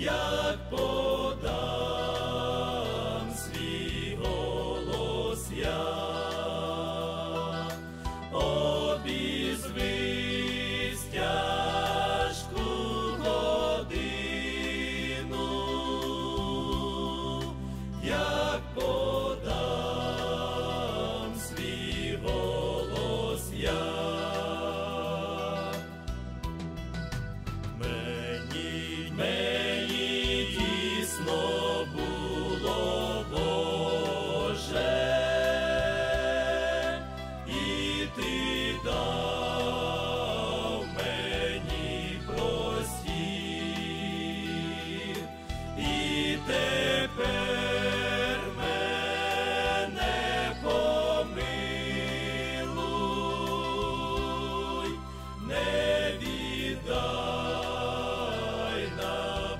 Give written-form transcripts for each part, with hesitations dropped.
як подам свій голос я, обізвись тяжку годину, як подам свій голос я. Мені тісно було, Боже, і Ти дав мені простір, і тепер мене помилуй, не віддай на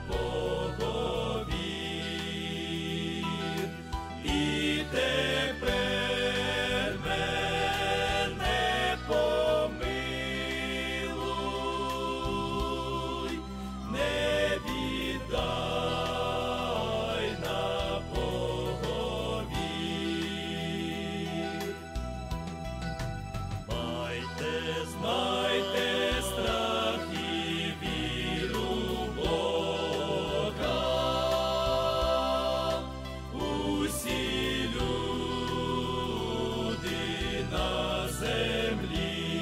Боговір, і тепер мене помилуй, не віддай на Боговір. Майте страх і віру в Бога, усі люди на землі,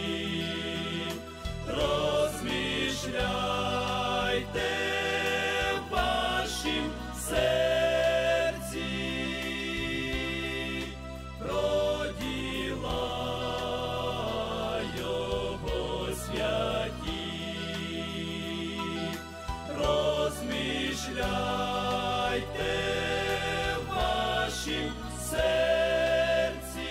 розмишляйте в вашім серці про діла Його святі, розмишляйте в вашім серці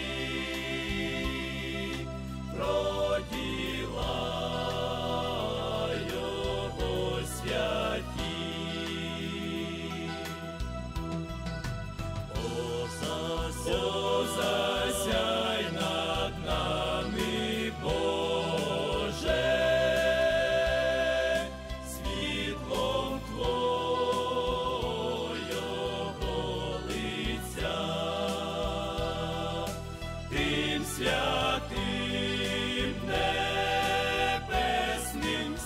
про діла Його святі. О, засяй над нами, Боже, світлом Твого лиця, тим святим небесним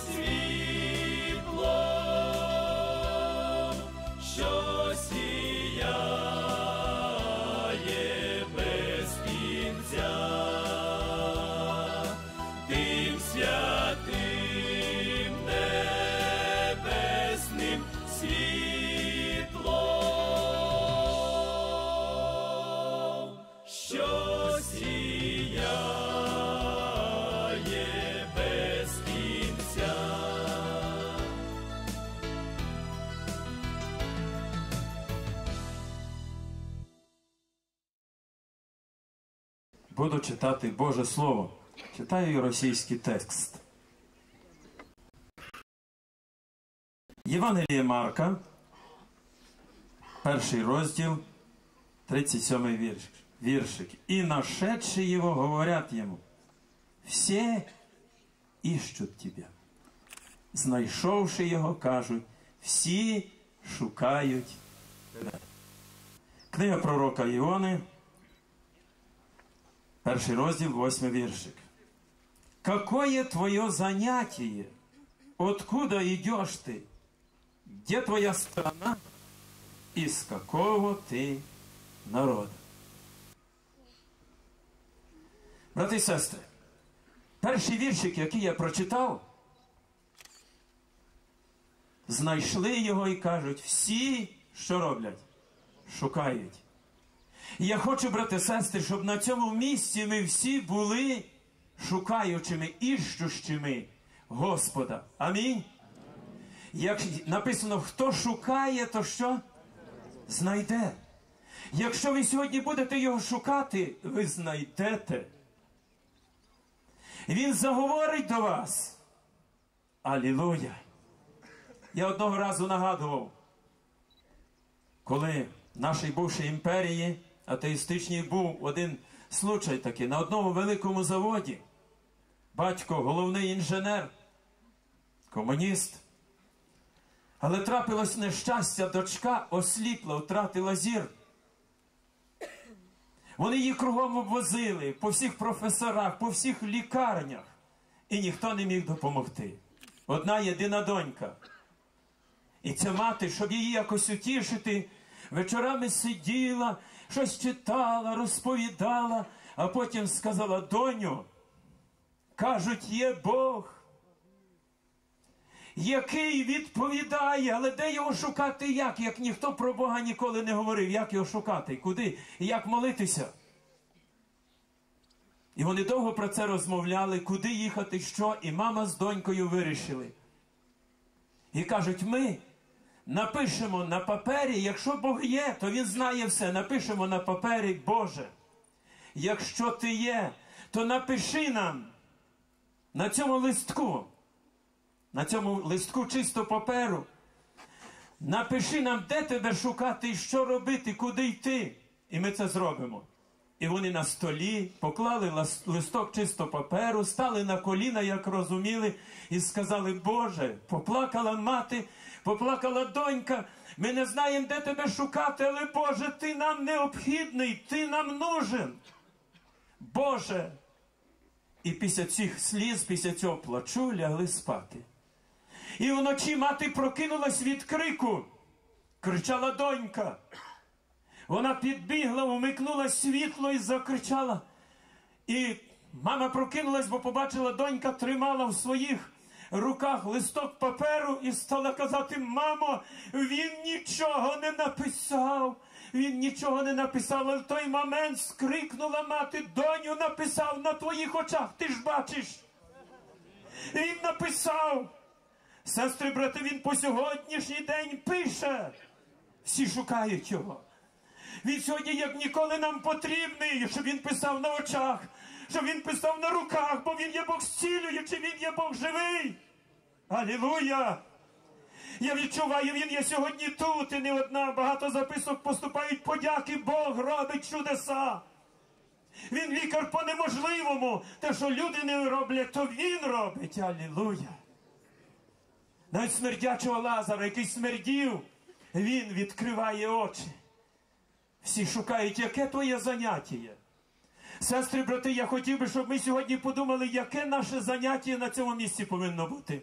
світлом, що сіяє без кінця, тим святим небесним світлом, що сіяє без кінця. Буду читати Боже Слово. Читаю російський текст. Євангеліє Марка, 1 розділ, 37 віршик. «И нашедшие его говорят ему, все ищут тебя». Знайшовши його, кажуть, всі шукають тебе. Книга пророка Іони, 1 розділ, 8 віршик. «Какое твое занятие? Откуда идешь ты? Где твоя страна? Из какого ты народа?» Брати і сестри, перший віршик, який я прочитав, знайшли його і кажуть, всі, що роблять? Шукають. І я хочу, брати і сестри, щоб на цьому місці ми всі були шукаючими, іщущими Господа. Амінь. Як написано, хто шукає, то що? Знайде. Якщо ви сьогодні будете його шукати, ви знайдете. Він заговорить до вас. Алілуя. Я одного разу нагадував, коли в нашій бувшій імперії атеїстичній був один случай такий, на одному великому заводі. Батько, головний інженер, комуніст, Але трапилось нещастя, дочка осліпла, втратила зір. Вони її кругом обвозили, по всіх професорах, по всіх лікарнях. І ніхто не міг допомогти. Одна єдина донька. І ця мати, щоб її якось утішити, вечорами сиділа, щось читала, розповідала, а потім сказала: доню, кажуть, є Бог, який відповідає, але де його шукати і як ніхто про Бога ніколи не говорив, як його шукати, куди і як молитися. І вони довго про це розмовляли, куди їхати, що, і мама з донькою вирішили. І кажуть: ми напишемо на папері, якщо Бог є, то Він знає все, напишемо на папері: Боже, якщо Ти є, то напиши нам на цьому листку чисто паперу, напиши нам, де Тебе шукати і що робити, куди йти. І ми це зробимо. І вони на столі поклали листок чисто паперу, стали на коліна, як розуміли, і сказали: Боже, поплакала мати, поплакала донька, ми не знаємо, де Тебе шукати, але, Боже, Ти нам необхідний, Ти нам нужен. Боже. І після цих сліз, після цього плачу, лягли спати. І вночі мати прокинулась від крику. Кричала донька. Вона підбігла, вмикнула світло і закричала. І мама прокинулась, бо побачила, донька тримала в своїх руках листок паперу і стала казати: мамо, він нічого не написав. Він нічого не написав, але в той момент скрикнула мати: доню, написав на твоїх очах, ти ж бачиш. Він написав. Сестри, брати, він по сьогоднішній день пише. Всі шукають його. Він сьогодні як ніколи нам потрібний, щоб він писав на очах, щоб він писав на руках, бо він є Бог зцілюючий, він є Бог живий. Алілуя! Я відчуваю, він є сьогодні тут, і не одна. Багато записок поступають подяки, Бог робить чудеса. Він лікар по неможливому. Те, що люди не роблять, то він робить. Алілуя! Навіть смердячого Лазара, який смердів, він відкриває очі. Всі шукають, яке твоє заняття. Сестри, брати, я хотів би, щоб ми сьогодні подумали, яке наше заняття на цьому місці повинно бути.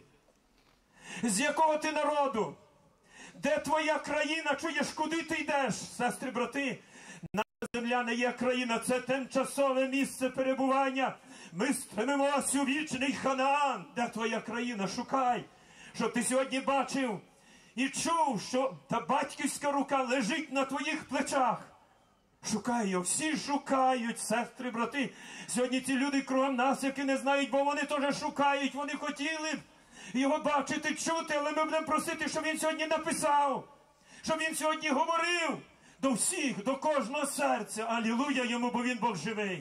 З якого ти народу? Де твоя країна? Чуєш, куди ти йдеш? Сестри, брати, наша земля не є країна, це тимчасове місце перебування. Ми стремимося у вічний Ханаан. Де твоя країна? Шукай. Щоб ти сьогодні бачив і чув, що та батьківська рука лежить на твоїх плечах. Шукай його, всі шукають, сестри, брати. Сьогодні ці люди кругом нас, які не знають, бо вони теж шукають, вони хотіли б його бачити, чути, але ми будемо просити, щоб він сьогодні написав, щоб він сьогодні говорив до всіх, до кожного серця. Алілуя йому, бо він Бог живий.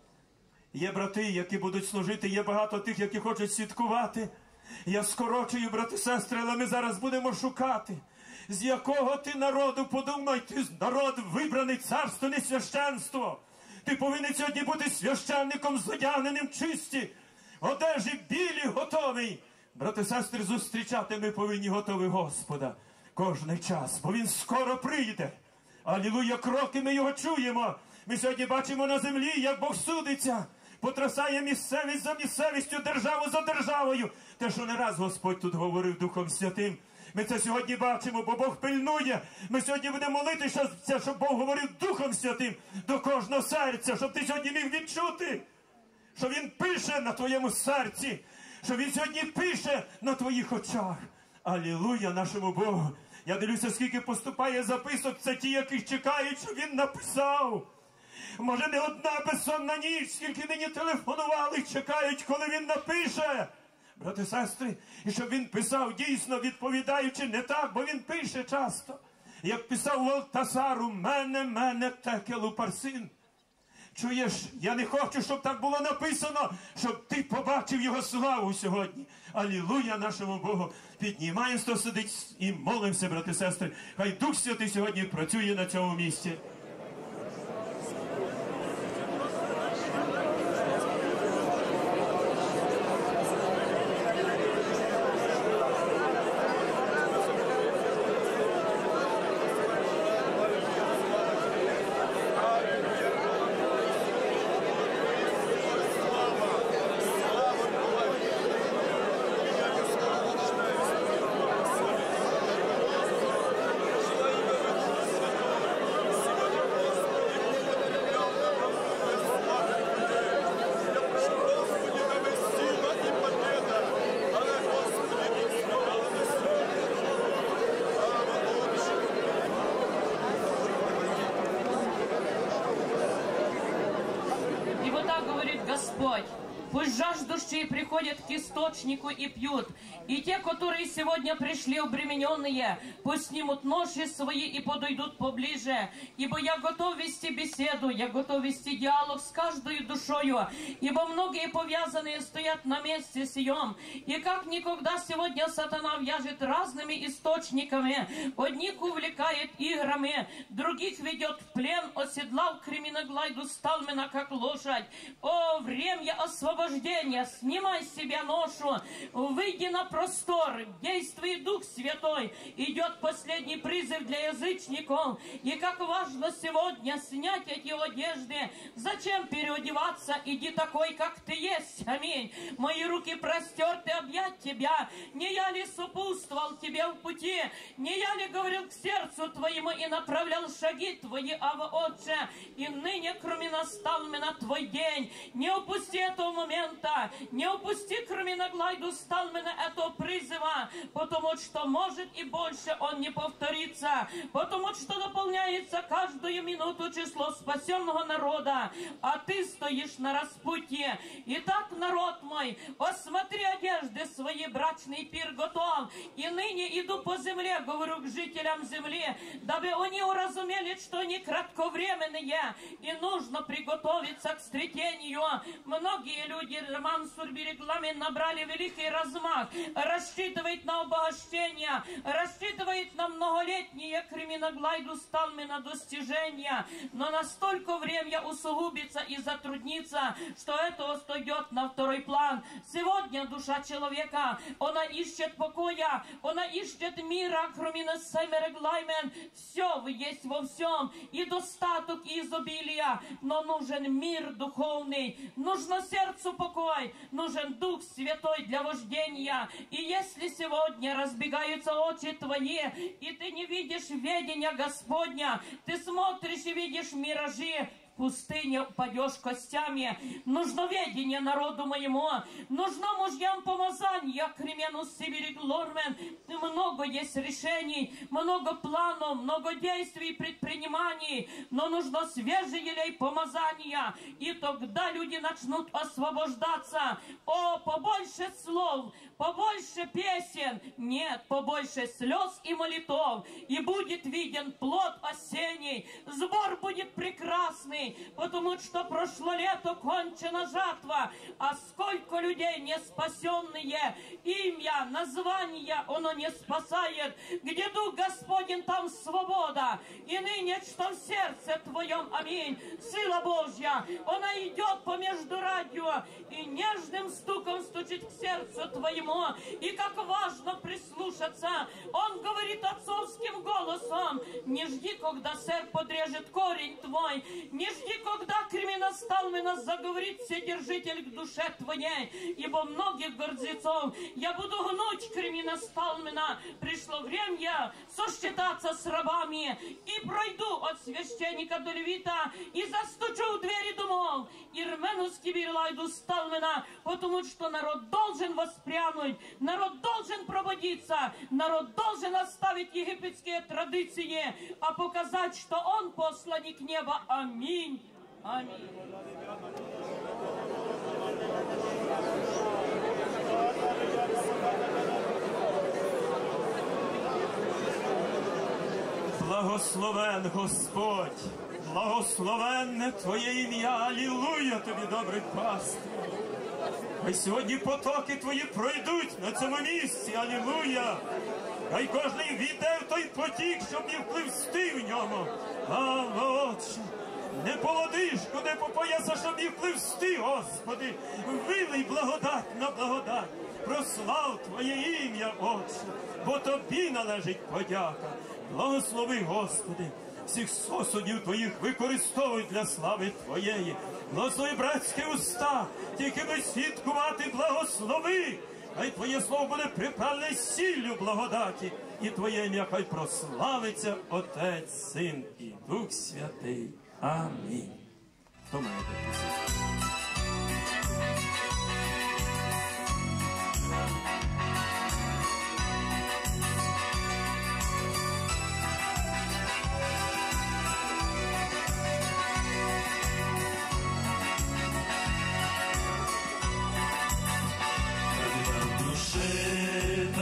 Є брати, які будуть служити, є багато тих, які хочуть святкувати. Я скорочую, брати, сестри, але ми зараз будемо шукати. З якого ти народу? Подумай, ти народ вибраний, царство, не священство. Ти повинен сьогодні бути священником, зодягненим чисті, одежі білі, готовий. Брати, сестри, зустрічати ми повинні готові Господа кожний час, бо Він скоро прийде. Алілуя, кроки ми Його чуємо. Ми сьогодні бачимо на землі, як Бог судиться, потрясає місцевість за місцевістю, державу за державою. Те, що не раз Господь тут говорив Духом Святим. Ми це сьогодні бачимо, бо Бог пильнує. Ми сьогодні будемо молитися, щоб Бог говорив Духом Святим до кожного серця, щоб ти сьогодні міг відчути, що Він пише на твоєму серці, що Він сьогодні пише на твоїх очах. Алілуя нашому Богу. Я дивлюся, скільки поступає записок, це ті, яких чекають, щоб Він написав. Може, не одна безсонна ніч, скільки нині телефонували, чекають, коли Він напише. Брати, сестри, і щоб він писав дійсно, відповідаючи не так, бо він пише часто. Як писав Валтасару: мене текелу парсин. Чуєш, я не хочу, щоб так було написано, щоб ти побачив його славу сьогодні. Алілуя нашому Богу. Піднімаємося, хто сидить, і молимося, брати, сестри. Хай Дух Святий сьогодні працює на цьому місці. Господь. Пусть жаждущие приходят к источнику и пьют. И те, которые сегодня пришли обремененные, пусть снимут ноши свои и подойдут поближе. Ибо я готов вести беседу, я готов вести диалог с каждой душою. Ибо многие повязанные стоят на месте сием. И как никогда сегодня сатана вяжет разными источниками. Одних увлекает играми, других ведет в плен, оседлал криминоглайду сталмена, как лошадь. О, время освобождения! Снимай с себя ношу, выйди на простор, действуй Дух Святой. Идет последний призыв для язычников. И как важно сегодня снять эти одежды. Зачем переодеваться? Иди такой, как ты есть. Аминь. Мои руки простерты объять тебя. Не я ли сопутствовал тебе в пути? Не я ли говорил к сердцу твоему и направлял шаги твои, Ава Отче? И ныне, кроме настал на твой день. Не упусти этого момента. Не упусти криминоглайду сталмена этого призыва, потому что может и больше он не повторится, потому что дополняется каждую минуту число спасенного народа, а ты стоишь на распутье. Итак, народ мой, осмотри одежды свои, брачный пир готов, и ныне иду по земле, говорю к жителям земли, дабы они уразумели, что они кратковременные, и нужно приготовиться к встретению. Многие люди, Роман Сурбирегламен, набрали великий размах, рассчитывает на обогащение, рассчитывает на многолетние криминоглайду сталмена достижения, но настолько время усугубится и затруднится, что это стойдет на второй план. Сегодня душа человека, она ищет покоя, она ищет мира, криминосаймерегламен, все есть во всем, и достаток, и изобилие, но нужен мир духовный, нужно сердцу покой, нужен Дух Святой для вождения. И если сегодня разбегаются очи твои, и ты не видишь ведения Господня, ты смотришь и видишь миражи, в пустыне упадешь костями. Нужно ведение народу моему, нужно мужьям помазания, кремену Сибириглормен. Много есть решений, много планов, много действий, предприниманий, но нужно свежий елей помазания, и тогда люди начнут освобождаться. О, побольше слов, побольше песен, нет, побольше слез и молитв, и будет виден плод осенний, сбор будет прекрасный, потому что прошло лето, кончена жатва, а сколько людей не спасенные, имя, название, оно не спасает. Где Дух Господень, там свобода, и ныне, что в сердце твоем, аминь, сила Божья, она идет по междурадио и нежным стуком стучит к сердцу твоему, и как важно прислушаться. Он говорит отцовским голосом: не жди, когда сэр подрежет корень твой, не жди, когда криминосталмена заговорит Вседержитель к душе твоей, ибо многих гордецов я буду гнуть криминосталмена. Пришло время сосчитаться с рабами, и пройду от священника до левита, и застучу в двери домов, Ирменуски бирлайду сталмена, потому что народ должен воспрянуть, народ должен пробудиться, народ должен оставить египетские традиции, а показать, что он посланник неба. Аминь. Аминь. Благословен Господь, благословенне Твоє ім'я, алілуя Тобі, добрий пастир. Хай сьогодні потоки Твої пройдуть на цьому місці, алілуя. Хай кожний війде в той потік, щоб не впливсти в ньому. Отче, не по лодижку, не по пояса, щоб не впливсти, Господи. Вилий благодать на благодать. Прослав Твоє ім'я, Отче, бо Тобі належить подяка. Благослови, Господи, всіх сосудів Твоїх використовуй для слави Твоєї. Благослови братські уста, тільки би свідкувати, благослови. Хай Твоє слово буде приправлене сіллю благодаті, і Твоє ім'я хай прославиться Отець, Син і Дух Святий. Амінь. Хто має такі?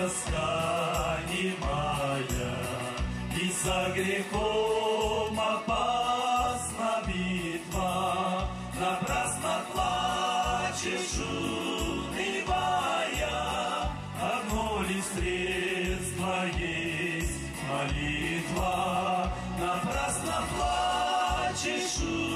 тоска немая, и за грехом опасна битва, напрасно плачешь, унывая, одно ли средство есть молитва, напрасно плачешь,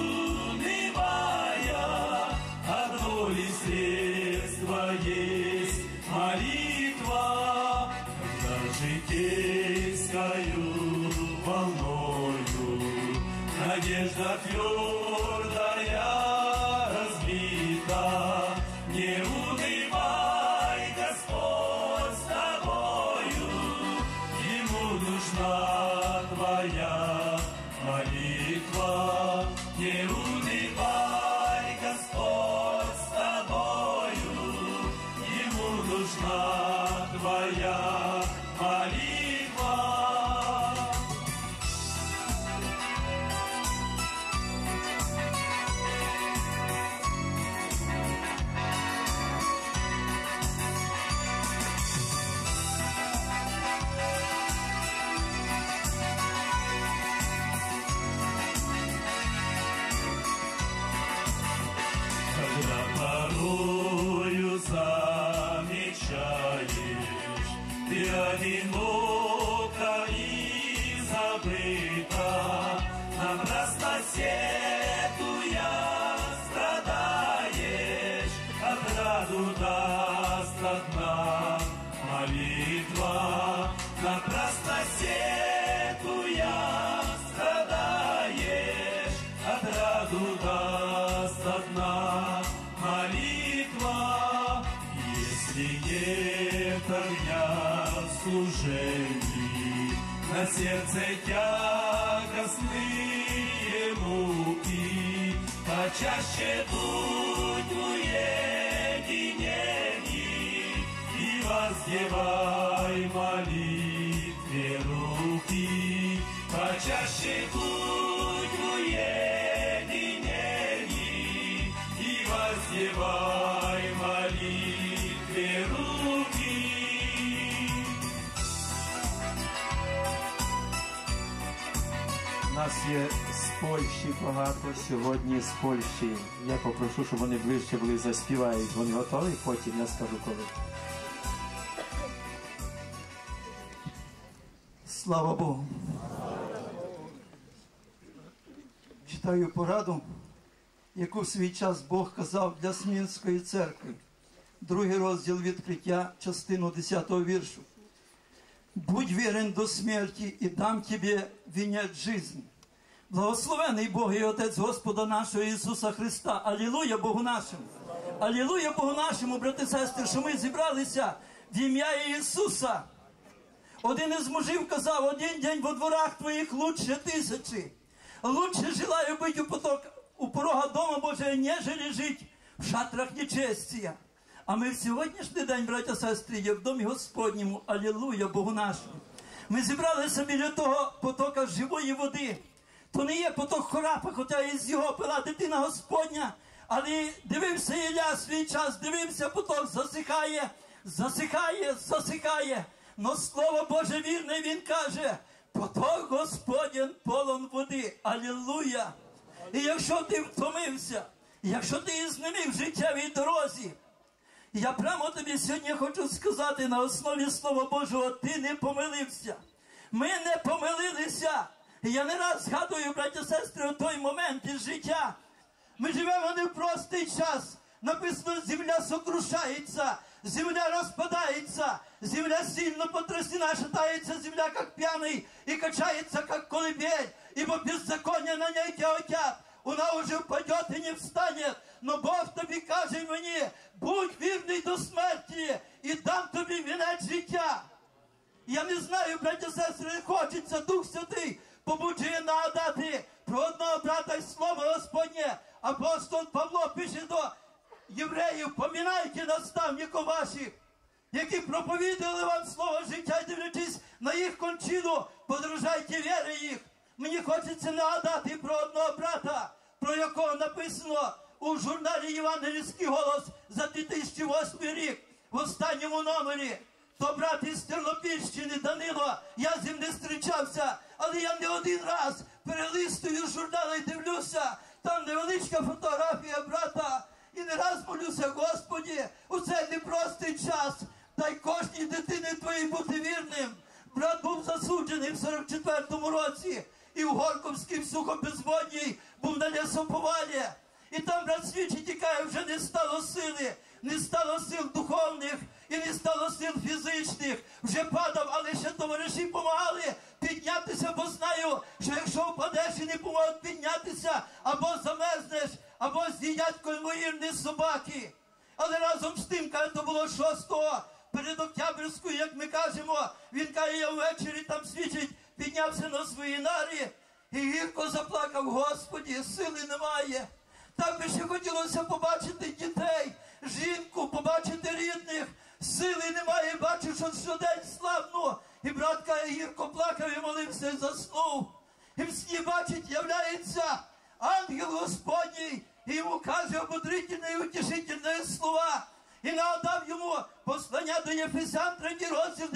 унывая, одно ли средство есть молитва, когда житейскою волною надежда твердая разбита, не унывай, Господь с тобою, ему нужна твоя молитва, не унывай, Господь с тобою, ему нужна твоя молитва. Когда порою замечаешь, ты одинока и забыта, напрасно сетуя страдаешь, отраду даст одна молитва, напрасно сетуя страдаешь, отраду даст одна молитва. Если нет огня в служении, на сердце тягостные муки, почаще будь в уединении и воздевай молитве руки, почаще будь в уединении и воздевай молитве руки. У нас є з Польщі багато сьогодні з Польщі. Я попрошу, щоб вони ближче були, заспівають. Вони готові, потім я скажу коли. Слава Богу. Читаю пораду, яку в свій час Бог казав для Смірнської церкви. 2 розділ Відкриття, частину 10 віршу. «Будь вірен до смерті, і дам тебе вінець жизни». Благословений Бог і Отець Господа нашого Ісуса Христа. Алілуя Богу нашому. Алілуя Богу нашому, брати і сестри, що ми зібралися в ім'я Ісуса. Один із мужів казав: один день во дворах твоїх лучше 1000. Лучше желаю быть у порога дома Божия, нежели жить в шатрах нечестия. А ми в сьогоднішній день, браття і сестри, є в домі Господньому. Алілуя Богу нашому. Ми зібралися біля того потока живої води. То не є поток Хорапа, хоча із його пила дитина Господня. Але дивився Ілля свій час, дивився, поток засихає, засихає, засихає. Но Слово Боже вірне, він каже: поток Господень полон води. Алілуя! І якщо ти втомився, якщо ти ізнемів в життєвій дорозі, я прямо тобі сьогодні хочу сказати на основі Слова Божого: ти не помилився. Ми не помилилися. Я не раз згадую, браття і сестри, у той момент із життя. Ми живемо не в простий час. Написано: земля сокрушається, земля розпадається, земля сильно потрясена, шатается земля, как пьяный, и качается, как колыбель, ибо беззаконие на ней тяготят. Вона уже впадет и не встанет. Но Бог тобі каже мені: будь вірний до смерті, і дам тобі вінець життя. Я не знаю, браття і сестри, хочеться, Дух Святий побуджує нагадати про одного брата й Слово Господнє. Апостол Павло пише до євреїв: поминайте наставників ваших, які проповідали вам слово життя, і дивлячись на їх кончину, подорожайте віри їх. Мені хочеться нагадати про одного брата, про якого написано у журналі «Євангельський голос» за 2008 рік, в останньому номері. то брат із Тернопільщини Данило, я з ним не зустрічався, але я не один раз перелистую журнали і дивлюся, там невеличка фотографія брата, і не раз молюся, Господі, у цей непростий час, дай кожній дитині твоїй бути вірним. Брат був засуджений в 44-му році, і в Горковській сухобезводній був на лісоповалі. І там брат свідчить і каже, вже не стало сили, не стало сил духовних і не стало сил фізичних. Вже падав, але ще товариші допомагали піднятися, бо знаю, що якщо впадеш і не поможуть піднятися, або замерзнеш, або з'їдять конвоїрні собаки. Але разом з тим, каже, то було 6-го, перед Октябрьською, як ми кажемо, він каже, я ввечері там свідчить, піднявся на свої нарі і гірко заплакав, Господі, сили немає. Так би ще хотілося побачити дітей, жінку, побачити рідних. Сили немає, бачу, що щодень славно. І брат каже, гірко плакав і молився і заснув. І в сні бачить, являється ангел Господній, і йому каже ободрительні і утішительні слова. І нагадав йому послання до Єфесян, 3 розділ,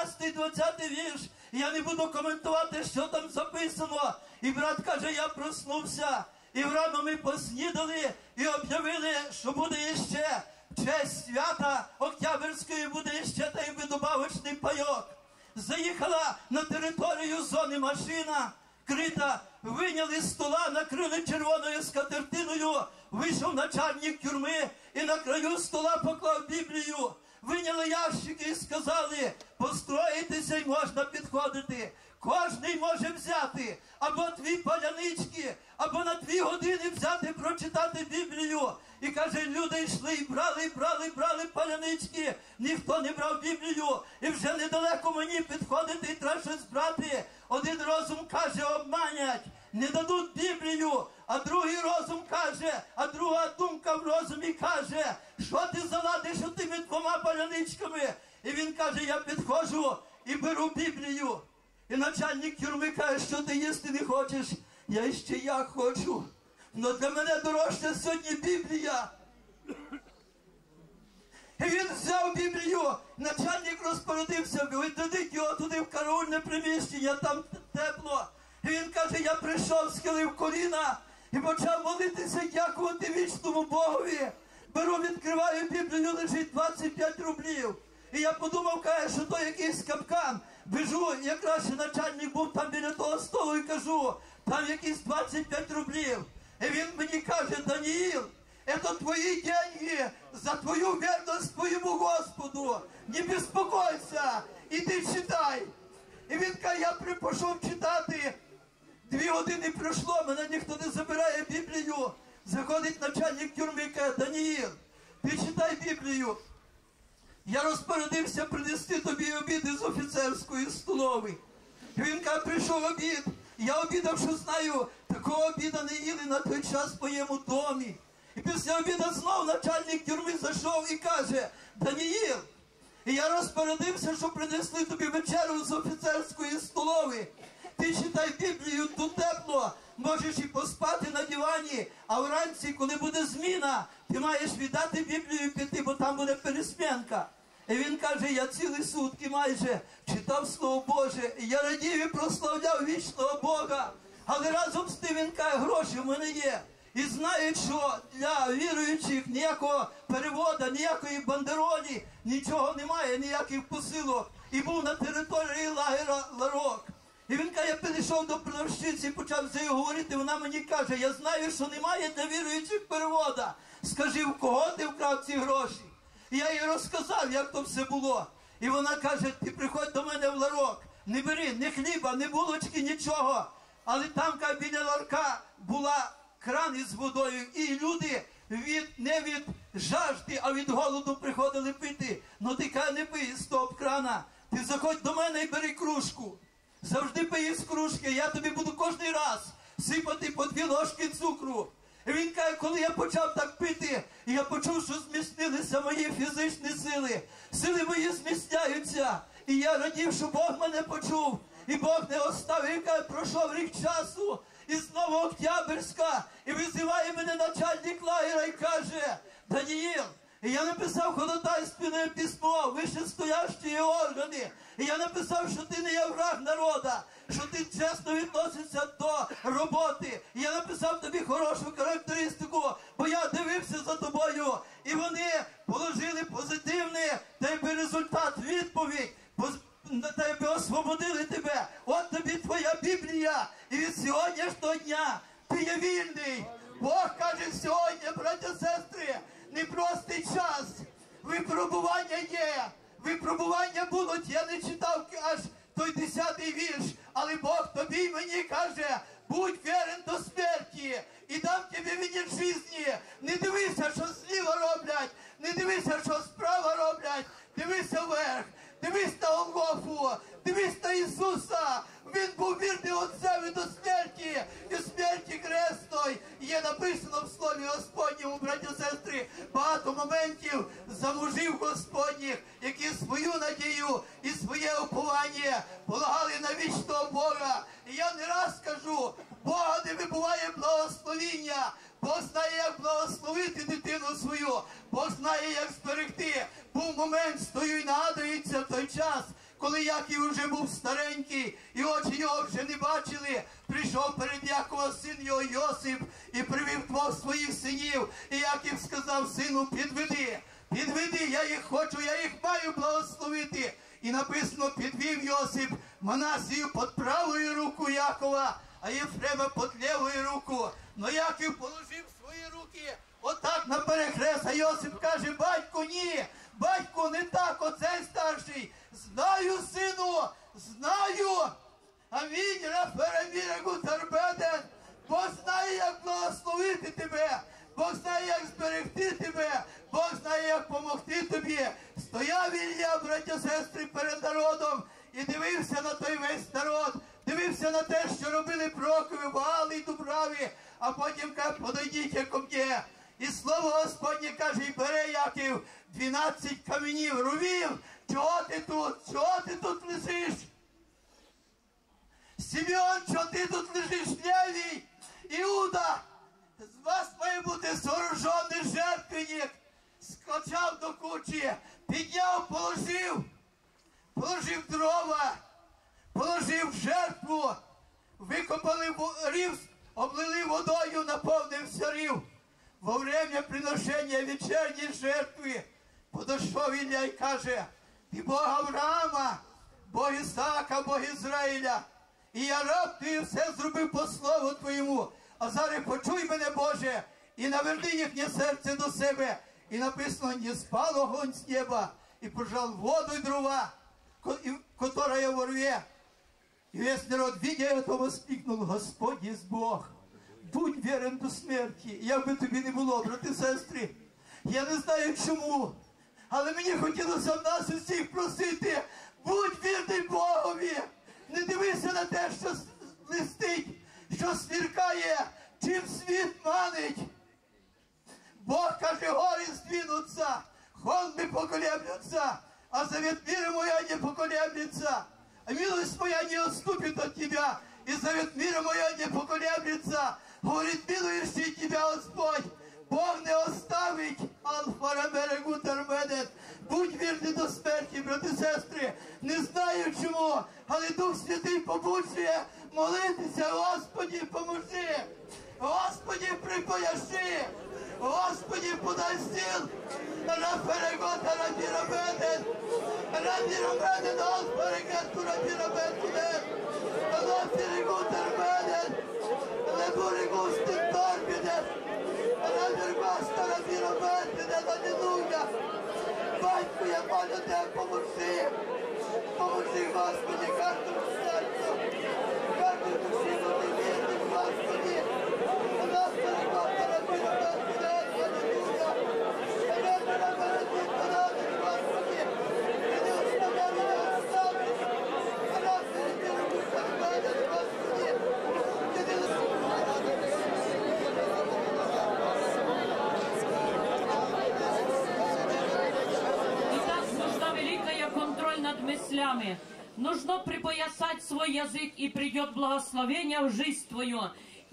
19-20 вірш. І я не буду коментувати, що там записано. І брат каже, я проснувся. І врано ми поснідали і об'явили, що буде іще в честь свята Октябрьської, буде іще той видобавочний пайок. Заїхала на територію зони машина, крита, вийняли з стола, накрили червоною скатертиною, вийшов начальник тюрми і на краю стола поклав Біблію. Вийняли ящики і сказали, построїтеся й можна підходити. Кожний може взяти або 2 палянички, або на 2 години взяти, прочитати Біблію. І каже, люди йшли і брали палянички, ніхто не брав Біблію. І вже недалеко мені підходити і треба щось брати. Один розум каже, обманять, не дадуть Біблію, а другий розум каже, а друга думка в розумі каже, що ти заладиш тими 2 паляничками? І він каже, я підходжу і беру Біблію. І начальник тюрми каже, що ти їсти не хочеш? Я ще як хочу. Но для мене дорожча сьогодні Біблія. І він взяв Біблію, начальник розпорядився, віддадіть його туди в караульне приміщення, там тепло. І він каже, я прийшов, схилив коліна і почав молитися, дякувати вічному Богові. Беру, відкриваю Біблію, лежить 25 рублів. І я подумав, каже, що то якийсь капкан. Біжу, якраз начальник був там біля того столу і кажу, там якісь 25 рублів. І він мені каже, Даніїл, це твої деньги за твою вірність твоєму Господу. Не безпокойся, іди читай. І він каже, я пішов читати. 2 години пройшло, мене ніхто не забирає Біблію. Заходить начальник тюрми і каже, Даніїл, ти читай Біблію. Я розпорядився принести тобі обіди з офіцерської столової. Він каже, прийшов обід. Я обідав, що знаю, такого обіда не їли на той час в моєму домі. І після обіда знов начальник тюрми зайшов і каже, Даніїл, і я розпорядився, що принесли тобі вечерю з офіцерської столової. Ти читай Біблію, тут тепло, можеш і поспати на дивані, а вранці, коли буде зміна, ти маєш віддати Біблію і піти, бо там буде пересмінка. І він каже, я цілі сутки майже читав Слово Боже, і я радів і прославляв вічного Бога. Але разом з тим він каже, гроші в мене є. І знають, що для віруючих ніякого переводу, ніякої бандеролі, нічого немає, ніяких посилок. І був на території лагера Ларок. І він каже, я підійшов до продавщиці, почав з нею говорити, вона мені каже, я знаю, що немає для віруючих перевода. Скажи, в кого ти вкрав ці гроші? І я їй розказав, як то все було. І вона каже, ти приходь до мене в Ларок, не бери ні хліба, ні булочки, нічого. Але там, каже, біля Ларка була кран із водою, і люди не від жажди, а від голоду приходили пити. Ну ти, каже, не пий з того крана, ти заходь до мене і бери кружку. Завжди пий з кружки, я тобі буду кожен раз сипати по 2 ложки цукру. І він каже, коли я почав так пити, і я почув, що зміцнилися мої фізичні сили. Сили мої зміцняються. І я радів, що Бог мене почув. І Бог не оставив, і каже, пройшов рік часу. І знову Октябрьська. І визиває мене начальник лагера і каже, Даніїл, І я написав ходатайственне письмо, вищестоящі органи. І я написав, що ти не є враг народа, що ти чесно відносишся до роботи. І я написав тобі хорошу характеристику, бо я дивився за тобою. І вони положили позитивний результат, відповідь. На тебе освободили тебе. От тобі твоя Біблія. І від сьогоднішнього дня ти є вільний. Бог каже сьогодні, браття, сестри, непростий час. Випробування є. Випробування будуть. Я не читав аж той 10-й вірш. Але Бог тобі і мені каже, будь вірен до смерті. І дам тобі вінець житті. Не дивися, що зліва роблять. Не дивися, що справа роблять. Дивися вверх. Дивись на Голгофу, дивись на Ісуса. Він був вірний Отцеві до смерті і смерті кресної. Є написано в Слові Господньому, браті і сестри, багато моментів за мужів Господніх, які свою надію і своє уповання полагали на вічного Бога. І я не раз кажу, Бога не вибуває благословіння. Бог знає, як благословити дитину свою. Бог знає, як зберегти. Був момент, стою і нагадується в той час, коли Яків вже був старенький, і очі його вже не бачили. Прийшов перед Якова син його Йосип і привів двох своїх синів. І Яків сказав сину, підведи, підведи, я їх хочу, я їх маю благословити. І написано, підвів Йосип Манасію під правою руку Якова, а Єфрема під лівою руку. Но Яків положив свої руки отак на перехрест, а Йосип каже, батько, ні, батько, не так, оцей старший. Знаю, сину, знаю. Амінь, Рафараміра Гутарбеден. Бог знає, як благословити тебе. Бог знає, як зберегти тебе. Бог знає, як допомогти тобі. Стояв Ілля, браття, сестри, перед народом і дивився на той весь народ. Дивився на те, що робили пророкові Ваали і Дубраві, а потім каже, подойдіть ко мені. І слово Господнє каже, і бере Яків 12 каменів, рувів, чого ти тут? Чого ти тут лежиш? Симеон, чого ти тут лежиш? Левій, Іуда, з вас має бути сооружений жертвенник. Скочав до кучі, підняв, положив дрова, положив жертву, викопали рів, облили водою, наповнився рів. Во время приношення вечірньої жертви подійшов Ілля і каже, ти Бог Авраама, Бог Ісаака, Бог Ізраїля, і я раб твій все зробив по слову твоєму, а зараз почуй мене, Боже, і наверни їхнє серце до себе. І написано, не спал огонь з неба, і пожал воду і дрова, которая во рве. И весь народ, видя это, воскликнул, Господь есть Бог. Будь вірен до смерті. Як би тобі не було, брати, сестри, я не знаю чому, але мені хотілося в нас усіх просити, будь вірний Богові. Не дивися на те, що блистить, що сверкає, чим світ манить. Бог каже, гори здвинуться, холми поколеблются, а завет мира моя не поколеблется, а милость моя не отступит от тебя, и завет мира моя не поколеблется. Говорит, милующий тебя Господь, Бог не оставить. Алфарамерегутармедет. Будь вірний до смерті, брати, сестри. Не знаю чому, але Дух Святий побуджує молитися. Господі, поможи. Господі, припояши. Господі, подай сил. Рафереготарабірамедет. Рабірамедет, алфарегетурабірамедет. Раферегутармедет. Лебуригустин торбідет. Аллилуйя! Батько, я молю тебе, поможи! Поможи, Господи, каждому сердцу! Каждой душі бути вірним, Господи! Господи, Господи, аллилуйя! Господи! Ти не оставляй мене, оставиш! Господи, ти робиш так мене, Господи! Ти не контроль над мыслями. Нужно припоясать свой язык, и придет благословение в жизнь твою.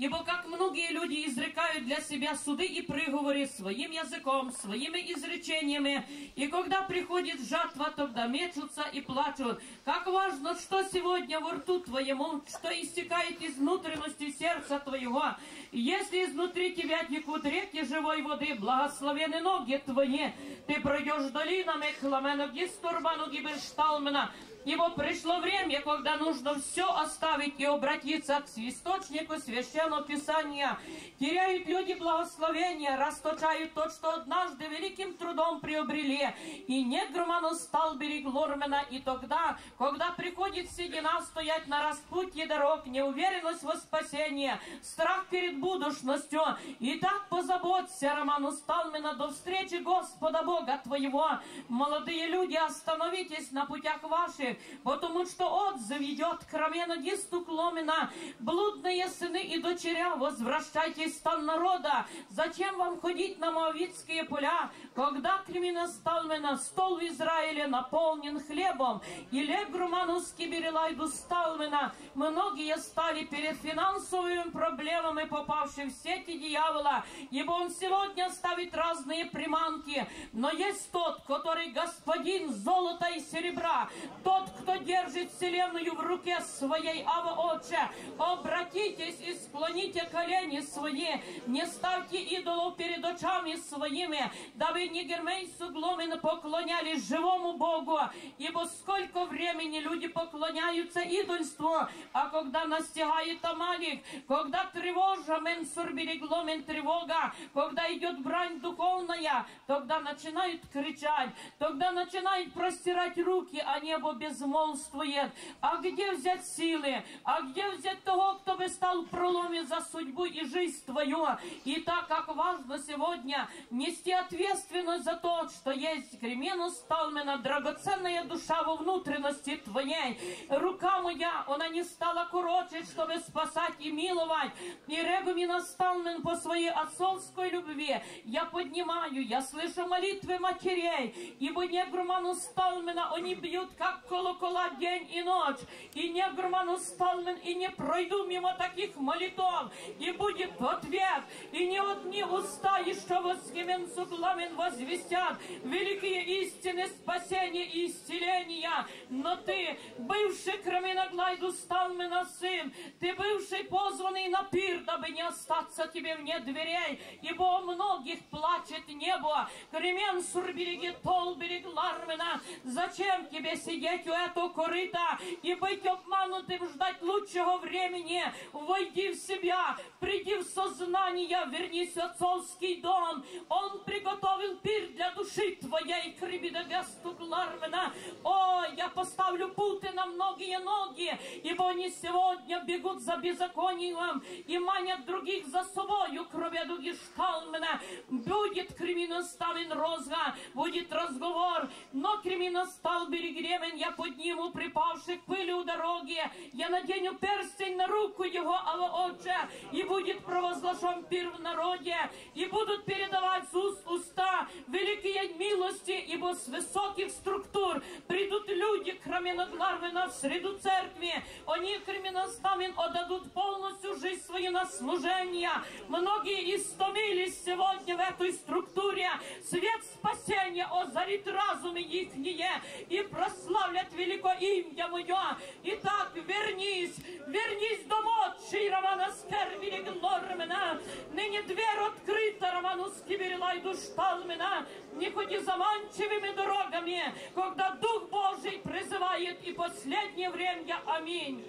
Ибо как многие люди изрекают для себя суды и приговоры своим языком, своими изречениями, и когда приходит жатва, тогда мечутся и плачут. Как важно, что сегодня во рту твоему, что истекает из внутренности сердца твоего. Если изнутри тебя текут реки живой воды, благословены ноги твои. Ты пройдешь долинами, хламену гистурбану гибельшталмена. Ибо пришло время, когда нужно все оставить и обратиться к источнику Священного Писания. Теряют люди благословения, расточают то, что однажды великим трудом приобрели. И негроману стал берег Лормена. И тогда, когда приходит седина стоять на распутье дорог, неуверенность во спасении, страх перед будущностью, и так позаботься, Роману Сталмена, до встречи Господа Бога твоего. Молодые люди, остановитесь на путях ваших, потому что отзыв идет к рамена гисту кломена. Блудные сыны и дочеря, возвращайтесь в стан народа. Зачем вам ходить на моавитские поля, когда кремена сталмена стол в Израиле наполнен хлебом? И легрумануски берелайду сталмена. Многие стали перед финансовыми проблемами, попавшие в сети дьявола, ибо он сегодня ставит разные приманки. Но есть тот, который господин золота и серебра, тот, кто держит вселенную в руке своей, Ава Отче. Обратитесь и склоните колени свои, не ставьте идолов перед очами своими, дабы не гермейсу гломенно поклонялись живому Богу, ибо сколько времени люди поклоняются идольству, а когда настигает Амалик, когда тревожа, менсур берегломен тревога, когда идет брань духовная, тогда начинают кричать, тогда начинают простирать руки, а небо безмолвствует. А где взять силы? А где взять того, кто бы стал в проломе за судьбу и жизнь твою? И так как важно сегодня нести ответственность за то, что есть кремену сталмена, драгоценная душа во внутренности твоей. Рука моя, она не стала короче, чтобы спасать и миловать. И регумина сталмен по своей отцовской любви. Я поднимаю, я слышу молитвы матерей, ибо негруману сталмена они бьют, как колокола день и ночь. И негруману сталмен, и не пройду мимо таких молитв, и будет ответ. И не одни уста еще восхименцу гламен возвестят великие истины спасения и исцеления. Но ты, бывший краминоглайду сталмена сын, ты бывший позванный на пир, дабы не остаться тебе вне дверей, ибо у многих плачет небо. Кремен сурбереги толберег лармена. Зачем тебе сидеть у этого корыта и быть обманутым, ждать лучшего времени? Войди в себя, приди в сознание, вернись в отцовский дом. Он приготовил пир для души твоей, крибидагасту глармена. О, я поставлю путы на многие ноги, ибо они сегодня бегут за беззаконием и манят других за собою, кроведу гешталмена. Будет криминостален розга, будет разговор, но криминостал берегремен, я подниму припавших пыли у дороги, я надену перстень на руку его, Ава Отче, и будет провозглашен пир в народе, и будут передавать с уст уста великие милости, ибо с высоких структур придут люди к Раменогларвена в среду церкви, они криминостален отдадут полностью жизнь свою на служение. Многие истомились сегодня в этой структуре. Свет спасения озарит разумы ихние и прославлят великое имя мое. Итак, вернись, вернись домой, Романа Скербери Глормена. Ныне дверь открыта, Роману Скиберилайду Шталмена. Не ходи заманчивыми дорогами, когда Дух Божий призывает, и последнее время. Аминь.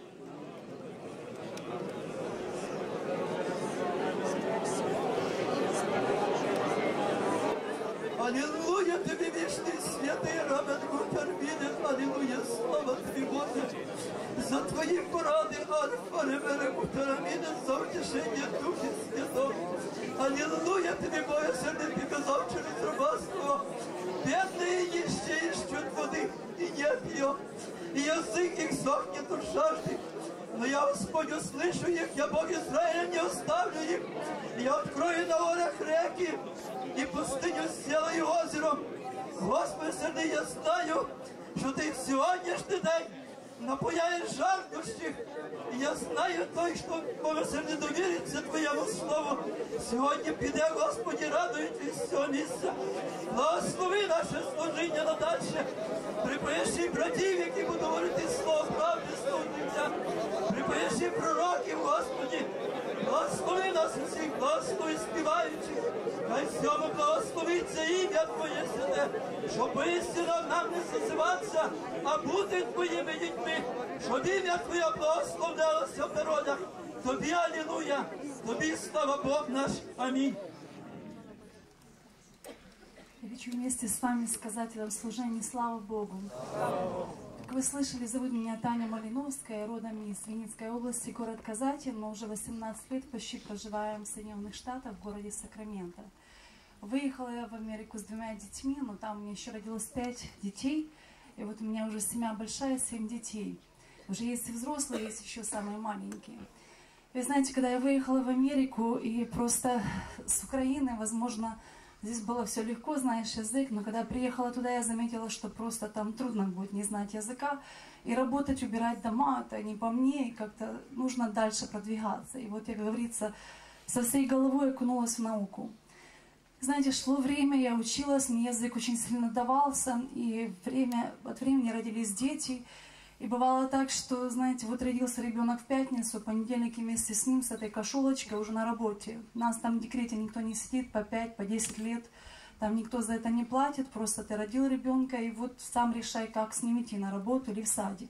Аллилуйя, Тобі вічний святий Рамен Гутермінен, аллилуйя, слава Тобі, Боже, за Твої поради, Альфа, Ревере Гутермінен, за утішення Духи Святого. Аллилуйя, Тобі, Боже, сьогодні Ти казав через рабство, бедные еще ищут воды, и нет ее, и язык их сохнет от жажды. Но я, Господь, услышу их, я, Бог Израиля, не оставлю их. Я открою на горах реки, и пустыню сделаю озером. Господи, я знаю, що Ти в сьогоднішній день напояєш жартощі. І я знаю той, що може не довіриться Твоєму слову. Сьогодні піде, Господі, радуючись з цього місця. Благослови наше служіння надальше. Припиши братів, які будуть говорити слово правди, слово життя. Припиши пророків, Господі. Благослови нас усіх, благослови співаючих. Хай всьому благословиться ім'я Твоє святе, щоб істинно нам не зазиватися, а бути Твоїми дітьми, щоб ім'я Твоє благословлялося в народах. Тобі алілуя, Тобі слава Бог наш. Амінь. Я хочу вместе с вами сказать в этом служении «Слава Богу». Как вы слышали, зовут меня Таня Малиновская, родом из Винницкой области, город Казатин, но уже 18 лет почти проживаем в Соединенных Штатах, в городе Сакраменто. Выехала я в Америку с 2 детьми, но там у меня еще родилось 5 детей, и вот у меня уже семья большая, 7 детей. Уже есть и взрослые, есть еще самые маленькие. Вы знаете, когда я выехала в Америку, и просто с Украины, возможно, здесь было все легко, знаешь язык, но когда приехала туда, я заметила, что просто там трудно будет не знать языка. И работать, убирать дома, это не по мне, и как-то нужно дальше продвигаться. И вот, как говорится, со всей головой окунулась в науку. Знаете, шло время, я училась, мне язык очень сильно давался, и от времени родились дети. И бывало так, что, знаете, вот родился ребенок в пятницу, в понедельник вместе с ним, с этой кошелочкой уже на работе. У нас там в декрете никто не сидит по 5, по 10 лет. Там никто за это не платит, просто ты родил ребенка, и вот сам решай, как с ним идти на работу или в садик.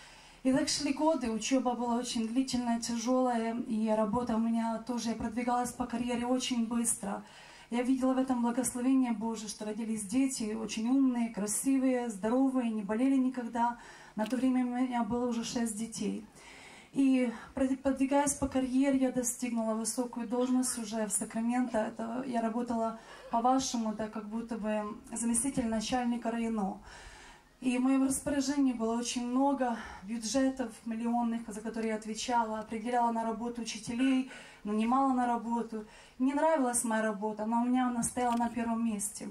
И так шли годы, учеба была очень длительная, тяжелая, и работа у меня тоже, я продвигалась по карьере очень быстро. Я видела в этом благословение Божие, что родились дети очень умные, красивые, здоровые, не болели никогда. На то время у меня было уже 6 детей. И продвигаясь по карьере, я достигнула высокую должность уже в Сакраменто. Это я работала по-вашему, да, как будто бы заместитель начальника района. И в моем распоряжении было очень много бюджетов миллионных, за которые я отвечала, определяла на работу учителей, нанимала на работу. Мне нравилась моя работа, но у меня она стояла на первом месте.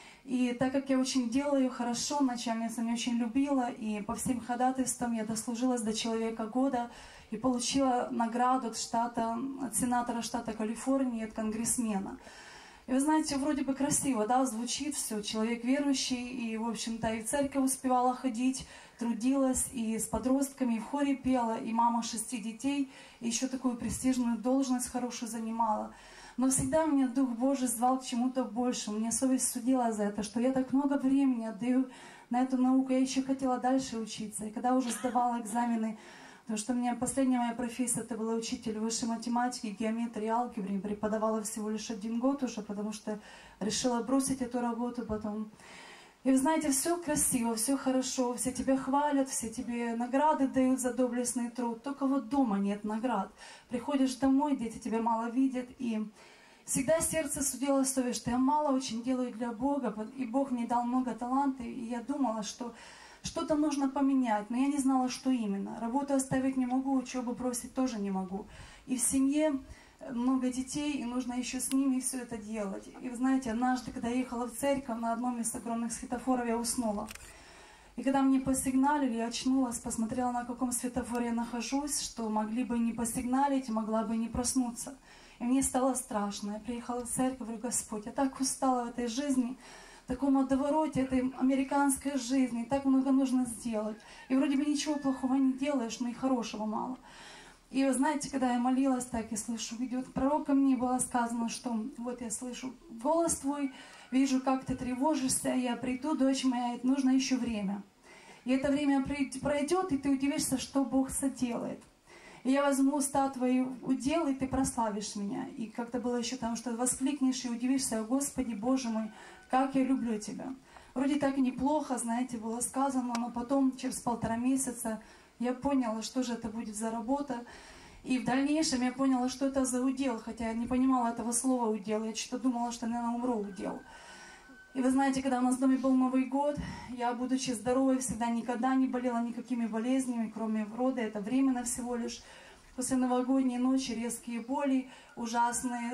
И так как я очень делала ее хорошо, начальница меня очень любила, и по всем ходатайствам я дослужилась до человека года и получила награду от сенатора штата Калифорния, от конгрессмена. И вы знаете, вроде бы красиво, да, звучит все, человек верующий, и, в общем-то, и в церковь успевала ходить, трудилась, и с подростками, и в хоре пела, и мама 6 детей, и еще такую престижную должность хорошую занимала. Но всегда меня Дух Божий звал к чему-то большему. Мне совесть судила за это, что я так много времени отдаю на эту науку. Я еще хотела дальше учиться. И когда уже сдавала экзамены, потому что у меня последняя моя профессия, это была учитель высшей математики, геометрии, алгебры. Преподавала всего лишь 1 год уже, потому что решила бросить эту работу потом. И вы знаете, все красиво, все хорошо, все тебя хвалят, все тебе награды дают за доблестный труд. Только вот дома нет наград. Приходишь домой, дети тебя мало видят, и всегда сердце судило совесть, что я мало очень делаю для Бога, и Бог мне дал много талантов, и я думала, что что-то нужно поменять, но я не знала, что именно. Работу оставить не могу, учебу бросить тоже не могу. И в семье много детей, и нужно еще с ними все это делать. И вы знаете, однажды, когда я ехала в церковь, на одном из огромных светофоров я уснула. И когда мне посигналили, я очнулась, посмотрела, на каком светофоре я нахожусь, что могли бы не посигналить, могла бы не проснуться. И мне стало страшно. Я приехала в церковь, говорю: Господь, я так устала в этой жизни, в таком водовороте этой американской жизни, так много нужно сделать. И вроде бы ничего плохого не делаешь, но и хорошего мало. И вы знаете, когда я молилась, так и слышу, идет пророк ко мне, было сказано, что вот я слышу голос твой, вижу, как ты тревожишься, я приду, дочь моя, нужно еще время. И это время пройдет, и ты удивишься, что Бог соделает. И я возьму уста твои удел, и ты прославишь меня. И как-то было еще там, что воскликнешь и удивишься: Господи, Боже мой, как я люблю тебя. Вроде так и неплохо, знаете, было сказано, но потом, через 1,5 месяца, я поняла, что же это будет за работа. И в дальнейшем я поняла, что это за удел, хотя я не понимала этого слова удел. Я что-то думала, что, наверное, умру удел. И вы знаете, когда у нас в доме был Новый год, я, будучи здоровой, всегда никогда не болела никакими болезнями, кроме рода, это временно всего лишь. После новогодней ночи резкие боли, ужасная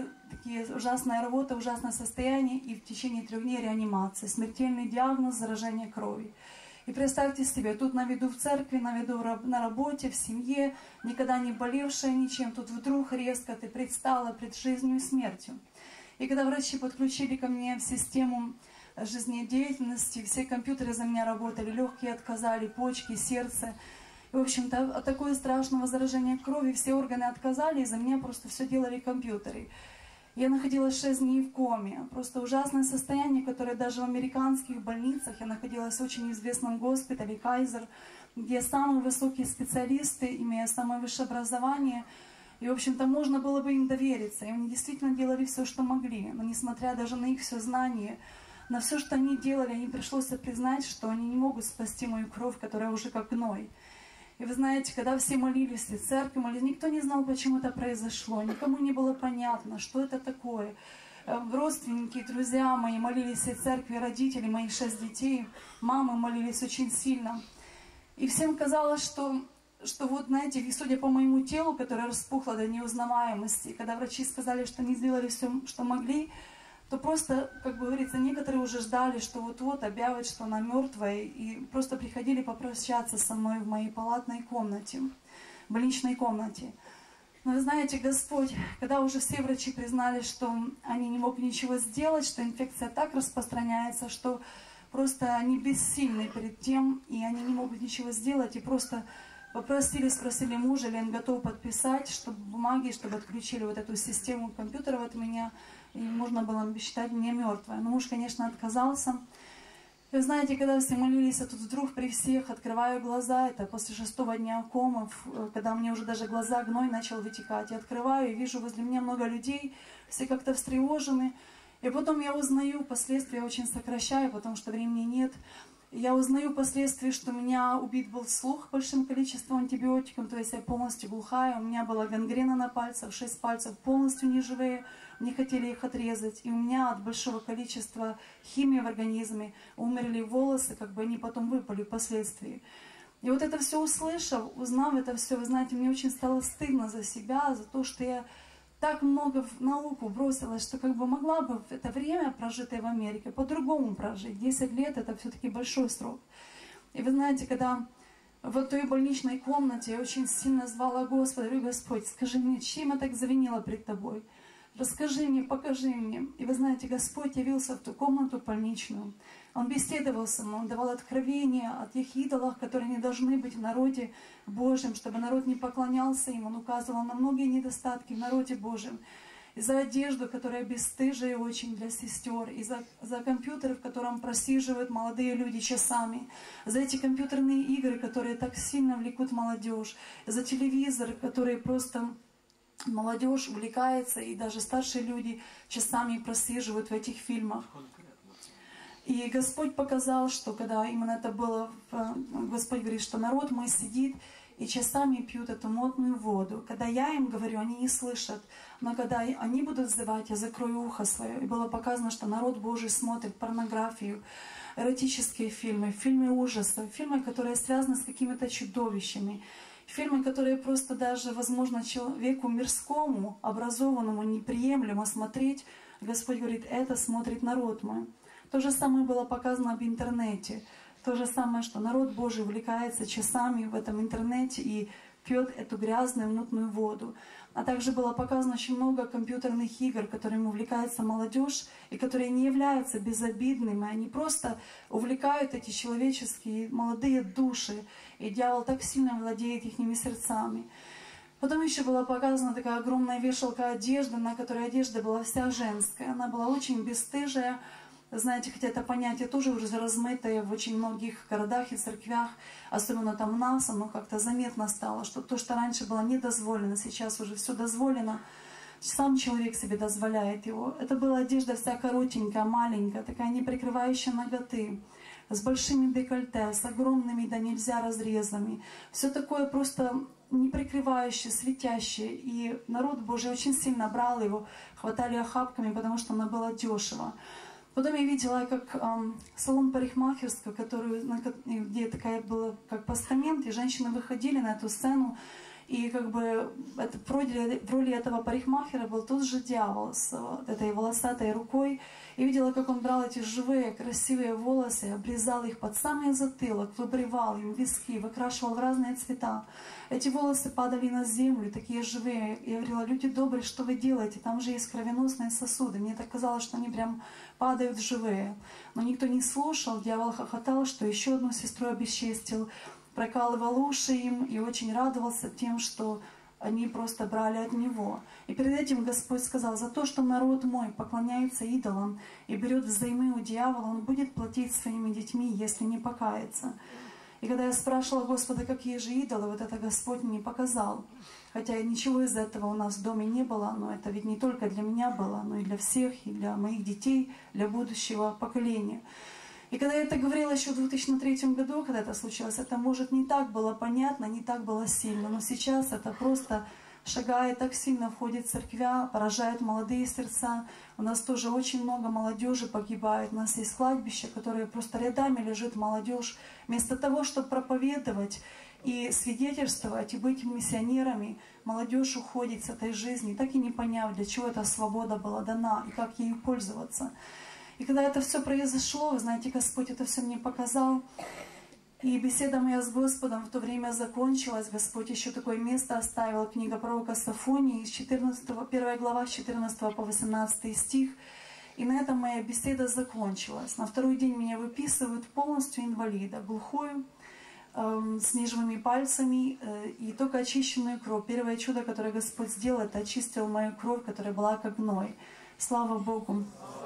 рвота, ужасное состояние, и в течение 3 дней реанимация, смертельный диагноз, заражение крови. И представьте себе, тут на виду в церкви, на виду на работе, в семье, никогда не болевшая ничем, тут вдруг резко ты предстала пред жизнью и смертью. И когда врачи подключили ко мне в систему жизнедеятельности, все компьютеры за меня работали, легкие отказали, почки, сердце. И, в общем-то, от такого страшного заражения крови все органы отказали, и за меня просто все делали компьютеры. Я находилась 6 дней в коме. Просто ужасное состояние, которое даже в американских больницах, я находилась в очень известном госпитале Кайзер, где самые высокие специалисты, имея самое высшее образование. И, в общем-то, можно было бы им довериться. И они действительно делали все, что могли. Но несмотря даже на их все знания, на все, что они делали, им пришлось признать, что они не могут спасти мою кровь, которая уже как гной. И вы знаете, когда все молились, и церкви молились, никто не знал, почему это произошло, никому не было понятно, что это такое. Родственники, друзья мои молились, и церкви, родители, моих 6 детей, мамы молились очень сильно. И всем казалось, что вот, знаете, и судя по моему телу, которое распухло до неузнаваемости, когда врачи сказали, что не сделали все, что могли, то просто, как говорится, некоторые уже ждали, что вот-вот объявят, что она мертвая, и просто приходили попрощаться со мной в моей палатной комнате, больничной комнате. Но вы знаете, Господь, когда уже все врачи признали, что они не могут ничего сделать, что инфекция так распространяется, что просто они бессильны перед тем, и они не могут ничего сделать, и просто спросили мужа, ли он готов подписать, чтобы бумаги, чтобы отключили вот эту систему компьютера от меня, и можно было считать меня мертвой. Но муж, конечно, отказался. И вы знаете, когда все молились, а тут вдруг при всех открываю глаза, это после 6-го дня комов, когда мне уже даже глаза, гной начал вытекать, я открываю и вижу возле меня много людей, все как-то встревожены. И потом я узнаю, последствия очень сокращаю, потому что времени нет. Я узнаю впоследствии, что у меня убит был слух большим количеством антибиотиков, то есть я полностью глухая, у меня была гангрена на пальцах, 6 пальцев полностью неживые, не хотели их отрезать, и у меня от большого количества химии в организме умерли волосы, как бы они потом выпали впоследствии. И вот это все услышав, узнав это все, вы знаете, мне очень стало стыдно за себя, за то, что я так много в науку бросилась, что как бы могла бы это время, прожитое в Америке, по-другому прожить. 10 лет — это все-таки большой срок. И вы знаете, когда в той больничной комнате я очень сильно звала Господа, говорю: Господь, скажи мне, чем я так завинила пред Тобой? Расскажи мне, покажи мне. И вы знаете, Господь явился в ту комнату больничную. Он беседовал со мной, он давал откровения о тех идолах, которые не должны быть в народе Божьем, чтобы народ не поклонялся им. Он указывал на многие недостатки в народе Божьем. И за одежду, которая бесстыжая очень для сестер, и за компьютеры, в котором просиживают молодые люди часами, за эти компьютерные игры, которые так сильно влекут молодежь, за телевизор, который просто... Молодежь увлекается, и даже старшие люди часами просиживают в этих фильмах. И Господь показал, что когда именно это было, Господь говорит, что народ мой сидит и часами пьют эту мутную воду. Когда я им говорю, они не слышат, но когда они будут взывать, я закрою ухо свое. И было показано, что народ Божий смотрит порнографию, эротические фильмы, фильмы ужасов, фильмы, которые связаны с какими-то чудовищами. Фильмы, которые просто даже, возможно, человеку мирскому, образованному, неприемлемо смотреть. Господь говорит, это смотрит народ мой. То же самое было показано в интернете. То же самое, что народ Божий увлекается часами в этом интернете и пьет эту грязную, мутную воду. А также было показано очень много компьютерных игр, которыми увлекается молодежь, и которые не являются безобидными. Они просто увлекают эти человеческие молодые души. И дьявол так сильно владеет их сердцами. Потом еще была показана такая огромная вешалка одежды, на которой одежда была вся женская. Она была очень бесстыжая. Знаете, хотя это понятие тоже уже размытое в очень многих городах и церквях, особенно там у нас, оно как-то заметно стало, что то, что раньше было недозволено, сейчас уже все дозволено. Сам человек себе дозволяет его. Это была одежда вся коротенькая, маленькая, такая не прикрывающая наготы, с большими декольте, с огромными да нельзя разрезами. Все такое просто не прикрывающее, светящее. И народ Божий очень сильно брал его, хватали охапками, потому что она была дешево. Потом я видела, как салон парикмахерский, где такая была как постамент, и женщины выходили на эту сцену, И как бы это, в роли этого парикмахера был тот же дьявол с этой волосатой рукой. И видела, как он брал эти живые, красивые волосы, обрезал их под самый затылок, выбривал им виски, выкрашивал в разные цвета. Эти волосы падали на землю, такие живые. Я говорила: люди добрые, что вы делаете? Там же есть кровеносные сосуды. Мне так казалось, что они прям падают живые. Но никто не слушал. Дьявол хохотал, что еще одну сестру обесчестил, прокалывал уши им и очень радовался тем, что они просто брали от него. И перед этим Господь сказал: за то, что народ мой поклоняется идолам и берет взаймы у дьявола, он будет платить своими детьми, если не покается. И когда я спрашивала Господа, какие же идолы, вот это Господь мне показал. Хотя ничего из этого у нас в доме не было, но это ведь не только для меня было, но и для всех, и для моих детей, для будущего поколения. И когда я это говорила еще в 2003 году, когда это случилось, это, может, не так было понятно, не так было сильно, но сейчас это просто шагает так сильно, входит в церквя, поражает молодые сердца. У нас тоже очень много молодежи погибает. У нас есть кладбище, которое просто рядами лежит молодежь. Вместо того, чтобы проповедовать и свидетельствовать, и быть миссионерами, молодежь уходит с этой жизни, так и не поняв, для чего эта свобода была дана и как ею пользоваться. И когда это все произошло, вы знаете, Господь это все мне показал. И беседа моя с Господом в то время закончилась. Господь еще такое место оставил, книга пророка Софонии, 1 глава, с 14 по 18 стих. И на этом моя беседа закончилась. На второй день меня выписывают полностью инвалида, глухую, с неживыми пальцами и только очищенную кровь. Первое чудо, которое Господь сделал, это очистил мою кровь, которая была как гной. Слава Богу!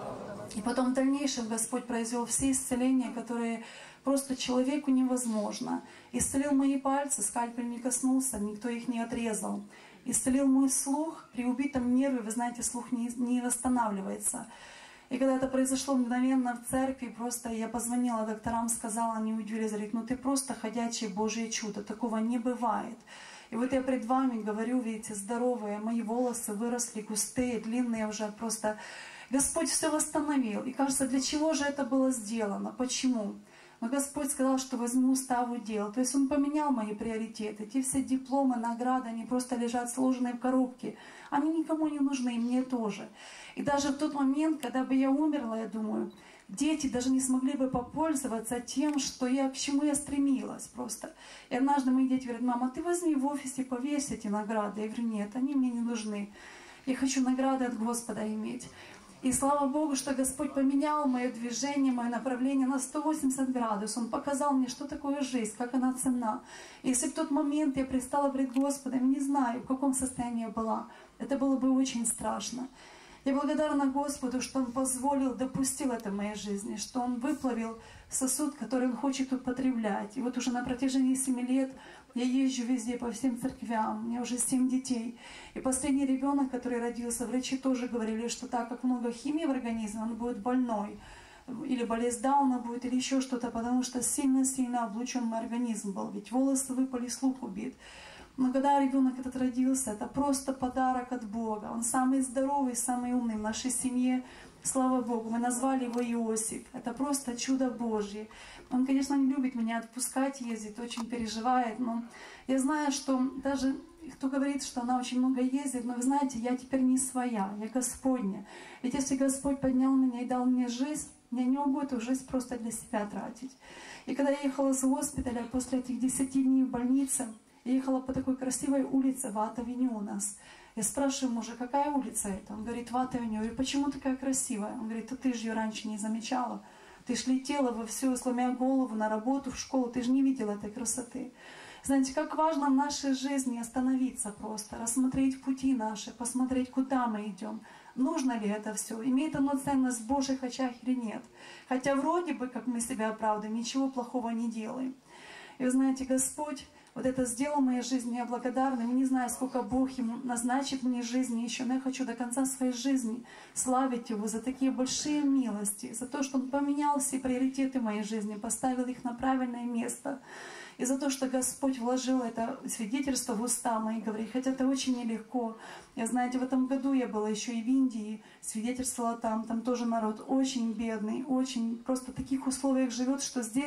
И потом в дальнейшем Господь произвел все исцеления, которые просто человеку невозможно. Исцелил мои пальцы, скальпель не коснулся, никто их не отрезал. Исцелил мой слух, при убитом нерве, вы знаете, слух не восстанавливается. И когда это произошло мгновенно в церкви, просто я позвонила докторам, сказала, они удивились, говорят: ну ты просто ходячее Божье чудо, такого не бывает. И вот я пред вами говорю, видите, здоровые, мои волосы выросли густые, длинные уже просто. Господь все восстановил. И кажется, для чего же это было сделано? Почему? Но Господь сказал, что возьму уставу дел. То есть Он поменял мои приоритеты. Те все дипломы, награды, они просто лежат сложенные в коробке. Они никому не нужны, и мне тоже. И даже в тот момент, когда бы я умерла, я думаю, дети даже не смогли бы попользоваться тем, к чему я стремилась просто. И однажды мои дети говорят: мама, ты возьми в офисе, повесь эти награды. Я говорю: нет, они мне не нужны. Я хочу награды от Господа иметь. И слава Богу, что Господь поменял мое движение, мое направление на 180 градусов. Он показал мне, что такое жизнь, как она ценна. И если в тот момент я предстала пред Господом, не знаю, в каком состоянии я была, это было бы очень страшно. Я благодарна Господу, что Он позволил, допустил это в моей жизни, что Он выплавил сосуд, который Он хочет употреблять. И вот уже на протяжении 7 лет я езжу везде, по всем церквям, у меня уже 7 детей. И последний ребенок, который родился, врачи тоже говорили, что так как много химии в организме, он будет больной. Или болезнь Дауна будет, или еще что-то, потому что сильно-сильно облучен мой организм был. Ведь волосы выпали, слух убит. Но когда ребенок этот родился, это просто подарок от Бога. Он самый здоровый, самый умный в нашей семье. Слава Богу, мы назвали его Иосиф. Это просто чудо Божье. Он, конечно, не любит меня отпускать, ездит, очень переживает. Но я знаю, что даже кто говорит, что она очень много ездит, но вы знаете, я теперь не своя, я Господня. Ведь если Господь поднял меня и дал мне жизнь, я не могу эту жизнь просто для себя тратить. И когда я ехала с госпиталя после этих 10 дней в больнице, я ехала по такой красивой улице, Ват-авеню у нас. Я спрашиваю мужа: какая улица это? Он говорит: Ват-авеню. Я говорю: почему такая красивая? Он говорит: а ты же ее раньше не замечала. Ты ж летела во всю, сломя голову, на работу, в школу. Ты же не видела этой красоты. Знаете, как важно в нашей жизни остановиться просто, рассмотреть пути наши, посмотреть, куда мы идем. Нужно ли это все? Имеет оно ценность в Божьих очах или нет? Хотя вроде бы, как мы себя оправдываем, ничего плохого не делаем. И вы знаете, Господь вот это сделал в моей жизни, я благодарна. Я не знаю, сколько Бог ему назначит мне жизни еще, но я хочу до конца своей жизни славить Его за такие большие милости, за то, что Он поменял все приоритеты моей жизни, поставил их на правильное место. И за то, что Господь вложил это свидетельство в уста мои, говорит, хотя это очень нелегко. Я, знаете, в этом году я была еще и в Индии, свидетельствовала там тоже народ очень бедный, очень просто в таких условиях живет, что здесь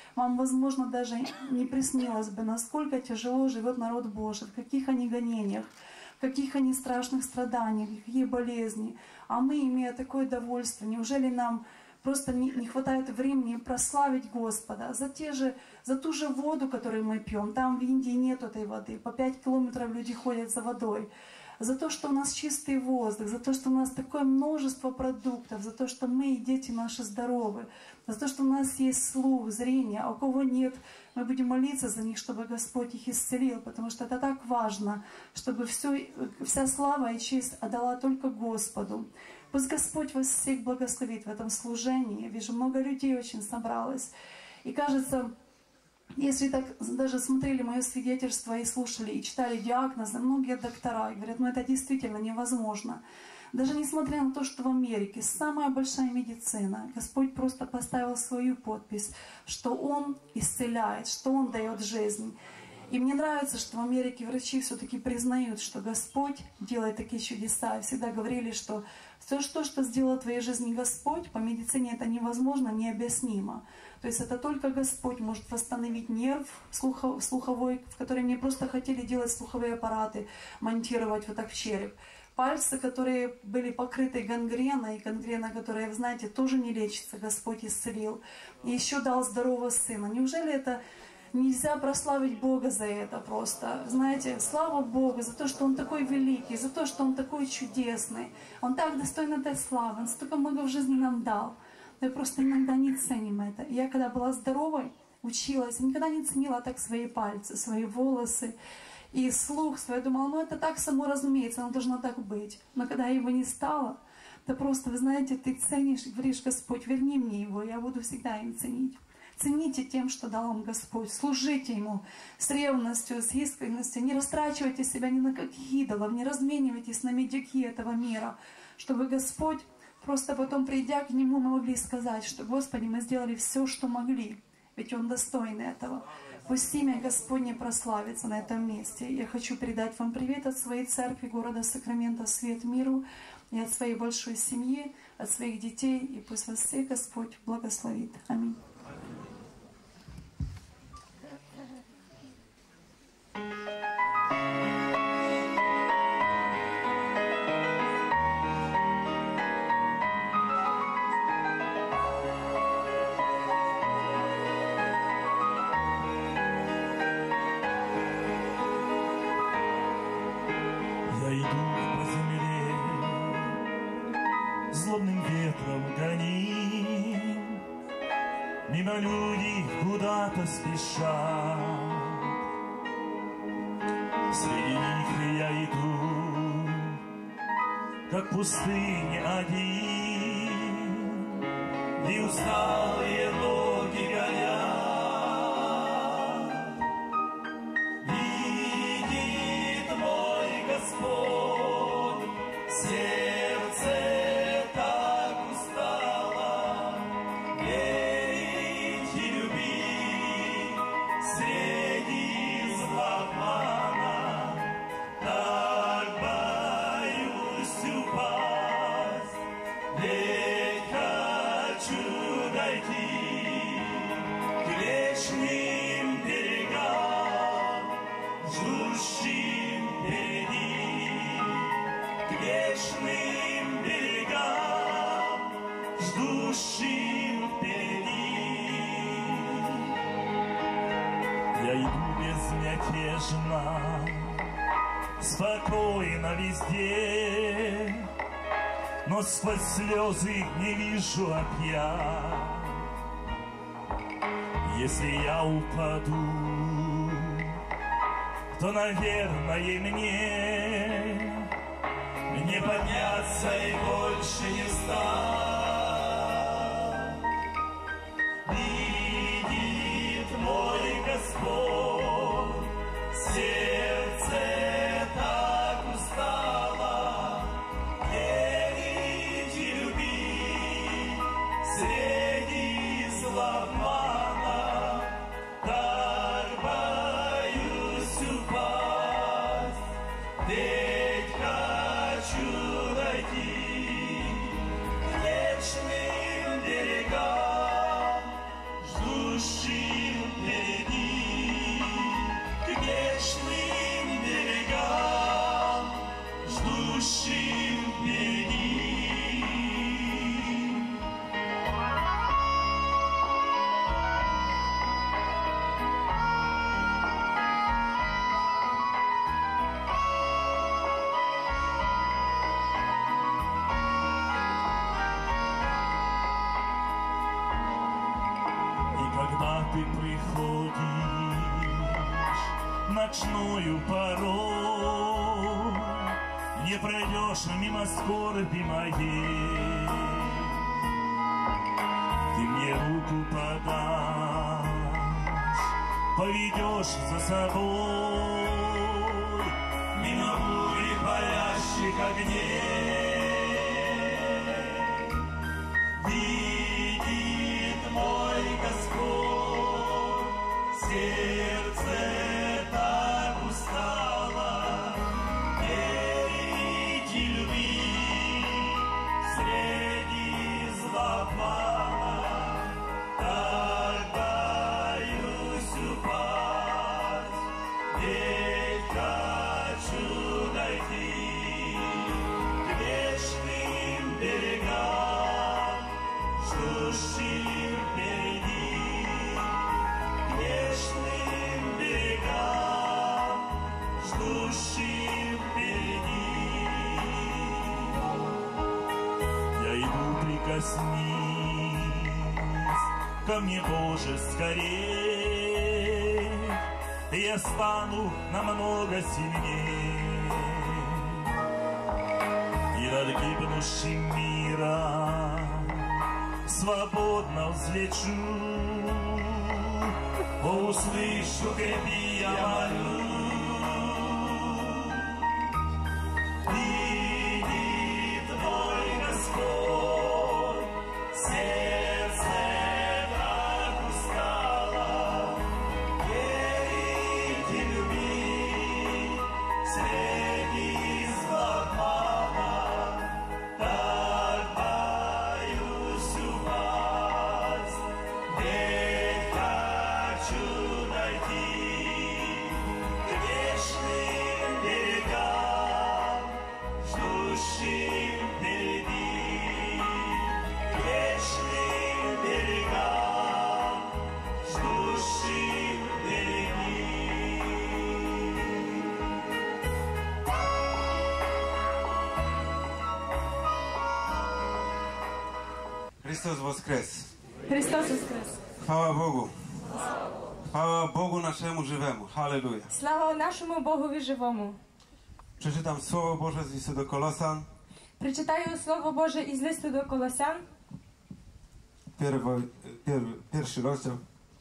вам, возможно, даже не приснилось бы, насколько тяжело живет народ Божий, в каких они гонениях, в каких они страшных страданиях, какие болезни. А мы, имея такое довольствие, неужели нам просто не хватает времени прославить Господа за ту же воду, которую мы пьем? Там в Индии нет этой воды, по 5 километров люди ходят за водой. За то, что у нас чистый воздух, за то, что у нас такое множество продуктов, за то, что мы и дети наши здоровы, за то, что у нас есть слух, зрение, а у кого нет, мы будем молиться за них, чтобы Господь их исцелил, потому что это так важно, чтобы вся слава и честь отдала только Господу. Пусть Господь вас всех благословит в этом служении. Я вижу, много людей очень собралось. И кажется, если так даже смотрели мое свидетельство и слушали, и читали диагнозы, многие доктора говорят, это действительно невозможно. Даже несмотря на то, что в Америке самая большая медицина, Господь просто поставил свою подпись, что Он исцеляет, что Он дает жизнь. И мне нравится, что в Америке врачи все-таки признают, что Господь делает такие чудеса. И всегда говорили, что все, что сделал в твоей жизни Господь, по медицине это невозможно, необъяснимо. То есть это только Господь может восстановить нерв слуховой, в который мне просто хотели делать слуховые аппараты, монтировать вот так в череп. Пальцы, которые были покрыты гангреной, гангрена, которая, вы знаете, тоже не лечится, Господь исцелил. И еще дал здорового сына. Неужели это нельзя прославить Бога за это просто? Знаете, слава Богу за то, что Он такой великий, за то, что Он такой чудесный. Он так достоин этой славы, Он столько много в жизни нам дал. Мы просто иногда не ценим это. Я когда была здоровой, училась, никогда не ценила так свои пальцы, свои волосы и слух свой. Я думала, это так само разумеется, оно должно так быть. Но когда его не стало, то просто, вы знаете, ты ценишь и говоришь, Господь, верни мне его, я буду всегда им ценить. Цените тем, что дал вам Господь. Служите Ему с ревностью, с искренностью. Не растрачивайте себя ни на каких идолов, не разменивайтесь на медики этого мира, чтобы Господь, просто потом придя к Нему, мы могли сказать, что, Господи, мы сделали все, что могли, ведь Он достоин этого. Пусть имя Господне прославится на этом месте. Я хочу передать вам привет от своей церкви города Сакраменто, свет миру, и от своей большой семьи, от своих детей. И пусть вас всех Господь благословит. Аминь. Злобным ветром гоним, мимо люди куда-то спешат. Среди них я иду, как пустыня один, и усталые ноги горят. Видит мой Господь сердце. Спокойно везде, но сквозь слезы не вижу опять. Если я упаду, то, наверное, мне подняться и больше не встать. Видит мой Господь сердце. Ведь хочу найти ночную порой не пройдешь мимо скорби моей. Ты мне руку подашь, поведешь за собой мимо бури палящих огней. Видит мой Господь, сердце так устало, верить и любить среди зла плана. Так боюсь упасть, ведь хочу дойти к вечным берегам, ждущим впереди, к вечным берегам, ждущим впереди. Я иду, прикоснись ко мне, Боже, скорей, я стану намного сильнее, и над гибнущим миром свободно взлечу. О, услышу, крепи, я молю. Видит мой Господь, сердце так устало, верить и любить среди зла плана. Так боюсь упасть, ведь хочу найти к вечным берегам, ждущим впереди, к вечным берегам, ждущим впереди. Chrystus woskres. Христос воскрес! Chwała Bogu. Chwała Bogu naszemu żywemu. Halleluja. Слава нашому Богові живому. Przeczytam Słowo Boże z listu do Kolosan, Прочитаю Слово Боже із листу до Колосян, pierwszy rozdział.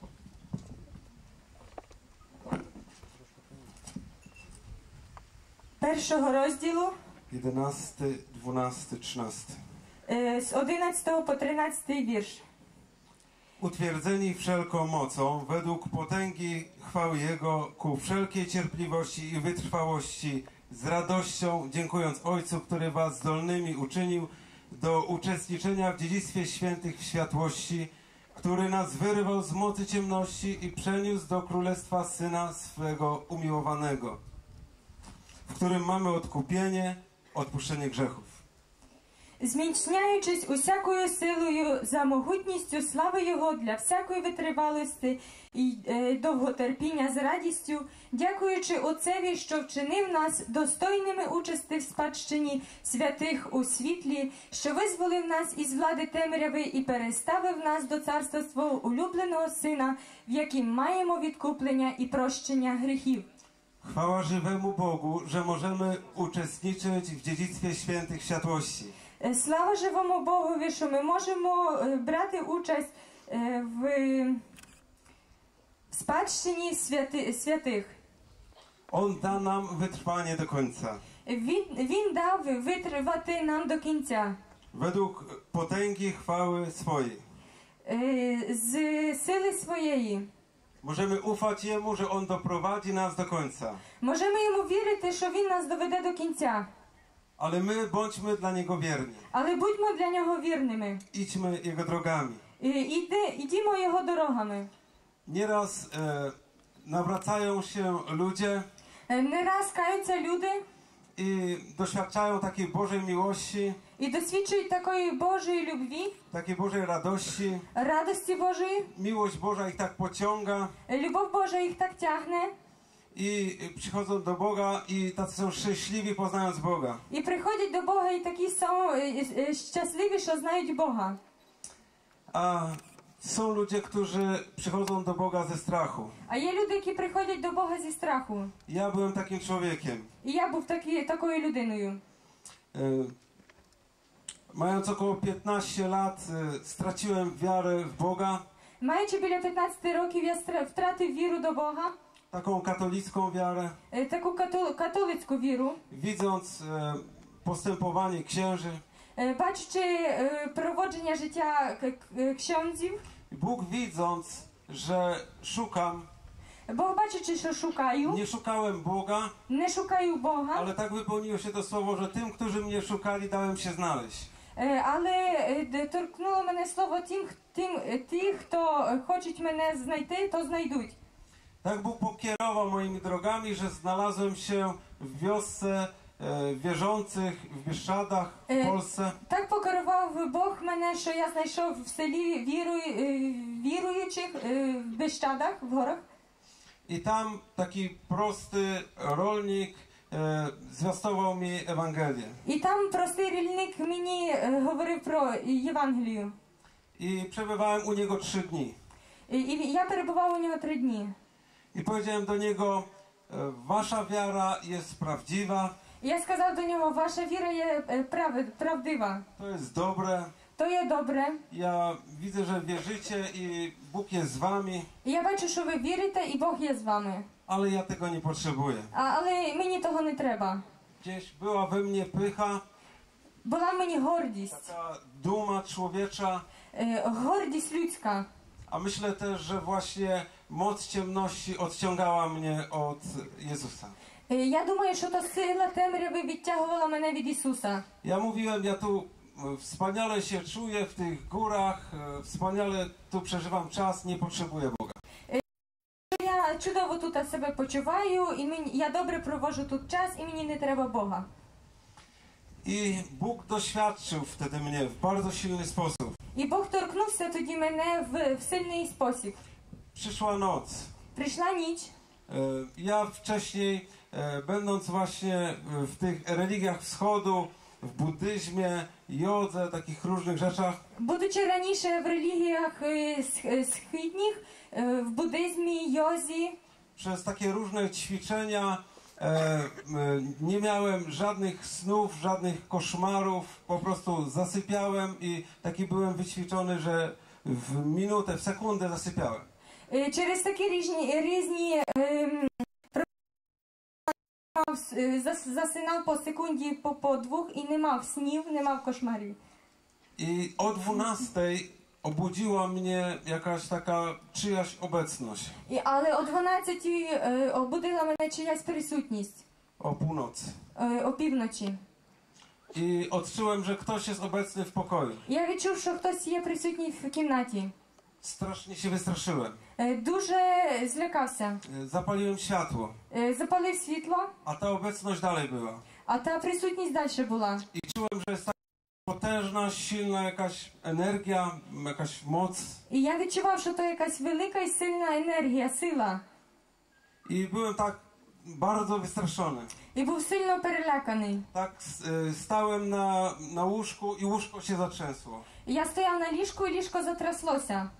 першого розділу 11, 12, 13. з 11 по 13 wiersz. Utwierdzeni wszelką mocą, według potęgi chwały Jego, ku wszelkiej cierpliwości i wytrwałości, z radością, dziękując Ojcu, który was zdolnymi uczynił do uczestniczenia w dziedzictwie świętych w światłości, który nas wyrwał z mocy ciemności i przeniósł do królestwa Syna swego umiłowanego, w którym mamy odkupienie, odpuszczenie grzechów. Зміцняючись усякою силою за могутністю слави Його для всякої витривалості і довготерпіння з радістю, дякуючи Отцеві, що вчинив нас достойними участи в спадщині святих у світлі, що визволив нас із влади темряви і переставив нас до царства свого улюбленого Сина, в яким маємо відкуплення і прощення гріхів. Chwała żywemu Bogu, że możemy uczestniczyć w dziedzictwie świętych w światłości. Слава живому Богові, що ми можемо брати участь в спадщині святих. On da nam wytrwanie do końca. Він дав витривати нам до кінця. Według potęgi chwały swojej. З сили своєї. Możemy ufać Jemu, że On doprowadzi nas do końca. Можемо йому вірити, що він нас доведе до кінця. Ale my bądźmy dla Niego wierni. Але будьмо для нього вірними. Idźmy Jego drogami. Ідімо його дорогами. Nieraz nawracają się ludzie Не раз каються люди i doświadczają takiej Bożej miłości, і досвідчують такої Божої любві, takiej Bożej radości. радості Божої. Miłość Boża ich tak pociąga Любов Божа їх так тягне. i przychodzą do Boga i tacy są szczęśliwi, poznając Boga. І приходять до Бога і такі щасливі, що знають Бога. A Są ludzie, którzy przychodzą do Boga ze strachu. А є люди, які приходять до Бога зі страху. Ja byłem takim człowiekiem. І я був такою людиною. Mając około 15 lat, straciłem wiarę w Boga. Маючи біля 15 років, я втратив віру до Бога. Taką katolicką wiarę. Таку католицьку віру. Widząc postępowanie księży, бачачи проводження життя księdzів. Bóg widząc, że szukam, Бог бачачи, що шукаю. nie szukałem Boga, Не шукаю Бога. ale tak wypełniło się to słowo, że tym, którzy mnie szukali, dałem się znaleźć. Але торкнуло мене слово ті, хто хочуть мене знайти, то знайдуть. Tak Bóg pokierował moimi drogami, że znalazłem się w wiosce wierzących, w Bieszczadach, w Polsce. Так покерував Бог мене, що я знайшов в селі віруючих в Bieszczadach, в горах. I tam taki prosty rolnik zwiastował mi Ewangelię. І там простий рільник мені говорив про Євангелію. I przebywałem u niego 3 dni. І я перебував у нього 3 дні. I powiedziałem do niego, wasza wiara jest prawdziwa. І я сказав до нього, ваша віра є правдива. To jest dobre. То є добре. Ja widzę, że wierzycie i Bóg jest z wami. І я бачу, що ви вірите, і Бог є з вами. Ale ja tego nie potrzebuję. Але мені того не треба. Gdzieś była we mnie pycha, Була в мені гордість. taka duma człowiecza. Гордість людська. A myślę też, że właśnie moc ciemności odciągała mnie od Jezusa. Я думаю, що та сила темряви відтягувала мене від Ісуса. Ja mówiłem, ja tu wspaniale się czuję w tych górach, wspaniale tu przeżywam czas, nie potrzebuję Boga. Я чудово тут себе почуваю, і я добре проводжу тут час, і мені не треба Бога. I Bóg doświadczył wtedy mnie w bardzo silny sposób. І Бог торкнувся тоді мене в сильний спосіб. Przyszła noc. Прийшла ніч. Ja wcześniej, będąc właśnie w tych religiach wschodu, w buddyzmie, jodze, takich różnych rzeczach, Будучи раніше в релігіях східніх, в буддизмі, йозі, przez takie różne ćwiczenia nie miałem żadnych snów, żadnych koszmarów, po prostu zasypiałem i taki byłem wyćwiczony, że w minutę, w sekundę zasypiałem. через такі різні засинав по секунді, по двох і не мав снів, не мав кошмарів. I o 12 obudziła mnie jakaś taka czyjaś obecność. Але о 12 обудила мене чиясь присутність, O północy. опівночі. I odczułem, że ktoś jest obecny w pokoju. Я відчув, що хтось є присутній в кімнаті. Strasznie się wystraszyłem. Дуже злякався. Zapaliłem światło, Запалив світло, a ta obecność dalej była. а та присутність далі була. I czułem, że jest taka potężna, silna jakaś energia, jakaś moc. І я відчував, що то якась велика і сильна енергія, сила. I byłem tak bardzo wystraszony. І був сильно переляканий. Tak stałem na łóżku i łóżko się zatrzęsło. І я стояв на ліжку, і ліжко затряслося.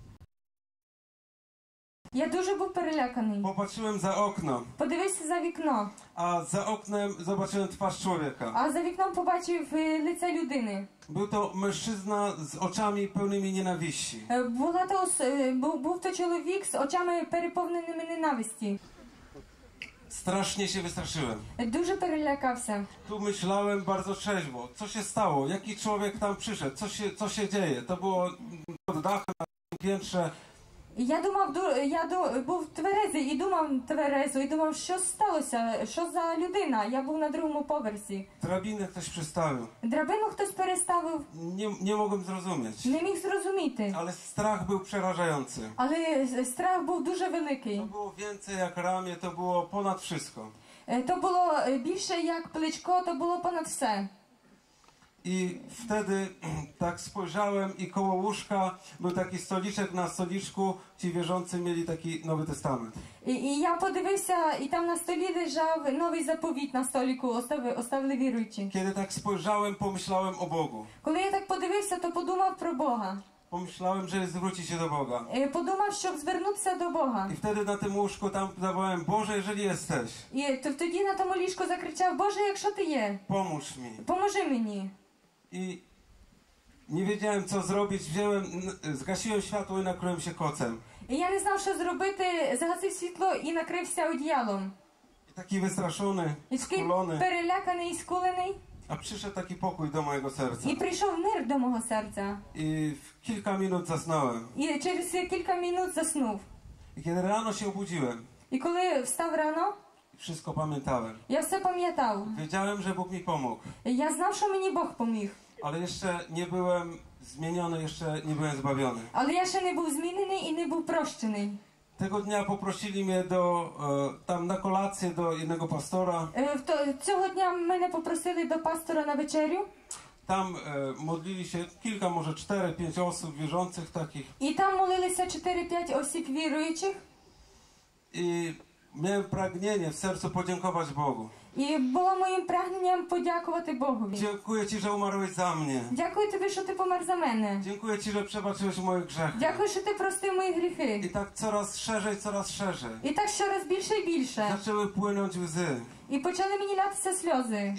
Я дуже був переляканий. Popatrzyłem za okno, Подивився за вікно, a za oknem zobaczyłem twarz człowieka. а за вікном побачив лице людини. Był to mężczyzna z oczami pełnymi nienawiści. Був то чоловік з очами переповненими ненависті. Strasznie się wystraszyłem. Дуже перелякався. Tu myślałem bardzo trzeźwo. Co się stało? Jaki człowiek tam przyszedł? Co się dzieje? To było pod dachem na piętrze. Я був тверезий і думав тверезо, і думав, що сталося, що за людина. Я був на другому поверсі. Drabinę ktoś przystawił. Драбину хтось переставив, Nie mogłem zrozumieć. не міг зрозуміти. Ale strach był przerażający. Але страх був дуже великий. To było więcej jak ramię, to było ponad wszystko. То було більше як плечко, то було понад все. I wtedy tak spojrzałem i koło łóżka był taki stoliczek, na stoliczku ci wierzący mieli taki Nowy Testament. І я подивився, і там на столі лежав новий заповіт на століку, оставили віруючі. Kiedy tak spojrzałem, pomyślałem o Bogu. Коли я так подивився, то подумав про Бога. pomyślałem, że zwróci się do Boga. Подумав, щоб звернутися до Бога. I wtedy na tym łóżku tam zawołałem: Boże, jeżeli jesteś, І тоді на тому ліжку закричав: Боже, якщо ти є, pomóż mi. поможи мені. I nie wiedziałem, co zrobić. Zgasiłem światło i nakryłem się kocem. І я не знав, що зробити, загасив світло і накрився одіялом. I taki wystraszony, І такий skulony. переляканий і скулений. A przyszedł taki pokój do mojego serca. І прийшов мир до мого серця. I w kilka minut zasnąłem. І через кілька минут заснув. I kiedy rano się obudziłem, І коли встав рано, wszystko pamiętałem. я все пам'ятав. Wiedziałem, że Bóg mi pomógł. Я знав, що мені Бог поміг. Ale jeszcze nie byłem zmieniony, jeszcze nie byłem zbawiony. Але я ще не був змінений і не був прощений. Tego dnia poprosili mnie tam na kolację do jednego pastora. Цього дня мене попросили до пастора на вечерю. Tam modlili się kilka, może 4-5 osób wierzących takich. І там молилися 4-5 осіб віруючих. I miałem pragnienie w sercu podziękować Bogu. І було моїм прагненням подякувати Богові. Dziękuję Ci, że umarłeś za mnie. Дякую тобі, що ти помер за мене. Dziękuję Ci, że przebaczyłeś moje grzechy. Дякую, що ти простив мої I гріхи. tak coraz szerzej, coraz szerzej. І так щораз більше і більше. Zaczęły płynąć łzy. І почали мені лятися сльози.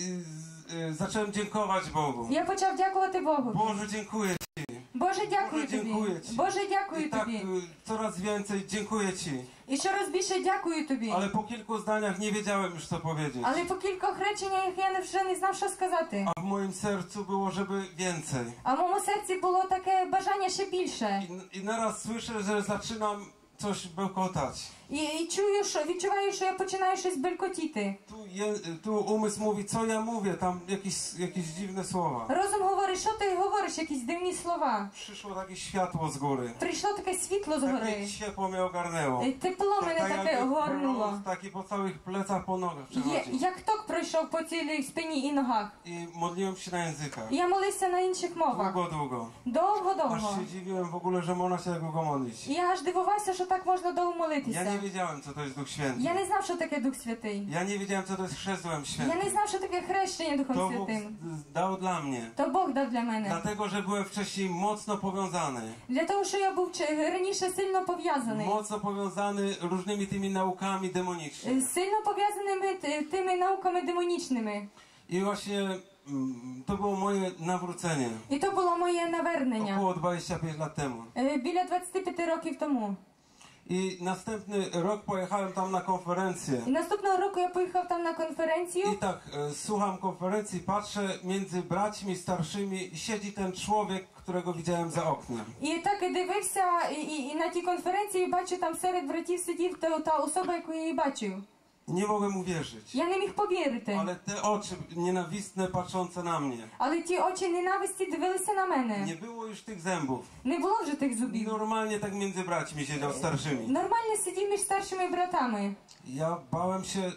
Zacząłem dziękować Bogu. Я почав дякувати Богу. Boże, dziękuję. Боже, дякую Boże, тобі. dziękuję Ci. Боже, I дякую tak тобі. coraz więcej dziękuję Ci. І щораз більше дякую тобі. Ale po kilku zdaniach nie wiedziałem już co powiedzieć. Але по кількох реченнях я вже не знав, що сказати. A w moim sercu było, żeby więcej. А в моєму серці було таке бажання ще більше. I naraz słyszę, że zaczynam coś bełkotać. І чую, що відчуваю, що я починаю щось белькотіти. Tu umysł mówi, co ja mówię, tam jakieś dziwne słowa. Розум говорить, що ти говориш, якісь дивні слова. Przyszło takie światło z góry. Прийшло таке світло згори. Takie ciepło mnie ogarnęło. Тепло мене таке jakby огорнуло. prąd taki po całych plecach, po nogach przechodzi. Як ток пройшов по цілій спині і ногах. I modliłem się na językach. Я молився на інших мовах. Długo. Aż Довго-довго. się dziwiłem w ogóle, że można się tak długo modlić. І я аж дивувався, що так можна довго Ja молитися. nie wiedziałem, co to jest Duch Święty. Я не знав, що таке Дух Святий. Ja nie wiedziałem, co to jest chrzest Duchem Я Świętym. не знав, що таке хрещення Духом To Bóg Святим. dał dla mnie. То Бог дав для мене. Dlatego, że byłem wcześniej mocno powiązany. Для того, що я був раніше сильно пов'язаний. Mocno powiązany różnymi tymi naukami demonicznymi. Сильно пов'язаними тими науками демонічними. I właśnie to było moje nawrócenie. І то було моє навернення. Około 25 lat temu. Біля 25 років тому. I następny rok pojechałem tam na konferencję. І наступного року я поїхав там на конференцію. I tak, słucham konferencji, patrzę między braćmi starszymi, siedzi ten człowiek, którego widziałem za oknem. І так і дивився, і на тій конференції бачу, там серед братів сидів та особа, яку я і бачив. Nie mogłem uwierzyć. Я не міг повірити. Ale te oczy nienawistne patrzące na mnie. Але ті очі ненависті дивилися на мене. Nie było już tych zębów. Не було вже тих зубів. Normalnie tak między braćmi siedział starszymi. Нормально сидів між старшими братами. Ja bałem się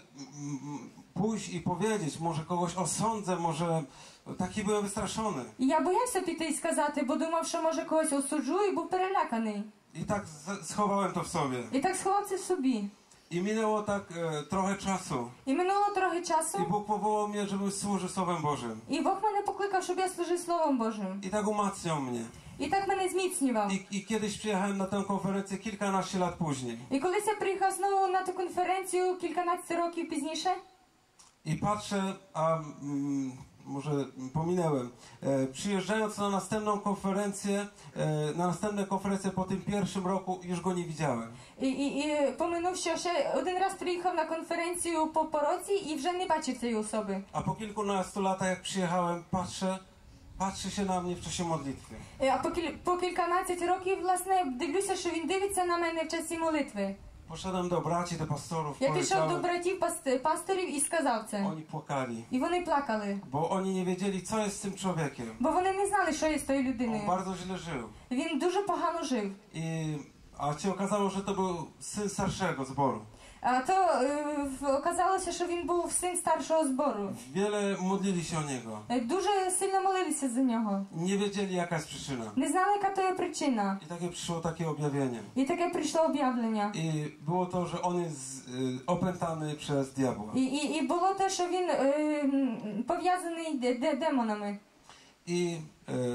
pójść i powiedzieć, może kogoś osądzę, może... Taki byłem wystraszony. І я боявся піти і сказати, бо думав, що може когось осуджу, і був переляканий. I tak schowałem to w sobie. І так сховав це в собі. I minęło tak trochę czasu. І минуло трохи I часу, Bóg powołał mnie, żebym służył Słowem Bożym. і Бог мене покликав, щоб я служив Словом Божим. I tak umacniał mnie. І так мене зміцнював. I kiedyś przyjechałem na tę konferencję kilkanaście lat później. І колись я приїхав знову на ту конференцію кільканадцять років пізніше. I patrzę, a może pominęłem. Przyjeżdżając na następną konferencję, na następne konferencje po tym pierwszym roku już go nie widziałem. І поминув, що ще один раз приїхав на конференцію по році і вже не бачив цієї особи. A po kilkunastu latach jak przyjechałem, patrzy się na mnie w czasie modlitwy. А по кільканадцять років, власне, дивлюся, що він дивиться на мене в часі молитви. Poszedłem do braci, do pastorów, Я пішов до powiedziałem, братів пасторів і сказав це. oni płakali, І вони плакали, bo oni nie wiedzieli, co jest z tym człowiekiem. бо вони не знали, що є з тою On людиною. bardzo źle żył. Він дуже pogano жив. A się okazało, że to był syn starszego zboru. А то оказалося, що він був син старшого збору. Wiele modlili się o niego. Дуже сильно молилися за нього. Nie wiedzieli, jaka jest przyczyna. Не знали, яка то є причина. I takie przyszło takie objawienie. І таке прийшло об'явлення. I było to, że on jest opętany przez diabła. І було те, що він пов'язаний демонами. I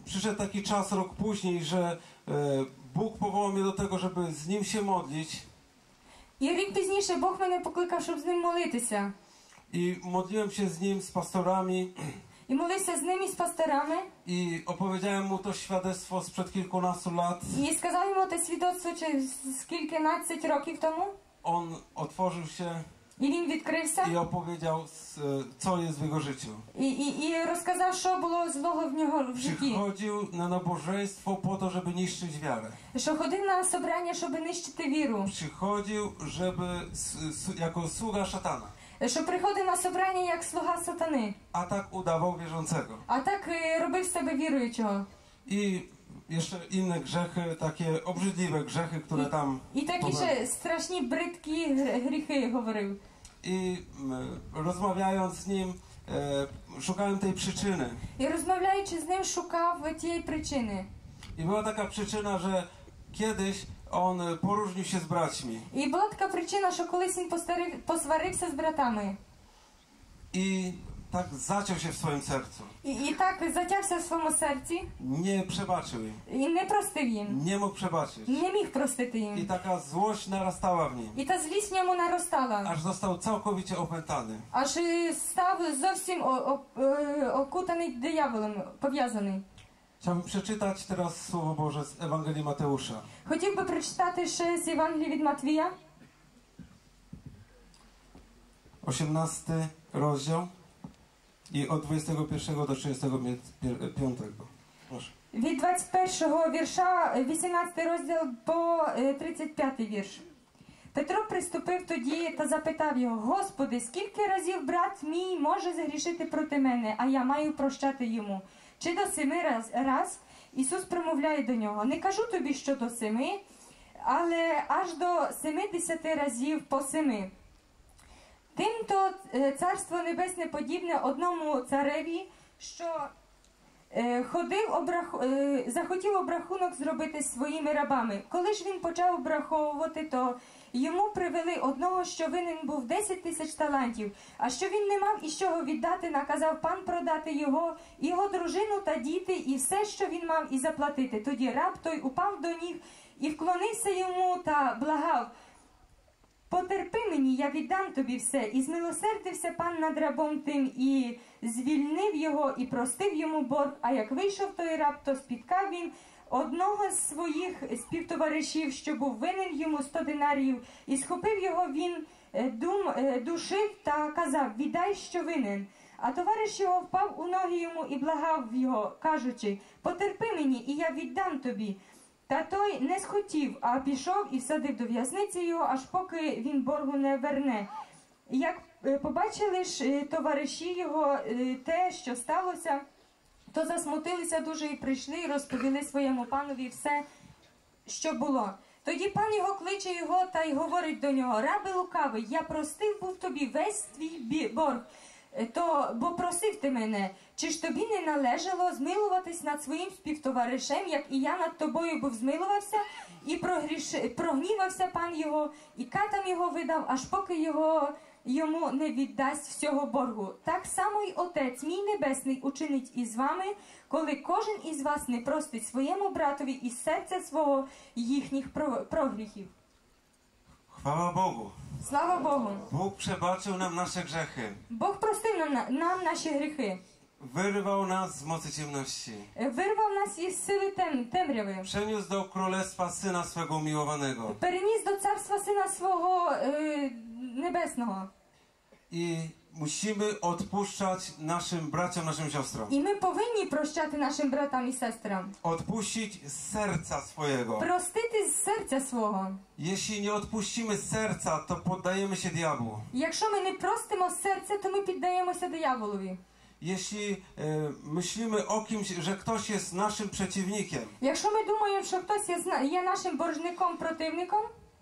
przyszedł taki czas, rok później, że Bóg powołał mnie do tego, żeby z Nim się modlić. І рік пізніше Бог мене покликав, щоб з ним молитися. I modliłem się z Nim, z pastorami. І молився з ним і з пасторами. I opowiedziałem mu to świadectwo sprzed kilkunastu lat. І сказав йому те свідоцтво з кільканадцять років тому. On otworzył się І він відкрився. i opowiedział, co jest w jego życiu. І розказав, що було злого в нього в житті. Przychodził na nabożeństwo po to, żeby niszczyć wiarę. Що ходив на собрання, щоб нищити віру. Przychodził, żeby jako sługa szatana. Що приходив на собрання як слуга сатани. A tak udawał wierzącego. А так робив з себе віруючого. I jeszcze inne grzechy, takie obrzydliwe grzechy, które tam... І такі ще страшні, бридкі гріхи говорив. I rozmawiając z nim, szukałem tej przyczyny. І розмовляючи з ним, шукав тієї причини. I była taka przyczyna, że kiedyś on poróżnił się z braćmi. І була така причина, що колись він посварився з братами. I tak zaciął się w swoim sercu. І так затявся в своєму серці. Nie przebaczył im. І не простив їм. Nie mógł przebaczyć. Не міг простити I їм. taka złość narastała w nim. І та злість в ньому наростала. Aż został całkowicie opętany. Аж став зовсім окутаний дияволом, пов'язаний. Chciałbym przeczytać teraz Słowo Boże z Ewangelii Mateusza. Хотів би прочитати ще з Євангелії від Матвія. 18 rozdział i od 21 do 35. Proszę. Від 21 вірша, 18 розділ по 35 вірш. Петро приступив тоді та запитав його: Господи, скільки разів брат мій може загрішити проти мене, а я маю прощати йому? Чи до 7 раз? Ісус промовляє до нього: не кажу тобі, що до 7, але аж до 70 разів по 7. Тимто царство небесне подібне одному цареві, що захотів обрахунок зробити своїми рабами. Коли ж він почав обраховувати, то йому привели одного, що винен був 10 тисяч талантів, а що він не мав із чого віддати, наказав пан продати його дружину та діти, і все, що він мав, і заплатити. Тоді раб той упав до ніг і вклонився йому та благав: потерпи мені, я віддам тобі все. І змилосердився пан над рабом тим, і звільнив його, і простив йому борг. А як вийшов той раб, то спіткав він одного з своїх співтоваришів, що був винен йому 100 динаріїв, і схопив його він, душив та казав: віддай, що винен. А товариш його впав у ноги йому і благав його, кажучи: потерпи мені, і я віддам тобі. Та той не схотів, а пішов і всадив до в'язниці його, аж поки він боргу не верне. Як побачили ж товариші його те, що сталося, то засмутилися дуже і прийшли, і розповіли своєму панові все, що було. Тоді пан його кличе його та й говорить до нього: рабе лукавий, я простив був тобі весь твій борг, бо просив ти мене. Чи ж тобі не належало змилуватись над своїм співтоваришем, як і я над тобою був змилувався? І прогнівався пан його, і катам його видав, аж поки йому не віддасть всього боргу. Так само й Отець мій Небесний учинить із вами, коли кожен із вас не простить своєму братові із серця свого їхніх прогріхів. Chwała Bogu. Слава Богу! Bóg przebaczył nam nasze grzechy. Бог простив нам наші гріхи. Wyrywał nas z mocy ciemności. Вирвав нас із сили темряви. Przeniósł do królestwa Syna swego umiłowanego. Переніс до царства Сина свого небесного. I musimy odpuszczać naszym braciom, naszym siostrom. І ми повинні прощати нашим братам і сестрам. Odpuścić z serca swojego. Простити з серця свого. Jeśli nie odpuścimy z serca, to poddajemy się diabłu. Якщо ми не простимо з серця, то ми піддаємося дияволові. Jeśli myślimy o kimś, że ktoś jest naszym przeciwnikiem, Якщо ми думаємо, що хтось є нашим боржником, противником,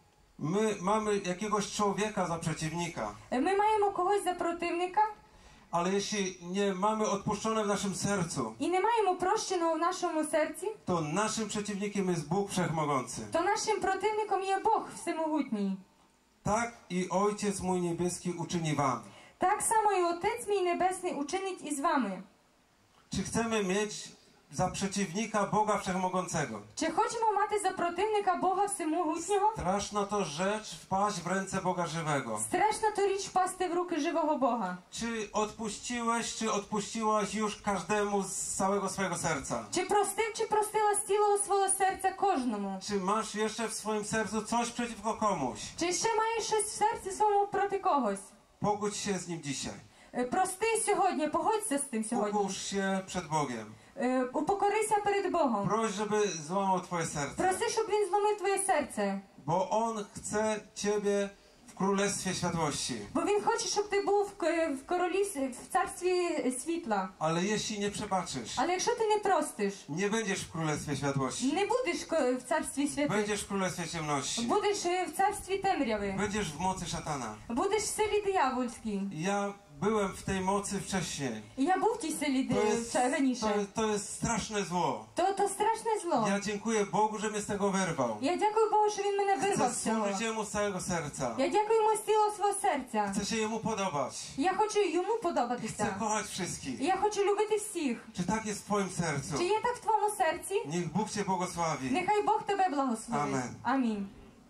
my mamy jakiegoś człowieka za przeciwnika, ми маємо когось за противника, ale jeśli nie mamy odpuszczone w naszym sercu, і не маємо прощеного в нашому серці, to naszym przeciwnikiem jest Bóg Wszechmogący. то нашим противником є Бог Всемогутній. Tak i Ojciec mój niebieski uczyni wam. Так само і Отець мій Небесний учинить із вами. Czy chcemy mieć za przeciwnika Boga Wszechmogącego. Чи хочемо мати за противника Бога Всемогутнього? Straszna to rzecz wpaść w ręce Boga żywego. Страшна то річ впасти в руки живого Бога. Czy odpuściłeś, czy odpuściłaś już każdemu z całego swojego serca? Чи простив, чи простила з цілого свого серця кожному? Czy masz jeszcze w swoim sercu coś przeciwko komuś? Чи ще маєш щось в серці своєму проти когось? Pogódź się z nim dzisiaj. Прости сьогодні, погодься з тим сьогодні. Ukłóż się przed Bogiem. Упокорися перед Богом. Proś, żeby złamał twoje serce. Проси, щоб він зломив твоє серце. Bo On chce ciebie w Królestwie Światłości. Бо він хоче, щоб ти був в королівстві, в царстві світла. Ale jeśli nie przebaczysz, Але якщо ти не простиш, nie będziesz w Królestwie Światłości. не будеш в царстві світла, Będziesz w Królestwie Ciemności. будеш в царстві темряви, Będziesz w mocy szatana. будеш в селі диявольській. Ja byłem w tej mocy wcześniej. І я був в тій селі раніше. To jest straszne zło. То страшне зло. Ja dziękuję Bogu, że mnie z tego wyrwał. Я дякую Богу, що він мене вирвав Chcę з цього. służyć Jemu z całego serca. Я дякую йому з цілого свого серця. Chcę się Jemu podobać. Я хочу йому Chcę подобатися. kochać wszystkich. Я хочу любити всіх. Czy tak jest w Twoim sercu? Чи є так в твоєму серці? Niech Bóg Cię błogosławi. Нехай Бог тебе благословить. Амен. Амінь.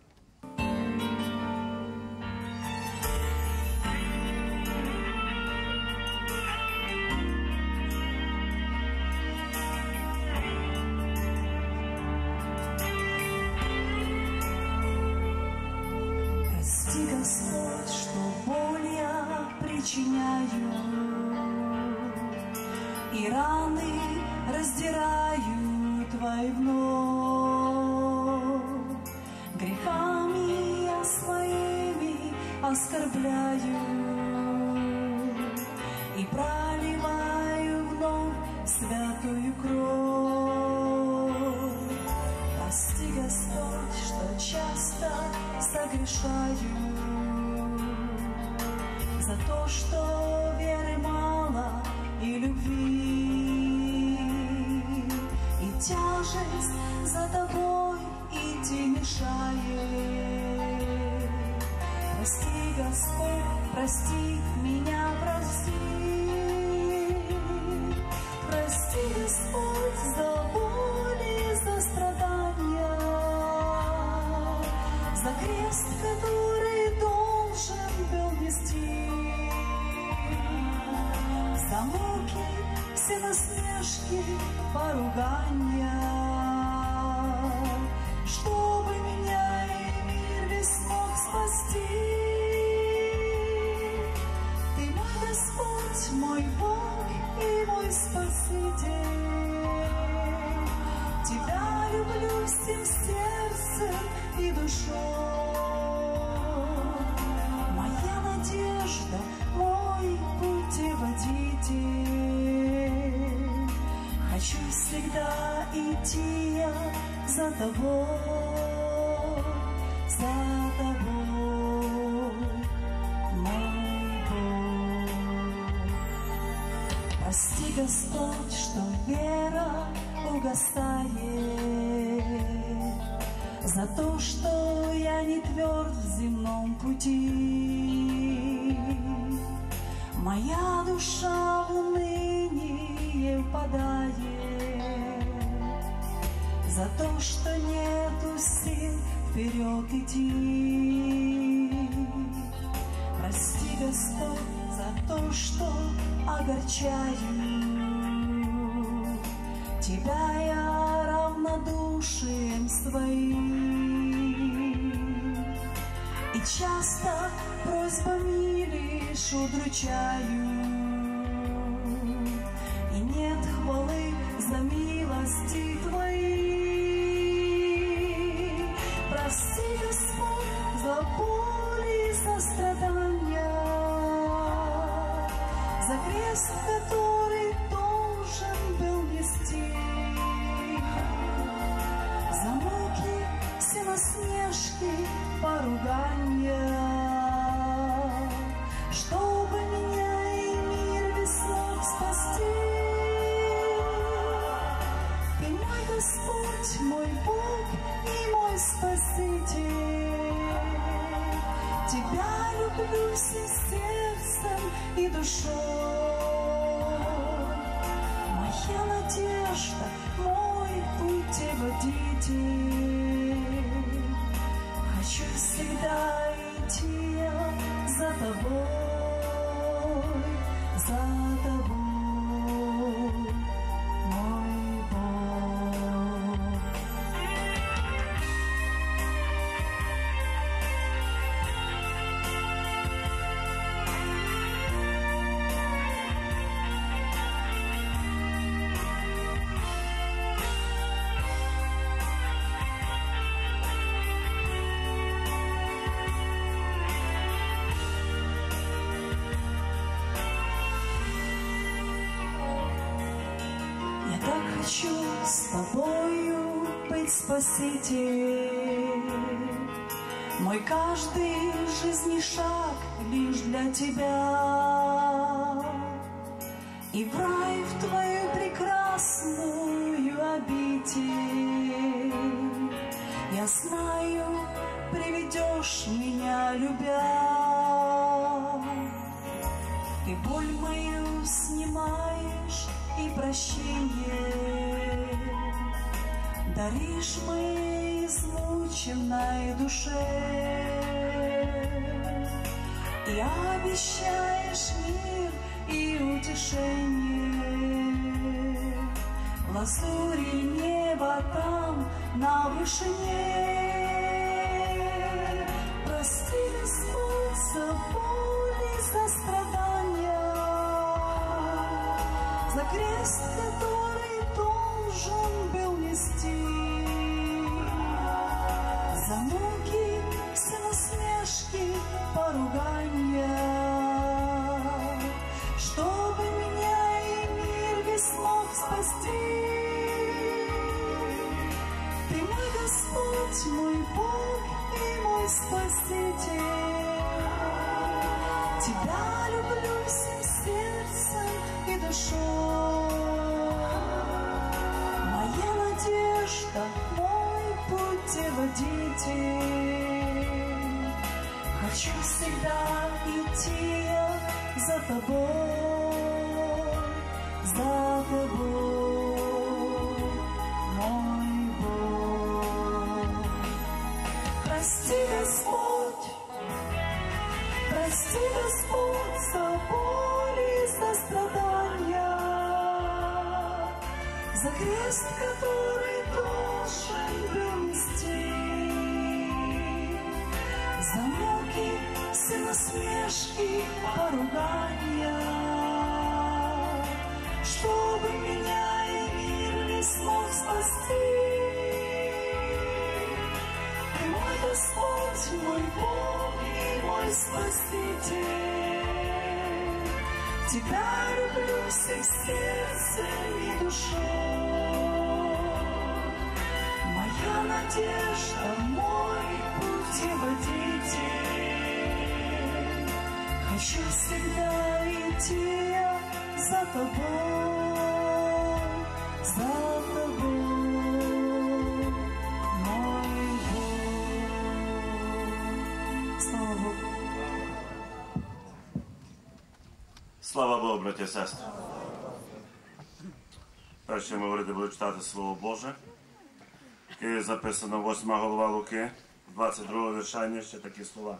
Прости, Господь, что боль я причиняю, и раны раздираю Твои вновь. Грехами я своими оскорбляю и проливаю вновь святую кровь. Прости, Господь, что часто согрешаю за то, что веры мало и любви, и тяжесть за тобой идти мешает. Прости, Господь, прости меня, прости. Прости, Господь, за боль и за страдания, за крест, который должен был нести, за муки, все насмешки, поругания, чтобы меня и мир весь мог спасти. Ты мой Господь, мой Бог и мой Спаситель. Тебя люблю всем сердцем и душой. Моя надежда, мой путеводитель. Хочу всегда идти я за тобой, за тобой, мой Бог. Прости, Господь, что вера угасает, за то, что я не тверд в земном пути. Моя душа в уныние впадает, за то, что нету сил вперед идти. Прости, Господь, за то, что огорчаю Тебя я равнодушием своим, и часто просьбами лишь удручаю, и нет хвалы за милости Твои. Прости, Господь, за боль и за страдания, за крест, который должен был нести, за муки, все насмешки, поругания, чтобы меня и мир весь смог спасти. Ты мой Господь, мой Бог и мой Спаситель. Тебя люблю всем сердцем и душой. Моя надежда, надежда, мой путеводитель. Хочу всегда идти за тобой, за тобой, мой Бог. Хочу с тобою быть, Спаситель, мой каждый жизни шаг лишь для тебя. И в рай, в твою прекрасную обитель, я знаю, приведешь меня, любя. Ты боль мою снимаешь и прощение даришь моей измученной душе, и обещаешь мир и утешение в лазури неба там на вышине. Прости, Господь, за боль и за страдания, за крест, который должен был нести, за муки, все насмешки, поругания, чтобы меня и мир весь мог спасти. Ты мой Господь, мой Бог и мой Спаситель. Тебя люблю всем сердцем и душой. Моя надежда, мой путеводитель. Хочу всегда идти за тобой, за тобой, мой Бог. Прости, Господь, прости, Господь, за боль и за страдания, за крест, который должен был нести, за муки, все насмешки, поругания, чтобы меня и мир не смог спасти. Ты мой Господь, мой Бог и мой Спаситель. Тебя люблю всем сердцем и душой. Моя надежда, мой путеводитель. Хочу всегда идти за тобой, за тобой, мой Бог. Слава Богу. Слава Богу, браті і сестри. Перше ми говорити буду читати Слово Боже, яке записано 8 глава Луки, 22 вірша, ще такі слова.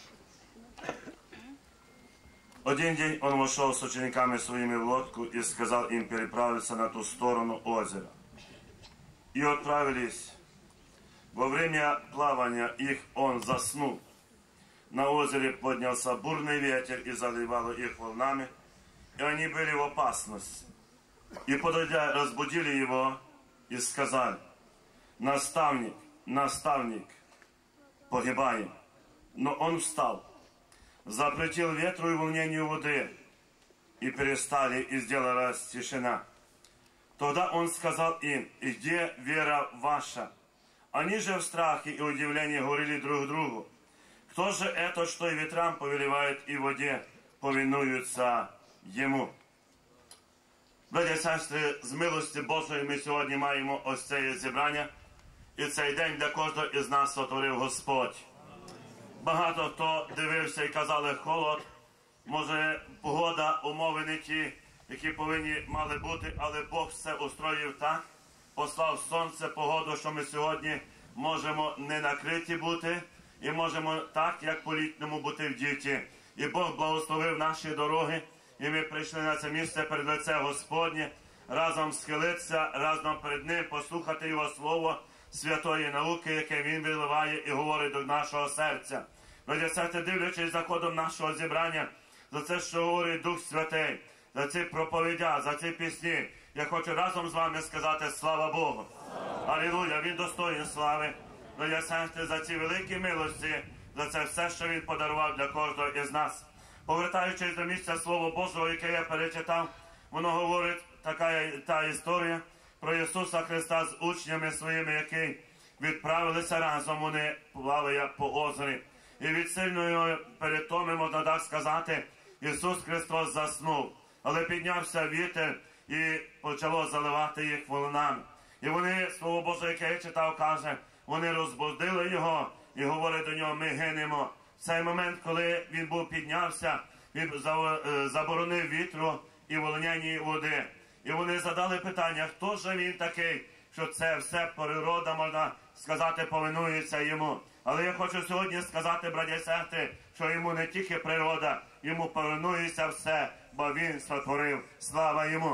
Один день он вошел с учениками своими в лодку и сказал им переправиться на ту сторону озера. И отправились. Во время плавания их он заснул. На озере поднялся бурный ветер и заливал их волнами, и они были в опасности. И, подойдя, разбудили его и сказали: «Наставник, наставник, погибаем». Но он встал, запретил ветру и волнению воды, и перестали, и сделалась тишина. Тогда он сказал им: «И где вера ваша?» Они же в страхе и удивлении говорили друг другу: «Кто же это, что и ветрам повелевает, и воде повинуются ему?» Браті і сестри, з милості Божої ми сьогодні маємо ось це зібрання, і цей день для кожного із нас сотворив Господь. Багато хто дивився і казали: холод, може погода, умови не ті, які повинні мали бути, але Бог все устроїв так, послав сонце, погоду, що ми сьогодні можемо не накриті бути і можемо так, як по-літньому бути вдіті. І Бог благословив наші дороги, і ми прийшли на це місце перед лице Господнє, разом схилитися, разом перед Ним послухати Його Слово святої науки, яке Він виливає і говорить до нашого серця. Браті серце, дивлячись за ходом нашого зібрання, за це, що говорить Дух Святий, за ці проповідя, за ці пісні, я хочу разом з вами сказати слава Богу. Алілуя, Він достоїн слави. Браті серце, за ці великі милості, за це все, що Він подарував для кожного із нас. Повертаючись до місця Слова Божого, яке я перечитав, воно говорить та історія про Ісуса Христа з учнями своїми, які відправилися разом, вони плавали по озері. І від сильної перетоми, можна так сказати, Ісус Христос заснув. Але піднявся вітер і почало заливати їх волнами. І вони, Слово Боже, яке я читав, каже, вони розбудили Його і говорять до Нього, ми гинемо. В цей момент, коли Він піднявся, Він заборонив вітру і волняні води. І вони задали питання, хто ж Він такий, що це все природа, можна сказати, повинується Йому. Але я хочу сьогодні сказати, браті і сестри, що Йому не тільки природа, Йому повинується все, бо Він сотворив. Слава Йому!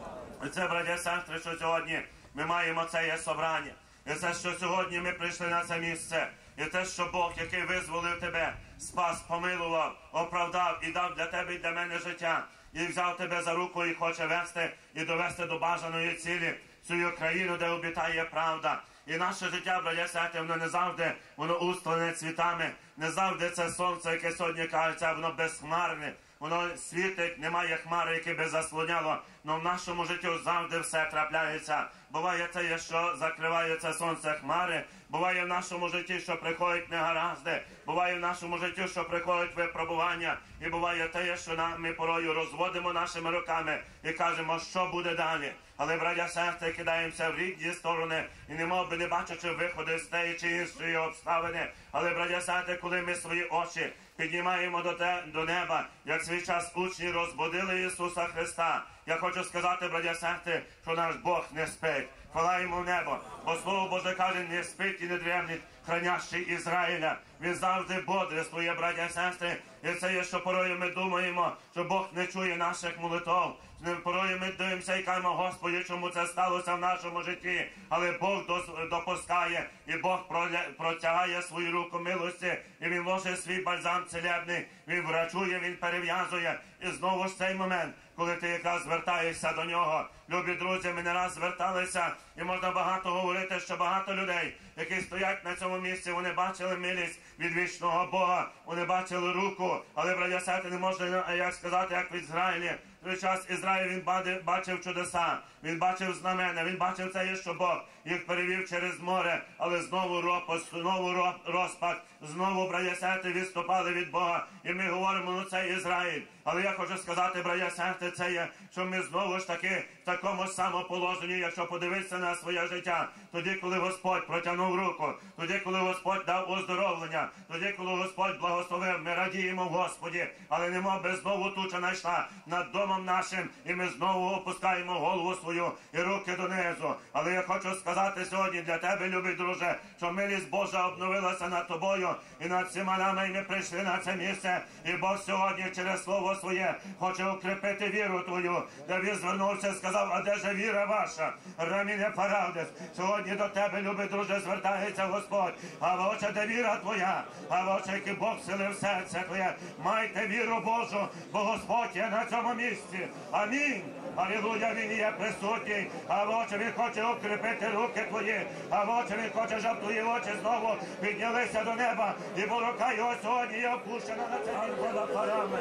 І це, браті і сестри, що сьогодні ми маємо це є собрання. І це, що сьогодні ми прийшли на це місце. І те, що Бог, який визволив тебе, спас, помилував, оправдав і дав для тебе і для мене життя. І взяв тебе за руку і хоче вести і довести до бажаної цілі цю країну, де обітає правда. І наше життя, браті і сестри, воно не завжди, воно устелене цвітами, не завжди це сонце, яке сьогодні кажеться, воно безхмарне. Воно світить, немає хмари, яке би заслоняло, але в нашому житті завжди все трапляється. Буває те, що закривається сонце хмари, буває в нашому житті, що приходять негаразди, буває в нашому житті, що приходять випробування, і буває те, що ми порою розводимо нашими руками і кажемо, що буде далі. Але, браті і сестри, кидаємося в різні сторони і немов би не бачачи виходи з тієї чи іншої обставини. Але, браті і сестри, коли ми свої очі піднімаємо до неба, як свій час учні розбудили Ісуса Христа, я хочу сказати, браті і сестри, що наш Бог не спить. Хвала Йому в небо, бо Слово Боже каже, не спить і не древнить хранящий Ізраїля. Він завжди бодрствує, браті і сестри. І це є, що порою ми думаємо, що Бог не чує наших молитов. Порою ми дивимося і кажемо, Господи, чому це сталося в нашому житті. Але Бог допускає, і Бог протягає свою руку милості, і Він ложить свій бальзам целебний, Він врачує, Він перев'язує. І знову ж цей момент, коли ти якраз звертаєшся до Нього. Любі друзі, ми не раз зверталися, і можна багато говорити, що багато людей, які стоять на цьому місці, вони бачили милість від вічного Бога, вони бачили руку, але, браті і сестри, не можна, як сказати, як в Ізраїлі. В той час Ізраїль, він бачив чудеса, він бачив знамена, він бачив це, що Бог їх перевів через море, але знову ропот, знову розпад, знову, браті і сестри, відступали від Бога. І ми говоримо, ну це Ізраїль. Але я хочу сказати, браті і сестри, це є, що ми знову ж таки в такому ж самому положенні, якщо подивитися на своє життя, тоді, коли Господь протягнув руку, тоді, коли Господь дав оздоровлення, тоді, коли Господь благословив, ми радіємо в Господі, але немов би знову туча знайшла над домом нашим, і ми знову опускаємо голову свою і руки донизу. Але я хочу сказати сьогодні для тебе, любий друже, що милість Божа обновилася над тобою і над всіма нами, і ми прийшли на це місце, і Бог сьогодні через Слово Своє хоче укріпити віру твою. Давид звернувся і сказав, а де ж віра ваша? Раміне Парадес. Сьогодні до тебе, любий друже, звертається Господь. А воче, де віра твоя? А воче, який Бог вселив серце твоє. Майте віру Божу, бо Господь є на цьому місці. Амінь. Алілуя, Він є присутній. А воче, Він хоче укріпити руки твої. А воче, Він хоче, щоб твої очі знову піднялися до неба. І бо рука його сьогодні є опущена на це парами.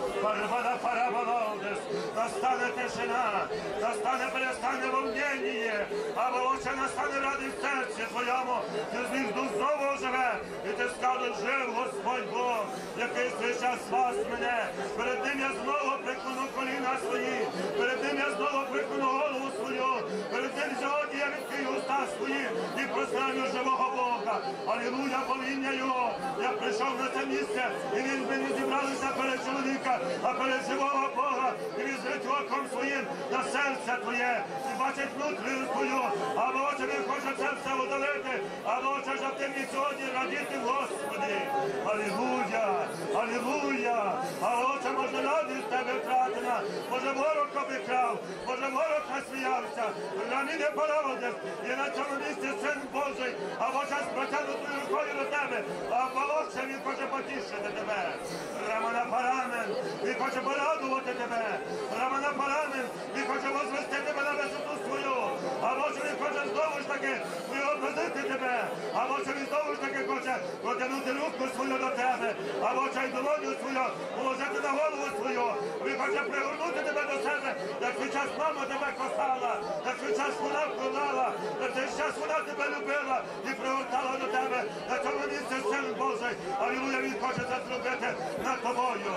Настане тишина, перестане волнення, а вовче настане радість в серці твоєму, ти з ним знову живе, і ти скажеш, жив Господь Бог, який свій час спас мене. Перед ним я знову прикладу коліна свої, перед ним я знову прикладу голову свою, перед ним сьогодні я відкрию уста свої і прославлю живого Бога. Алілуя, повіння Його. Я прийшов на це місце, і ми не зібралися перед чоловіка, а перед живого Бога. і візрить оком своїм на серце твоє, і бачить внутрішню твою, або Отче, він хоче це все удалити, або Отче, щоб ти мені сьогодні радіти в Господі. Алілуя, алілуя, а Отче, може, радість в тебе втратена, може, ворог обікрав, може, ворог насміявся, мені не порадив, і на цьому місці Син Божий, а Отче, з протягнутою рукою до тебе, а Отче, він хоче потішити тебе. Рамана Парамен, він хоче порадувати тебе. Рамана Парамен, він хоче возвести тебе на висоту свою. А Отче, він хоче знову ж таки образити тебе. А Отче, він знову ж таки хоче протягнути руку свою до тебе. А Отче, й долоню свою положити на голову свою. Він хоче пригорнути тебе до себе, як свій час мама тебе кохала, як свій час вона вкладала, як свій час вона тебе любила і пригортала до тебе. На цьому місці Син Божий. Алілуя, він хоче це зробити над тобою.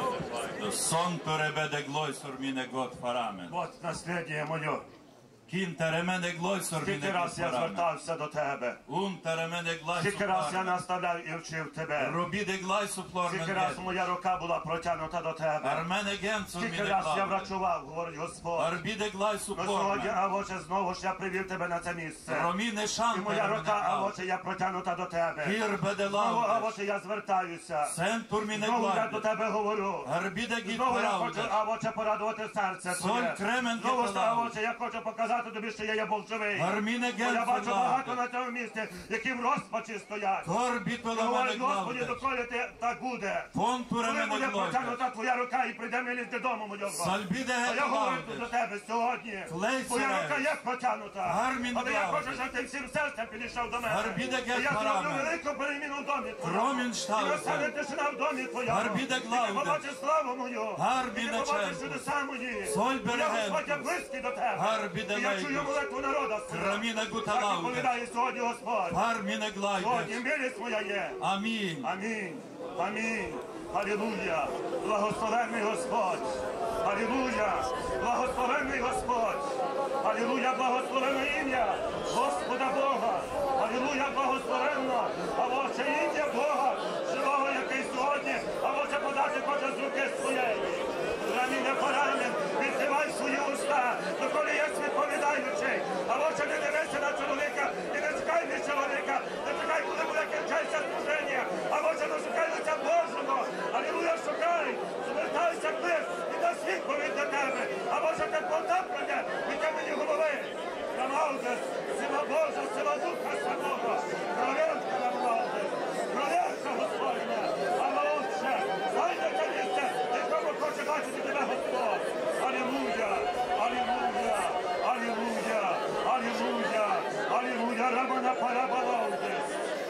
Sontore bede gloisor mine God faramen. От наслідє моє. Kintere mene gloisor Скільки mine God раз я faramen. звертався до тебе. Untere mene gloisor Скільки раз я faramen. наставляв і вчив тебе. Robide gloisor flor Скільки men раз ged. моя рука була протягнута до тебе. Armene gensor Скільки mine раз я glave. врачував, говорить Господь. Arbide gloisor Но flor сьогодні, men. а Отче, знову ж я привів тебе на це місце. Romine І shantere моя mene рука, а glave. Отче, я протягнута до тебе. Hir bede Знову, а laudes. Отче, я звертаюся. Sentur mine Знову я до glave. тебе говорю. Arbide git Знову я хочу, paraudes. а Отче, порадувати серце твоє. Соль кремен Знову ж, а геталау. Отче, я хочу показати тобі, що я є Бог живий. Armine Бо я бачу gensor багато laudes. на цьому місці, які в розпачі стоять. Korbito І la говорять, mene Господи, glaudes. доколи ти так буде. Ponture Коли mene буде glaudes. протягнута твоя рука і прийде милість додому, моя Бога. Salbide А я говорю до glaudes. тебе сьогодні. Клейся. Твоя рука є протягнута. Гармін Але я глауdes. хочу, щоб ти всім серцем підійшов до мене. Гарбіде І я зроблю парамен. велику переміну в домі твоєму. Промінь І штаузен. настане тишина в домі твоєму. Гарбіде І ти глауdes. побачиш славу мою. Гарбіде І ти побачиш ченко. чудеса мої. Соль Бо я, Господь, я берегентус. близький до тебе. Гарбіде І я чую лейдус. молитву народа свого. Краміне Так гуталауdes. відповідає сьогодні Господь. Armine Сьогодні glaudes. милість моя є. Амінь. Амінь. Амінь. Алілуя. Благословенний Господь. Алілуя. Благословенний Господь. Алілуя. Благословенне ім'я Господа Бога. Алілуя. Благословенно. А Отче, ім'я Бога, живого, який сьогодні, а Отче, подати хоче з руки своєї. Раміне Парамен, відкривай свої уста, доколи є відповідаючий. А Отче, не дивися на чоловіка і не чекай від чоловіка, не чекай, коли буде кінчатися служення. А Отче, дошукай лиця Божого. Алілуя, шукай, звертайся ближ і дасть відповідь до тебе. А Отче, те потеплення від мені голови. Рамаудес, сила Божа, сила Духа Святого. Провірка Рамаудес, провірка Господня. А Отче, зайде це місце, якому хоче бачити тебе Господь. Алілуя, алілуя, алілуя, алілуя, алілуя, Рамана Парабалаудес.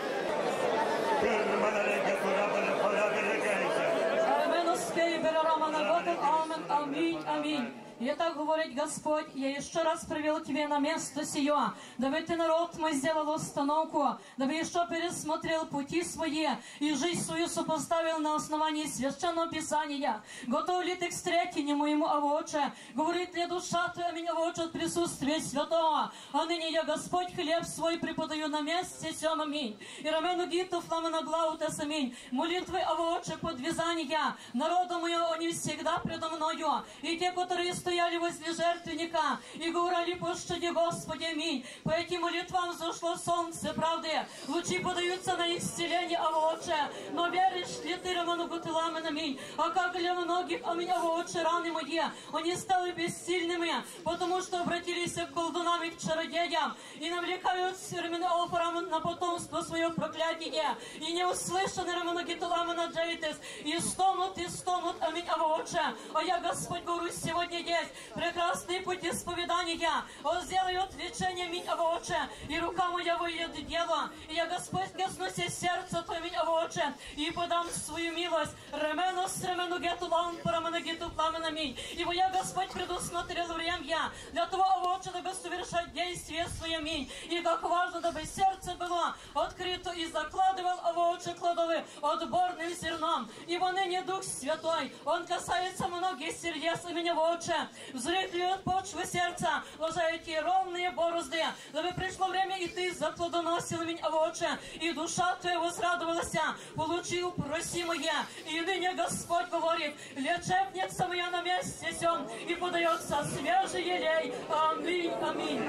Аминь, аминь. И так говорит Господь, я еще раз привел тебя на место сие, дабы ты, народ мой, сделал установку, дабы еще пересмотрел пути свои и жизнь свою сопоставил на основании Священного Писания. Готов ли ты к встретению моему, Отче? Говорит ли душа твоя меня, Отче, от присутствия Святого? А ныне я, Господь, хлеб свой преподаю на месте сем, аминь. И рамену гитов ламена глаутес, аминь. Молитвы, Отче, подвязания народа моего, они всегда предо мною. И те, которые стояли возле жертвенника и говорили, пощади, Господи, аминь. По этим молитвам зашло солнце правды. Лучи подаются на исцеление, Отче. Но веришь ли ты, Роману Гутыламен, аминь? А как для многих, аминь, Отче, раны мои, они стали бессильными, потому что обратились к колдунам и к чародеям и навлекают на потомство свое проклятие. И не услышаны, Роману Гутыламена Джейтес, и стонут, аминь, Отче. А я, Господь, говорю, сегодня есть прекрасный путь исповедания. Он сделает лечение, аминь, Отче. И рука моя выйдет в дело. И я, Господь, коснусь сердца Твое, аминь, Отче. И подам свою милость. Ременос, ремену гетулан, парамену гету пламен, аминь. Ибо я, Господь, предусмотрел время для того, Отче, дабы совершать действия свои, аминь. И как важно, дабы сердце было открыто и закладывал, Отче, кладовы отборным зерном. Ибо ныне Дух Святой, Он касается многих сердец, аминь, Отче. взрыхли от почвы сердца, ложаете ровные борозды, дабы пришло время, и ты заплодоносил меня в очи, и душа твоя возрадовалась, получил просимое, и ныне Господь говорит, лечебница моя на месте сём, и подается свежий елей. Аминь, аминь.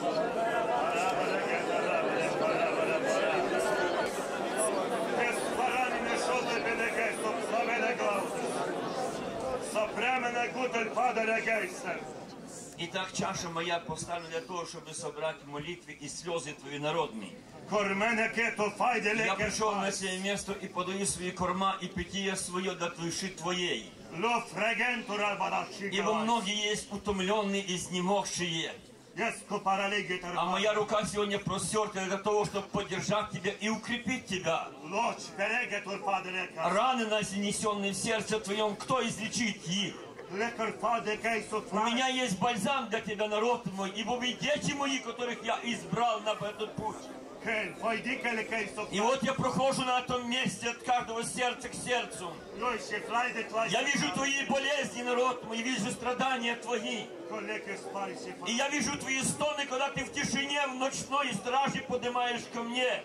Итак, чаша моя поставлена для того, чтобы собрать молитвы и слезы твои народные. Я пришел на сие место и подаю свои корма и питье свое до души твоей. Ибо многие есть утомленные и изнемогшие. А моя рука сегодня простерта для того, чтобы поддержать тебя и укрепить тебя. Раны, нанесенные в сердце твоем, кто излечит их? У меня есть бальзам для тебя, народ мой, ибо вы дети мои, которых я избрал на этот путь. И вот я прохожу на этом месте от каждого сердца к сердцу. Я вижу твои болезни, народ мой, вижу страдания твои. И я вижу твои стоны, когда ты в тишине, в ночной страже поднимаешь ко мне.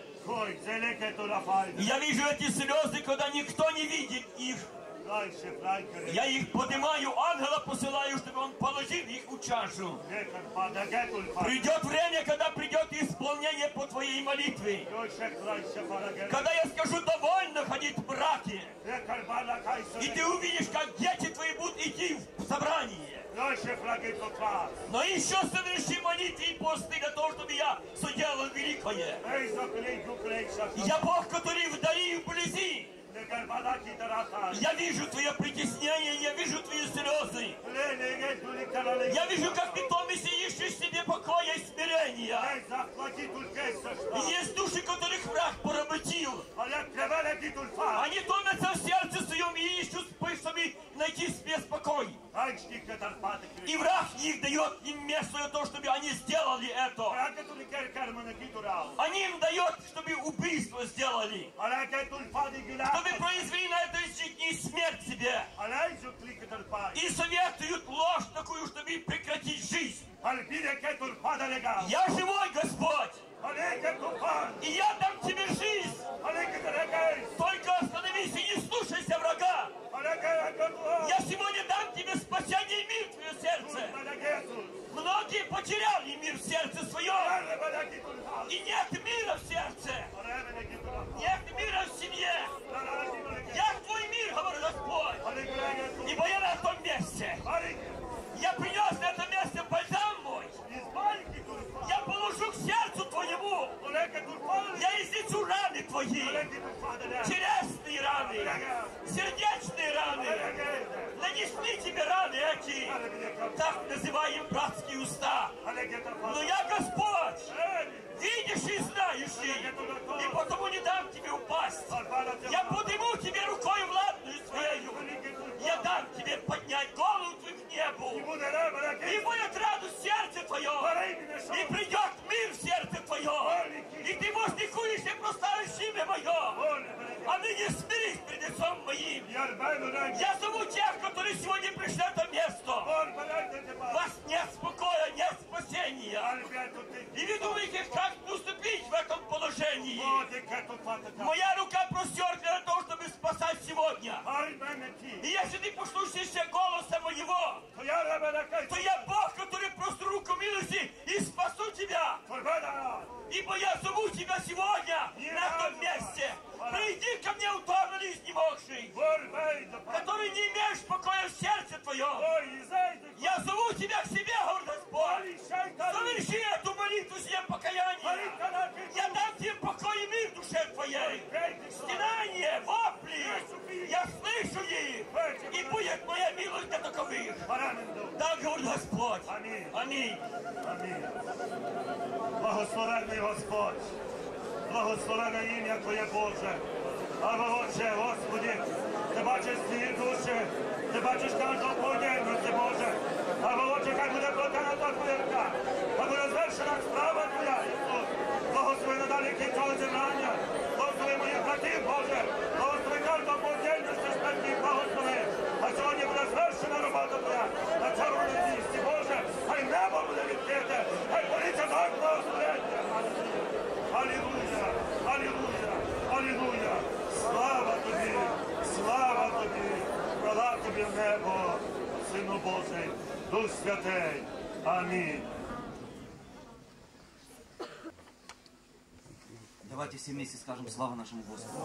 И я вижу эти слезы, когда никто не видит их. Я их поднимаю, ангела посылаю, чтобы он положил их в чашу. Придет время, когда придет исполнение по твоей молитве. Когда я скажу, довольно ходить в браке. И ты увидишь, как дети твои будут идти в собрание. Но еще соверши молитвы и посты для того, чтобы я соделал великое. Я Бог, который вдали и вблизи. Я вижу твое притеснение, я вижу твои слезы. Я вижу, как ты томишься и ищешь себе покоя и смирения. И есть души, которых враг поработил. Они томятся в сердце своем и ищут, чтобы найти себе спокой. И враг их дает им место для того, чтобы они сделали это. Они им дают, чтобы убийство сделали. Чтобы произвели на этой жизни смерть себе. И советуют ложь такую, чтобы прекратить жизнь. Я живой, Господь. И я дам тебе жизнь. Только остановись и не слушайся врага. Я сегодня дам тебе спасение и мир в твое сердце. Многие потеряли мир в сердце своем. И нет мира в сердце. Нет мира в семье. Я твой мир, говорю Господь. Ибо я на том месте. Я принес на это место бальзам мой. Я положу к сердцу твоему. Я излечу раны твои. Телесные раны. Сердечные раны. Нанесли тебе раны эти. Так называем братские уста. Но я Господь. Видишь и знающий. И потому не дам тебе упасть. Я подниму тебе рукой владную своею. Я дам тебе поднять голову твою к небу. И будет радость в сердце твоем. И придет мир в сердце твоем. И ты возникуешь и прославишь имя мое. А ныне смирись пред лицом моим. Я зову тех, которые сегодня пришли на это место. У вас нет спокоя, нет спасения. И вы думаете, как поступить в этом положении? Моя рука простерта для того, чтобы спасать сегодня. И если ты послушаешься голоса моего, то я Бог, который просто руку милости и спасу тебя. Ибо я зову тебя сегодня на том месте. Приди ко мне, утомленный и изнемогший, который не имеешь покоя в сердце твоем. Я зову тебя к себе, говорит Господь. Соверши эту молитву себе покаяния. Я дам тебе покой и мир в душе твоей. Стенание, вопли, я слышу их. И будет моя милость для таковых. Так говорит Господь. Аминь. Благословенний Господь, благословене ім'я Твоє Боже. Або Отче, Господи, Ти бачиш ці душі, Ти бачиш кожного поєдності, Боже. Або Отче, хай буде платена та Твоя рука, хай буде звершена справа Твоя, Ісус. Благослови надалі кінцеве зібрання, благослови моїх братів, Боже, благослови кожного поєдності, спертів, благослови. А сьогодні буде звершена робота Твоя, на цьому Тобі в небо, Сину Божий, Дух Святий. Амінь. Давайте все вместе скажем слава нашему Господу,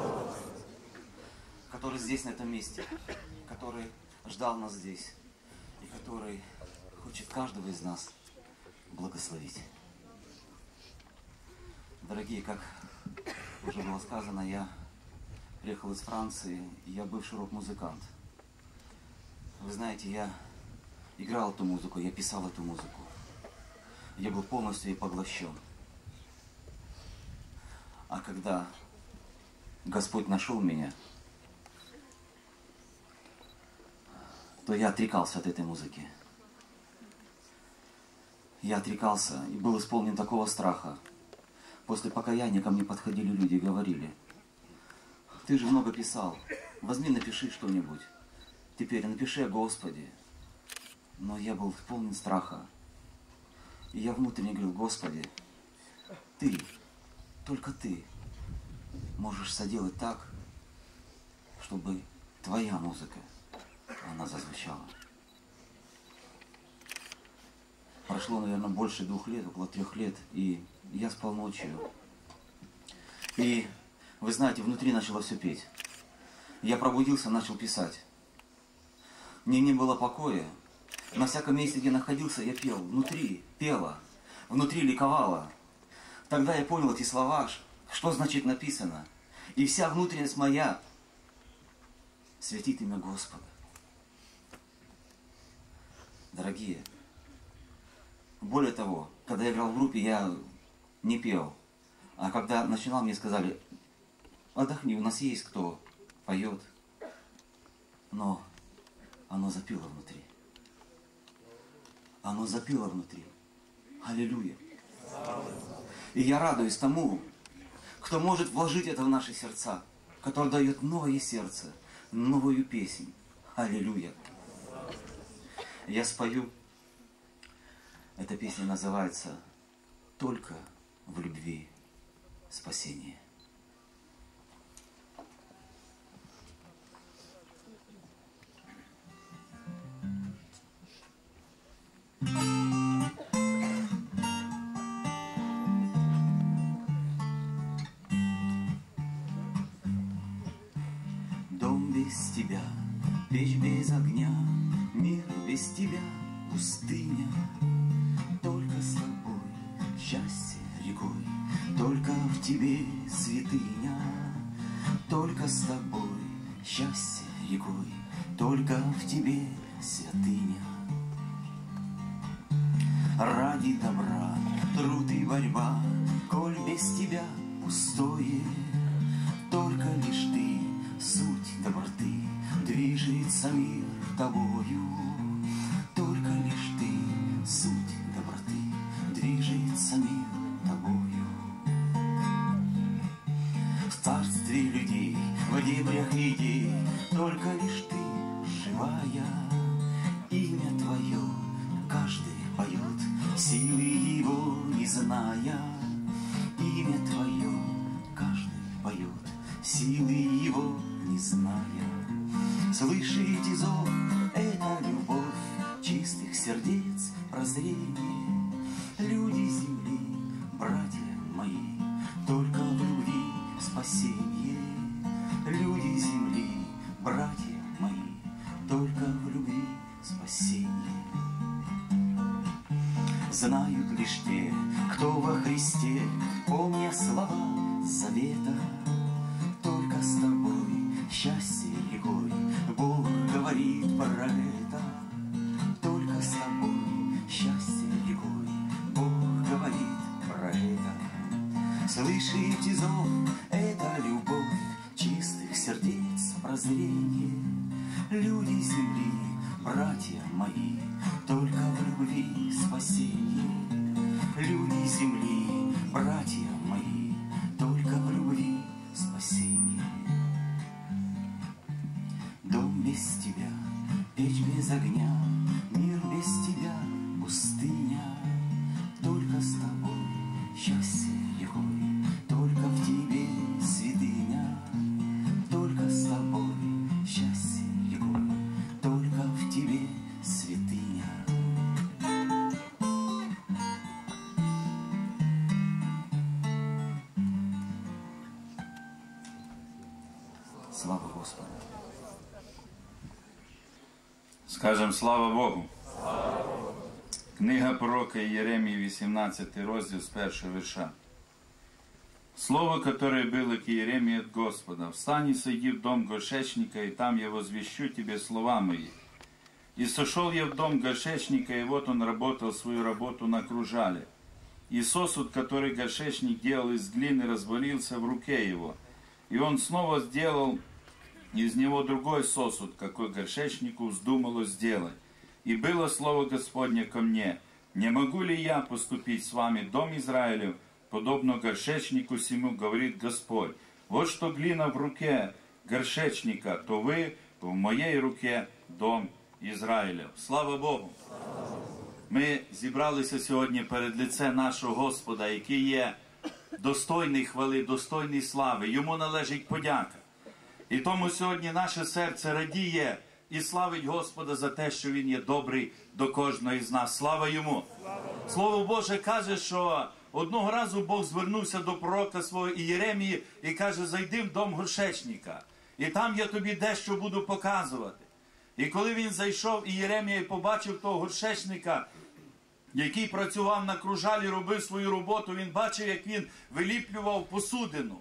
который здесь, на этом месте, который ждал нас здесь и который хочет каждого из нас благословить. Дорогие, как уже было сказано, я приехал из Франции, и я бывший рок-музыкант. Вы знаете, я играл эту музыку, я писал эту музыку. Я был полностью ей поглощен. А когда Господь нашел меня, то я отрекался от этой музыки. Я отрекался и был исполнен такого страха. После покаяния ко мне подходили люди и говорили: ты же много писал, возьми, напиши что-нибудь. Теперь напиши о Господе. Но я был исполнен страха. И я внутренне говорил: Господи, Ты, только Ты можешь соделать так, чтобы Твоя музыка, она зазвучала. Прошло, наверное, больше 2 лет, около 3 лет, и я спал ночью. И, вы знаете, внутри начало все петь. Я пробудился, начал писать. Мне не было покоя. На всяком месте, где находился, я пел. Внутри пела, внутри ликовала. Тогда я понял эти слова, что значит написано. И вся внутренность моя светит имя Господа. Дорогие, более того, когда я играл в группе, я не пел. А когда начинал, мне сказали: отдохни, у нас есть кто поет. Но оно запело внутри. Оно запело внутри. Аллилуйя. И я радуюсь тому, кто может вложить это в наши сердца, который дает новое сердце, новую песнь. Аллилуйя. Я спою. Эта песня называется «Только в любви спасение». Дом без тебя, печь без огня, мир без тебя, пустыня. Только с тобой счастье рекой, только в тебе святыня. Только с тобой счастье рекой, только в тебе святыня. Ради добра труд и борьба, коль без тебя пустое. Только лишь ты, суть доброты, движется мир тобою. Только лишь ты, суть доброты, движется мир тобою. В царстве людей, в дебрях идей, только лишь ты живая. Имя твое каждый поет, силы его не зная. Имя твое каждый поет, силы его не зная. Слышите зов, это любовь чистых сердец, прозрение. Люди земли, братья мои, только в любви спасение. Люди земли, братья мои, только в любви спасение. Знают лишь те, кто во Христе, помня слова завета. Только с тобой счастье рекой, Бог говорит про это. Только с тобой счастье рекой, Бог говорит про это. Слышите зов, это любовь чистых сердец, прозрение. Люди земли, братья мои, только в любви спасение. Люди земли, братья мои, только в любви спасение. Дом без тебя, печь без огня, мир без тебя, пустыня. Только с тобой счастье рекой, только в тебе святыня. Только с тобой счастье рекой, Слава Господу! Скажем слава Богу. Книга пророка Єремії, 18 розділ з 1 вірша. Слово, которое было к Иеремии от Господа: «Встань и сойди в дом горшечника, и там я возвещу тебе слова мои». И сошел я в дом горшечника, и вот он работал свою работу на кружале. И сосуд, который горшечник делал из глины, развалился в руке его. И он снова сделал из него другой сосуд, какой горшечнику вздумалось сделать. И было слово Господне ко мне: «Не могу ли я поступить с вами, дом Израилев, подобно горшечнику сему, говорит Господь? Вот что глина в руке горшечника, то вы в моей руке, дом Ізраїля». Слава Богу! Ми зібралися сьогодні перед лицем нашого Господа, який є достойний хвали, достойний слави. Йому належить подяка. І тому сьогодні наше серце радіє і славить Господа за те, що Він є добрий до кожного із нас. Слава Йому! Слово Боже каже, що одного разу Бог звернувся до пророка свого Єремії і каже: «Зайди в дом горшечника, і там я тобі дещо буду показувати». І коли він зайшов, і Єремія побачив того горшечника, який працював на кружалі, робив свою роботу, він бачив, як він виліплював посудину.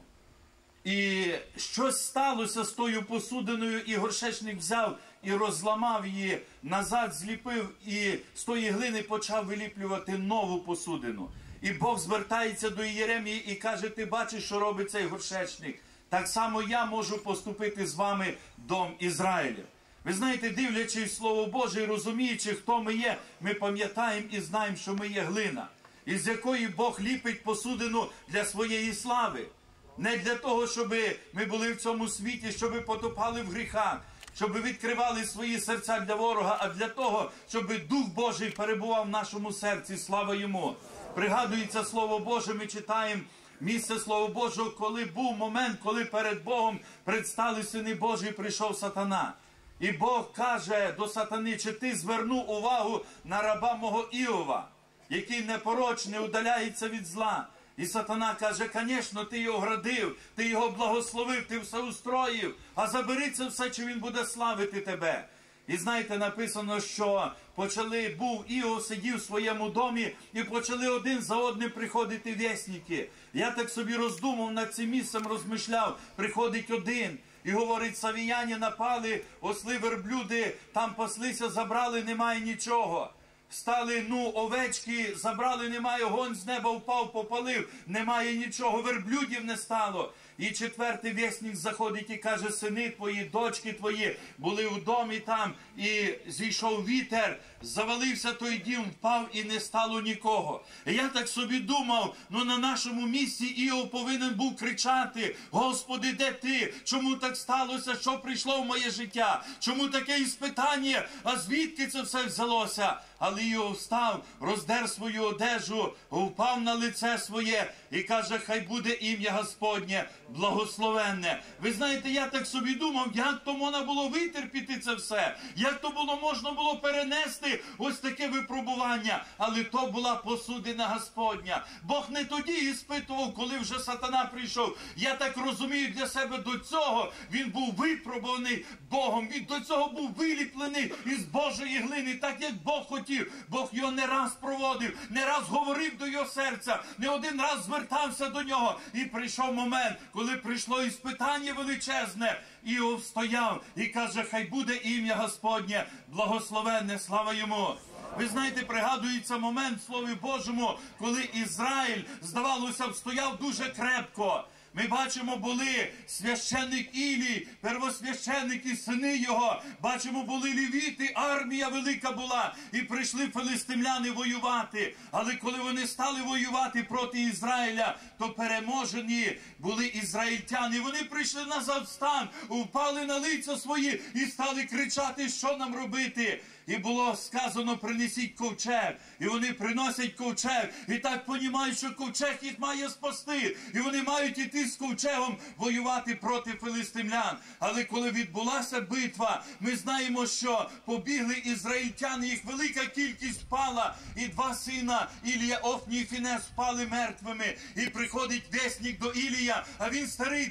І щось сталося з тою посудиною, і горшечник взяв і розламав її, назад зліпив, і з тої глини почав виліплювати нову посудину. І Бог звертається до Єремії і каже: «Ти бачиш, що робить цей горшечник? Так само я можу поступити з вами, дом Ізраїля». Ви знаєте, дивлячись Слово Боже і розуміючи, хто ми є, ми пам'ятаємо і знаємо, що ми є глина, із якої Бог ліпить посудину для своєї слави. Не для того, щоб ми були в цьому світі, щоб потопали в гріхах, щоб відкривали свої серця для ворога, а для того, щоб Дух Божий перебував в нашому серці. Слава Йому! Пригадується Слово Боже, ми читаємо місце Слова Божого, коли був момент, коли перед Богом предстали сини Божі, прийшов сатана. І Бог каже до сатани: «Чи ти звернув увагу на раба мого Іова, який непорочний, удаляється від зла?» І сатана каже: «Звісно, ти його градив, ти його благословив, ти все устроїв, а забери це все, чи він буде славити тебе». І знаєте, написано, що був Іов, сидів в своєму домі, і почали один за одним приходити вісники. Я так собі роздумав над цим місцем, розмишляв, приходить один. І говорить: «Савіяни напали, осли, верблюди, там паслися, забрали, немає нічого. Стали, овечки, забрали, немає, огонь з неба впав, попалив, немає нічого, верблюдів не стало». І четвертий вісник заходить і каже: «Сини твої, дочки твої були в домі там, і зійшов вітер, завалився той дім, впав, і не стало нікого». І я так собі думав, на нашому місці Іов повинен був кричати: «Господи, де ти? Чому так сталося? Що прийшло в моє життя? Чому таке іспитання? А звідки це все взялося?» Але Іов встав, роздер свою одежу, впав на лице своє і каже: «Хай буде ім'я Господнє благословенне». Ви знаєте, я так собі думав, як то можна було витерпіти це все, як то можна було перенести ось таке випробування. Але то була посудина Господня. Бог не тоді іспитував, коли вже сатана прийшов. Я так розумію для себе, до цього він був випробуваний Богом, він до цього був виліплений із Божої глини, так як Бог хотів. Бог його не раз проводив, не раз говорив до його серця, не один раз звертався до нього. І прийшов момент, коли прийшло іспитання величезне, Іов стояв і каже: «Хай буде ім'я Господнє благословенне». Слава Йому! Ви знаєте, пригадується момент в Слові Божому, коли Ізраїль, здавалося б, стояв дуже крепко. Ми бачимо, були священник Ілій, первосвященники, сини його. Бачимо, були левіти, армія велика була. І прийшли филистимляни воювати. Але коли вони стали воювати проти Ізраїля, то переможені були ізраїльтяни. Вони прийшли назад в стан, впали на лиця свої і стали кричати: «Що нам робити?» І було сказано, принесіть ковчег. І вони приносять ковчег. І так розуміють, що ковчег їх має спасти. І вони мають іти з ковчегом воювати проти филистимлян. Але коли відбулася битва, ми знаємо, що побігли ізраїльтяни, їх велика кількість впала. І два сина, Ілія, Офні і Фінес, впали мертвими. І приходить вісник до Ілія, а він старий,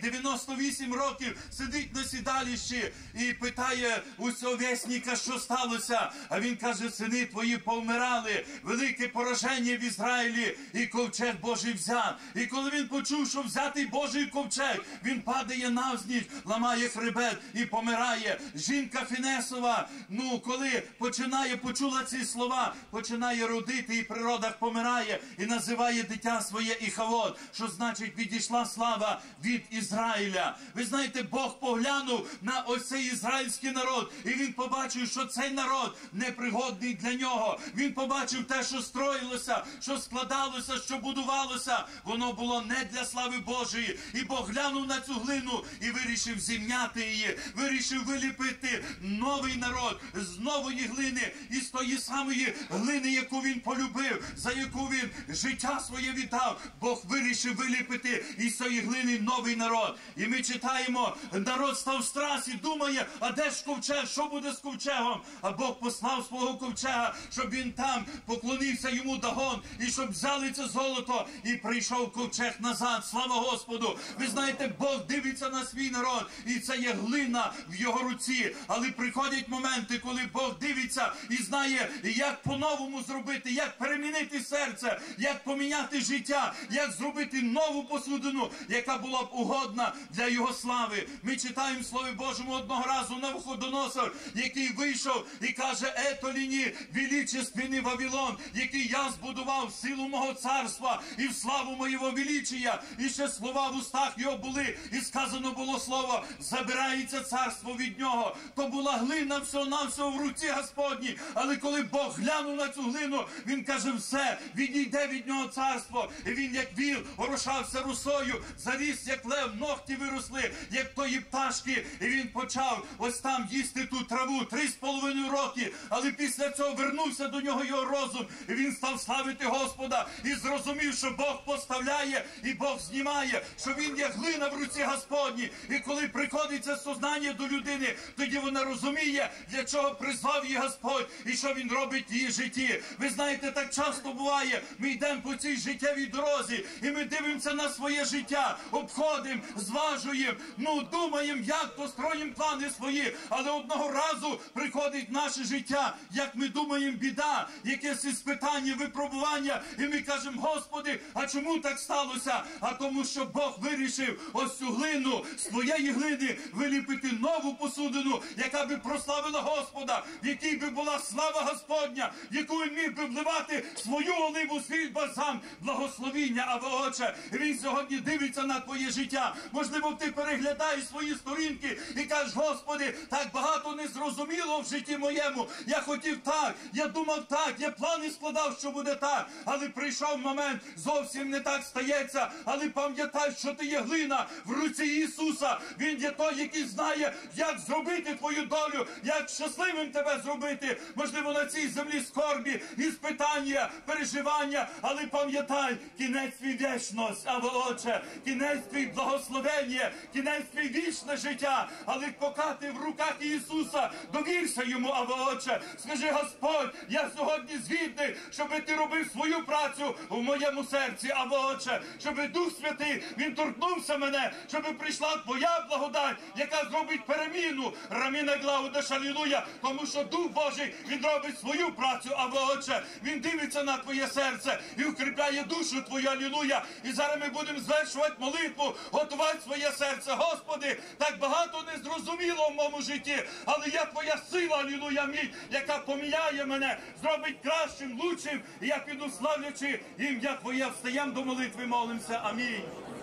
98 років, сидить на сідалищі і питає у цього вісника, що сталося. А він каже, сини твої повмирали, велике пораження в Ізраїлі, і ковчег Божий взят. І коли він почув, що взятий Божий ковчег, він падає навзніх, ламає хребет і помирає. Жінка Фінесова, коли почула ці слова, починає родити і при родах помирає, і називає дитя своє Іхавод, що значить відійшла слава від Ізраїля. Ви знаєте, Бог поглянув на ось цей ізраїльський народ, і він побачив, що цей народ непригодний для нього. Він побачив те, що строїлося, що складалося, що будувалося. Воно було не для слави Божої. І Бог глянув на цю глину і вирішив зімняти її, вирішив виліпити новий народ з нової глини, із тої самої глини, яку він полюбив, за яку він життя своє віддав. Бог вирішив виліпити із цієї глини новий народ. І ми читаємо, народ став в страсі, думає, а де ж ковчег, що буде з ковчегом? А Бог послав свого ковчега, щоб він там поклонився йому Дагон, і щоб взяли це золото, і прийшов ковчег назад. Слава Господу! Ви знаєте, Бог дивиться на свій народ, і це є глина в його руці. Але приходять моменти, коли Бог дивиться і знає, як по-новому зробити, як перемінити серце, як поміняти життя, як зробити нову посудину, яка була б угодна для його слави. Ми читаємо в Слові Божому одного разу Навуходоносор, який вийшов і каже, «Ето ліні величественний Вавилон, який я збудував в силу мого царства і в славу моєго величия». І ще слова в устах його були, і сказано було слово, забирається царство від нього. То була глина всього-навсього в руці Господній. Але коли Бог глянув на цю глину, він каже, все, відійде від нього царство. І він, як віл, орошався росою, заріс, як лев, ногті виросли, як тої пташки. І він почав ось там їсти ту траву 3,5 роки. Але після цього вернувся до нього його розум. І він став славити Господа. І зрозумів, що Бог поставляє і Бог знімає, що він є глина в руці Господній. І коли приходить це сознання до людини, тоді вона розуміє, для чого призвав її Господь і що він робить в її житті. Ви знаєте, так часто буває, ми йдемо по цій життєвій дорозі, і ми дивимося на своє життя, обходимо, зважуємо, думаємо, як то строїмо плани свої, але одного разу приходить наше життя, як ми думаємо, біда, якесь іспитання, випробування, і ми кажемо, Господи, а чому так сталося? А тому, що Бог вирішив ось цю глину, з твоєї глини виліпити нову посудину, яка би прославила Господа, в якій би була слава Господня, в яку він міг би вливати свою оливу, свій бальзам, благословіння. А Отче, він сьогодні дивиться на твоє життя. Можливо, ти переглядаєш свої сторінки і кажеш, Господи, так багато незрозуміло в житті моєму. Я хотів так, я думав так, я плани складав, що буде так. Але прийшов момент, зовсім не так стається. Але пам'ятай, що ти є глина в руці Ісуса. Він є той, який знає, як зробити твою долю, як щасливим тебе зробити. Можливо, на цій землі скорбі, іспитання, переживання. Але пам'ятай, кінець твій вічність, а Отче, кінець твій благословення, кінець твій вічне життя. Але поки ти в руках Ісуса, довірся йому, а Отче. Скажи, Господь, я сьогодні звідний, щоб ти робив свою працю в моєму серці, а Отче, щоб Дух Святий, він торкнувся мене, щоб прийшла твоя благодать, яка зробить переміну. Раміна Глаудеш, алілуя, тому що Дух Божий, він робить свою працю, а Отче, він дивиться на твоє серце і укріпляє душу твою, алілуя. І зараз ми будемо звершувати молитву, готувати своє серце. Господи, так багато незрозуміло в моєму житті, але я твоя сила, алілуя, амінь, яка поміняє мене, зробить кращим, лучшим, і я піду славлячи ім'я Твоє. Встаємо до молитви, молимося. Амінь.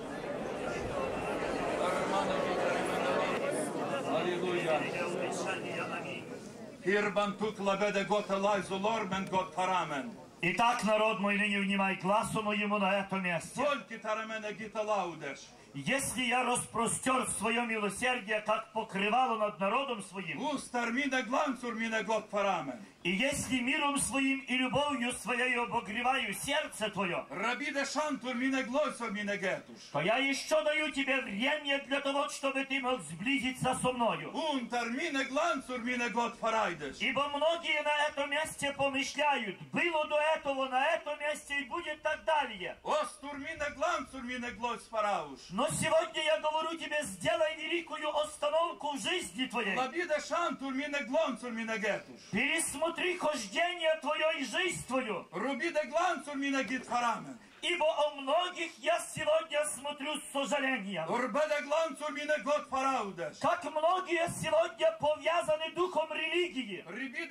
Алілуя. Итак, народ мой, ныне внимай глазу моему на этом месте. Только тарамене гита лаудеш. Если я распростер свое милосердие, как покрывало над народом своим, и если миром своим и любовью своей обогреваю сердце твое, то я еще даю тебе время для того, чтобы ты мог сблизиться со мною. Ибо многие на этом месте помышляют, было до этого на этом месте и будет так далее. Но сегодня я говорю тебе, сделай великую остановку в жизни твоей. Пересмотри хождение твое и жизнь твою. Ибо о многих я сегодня смотрю с сожалением. Как многие сегодня повязаны духом религии.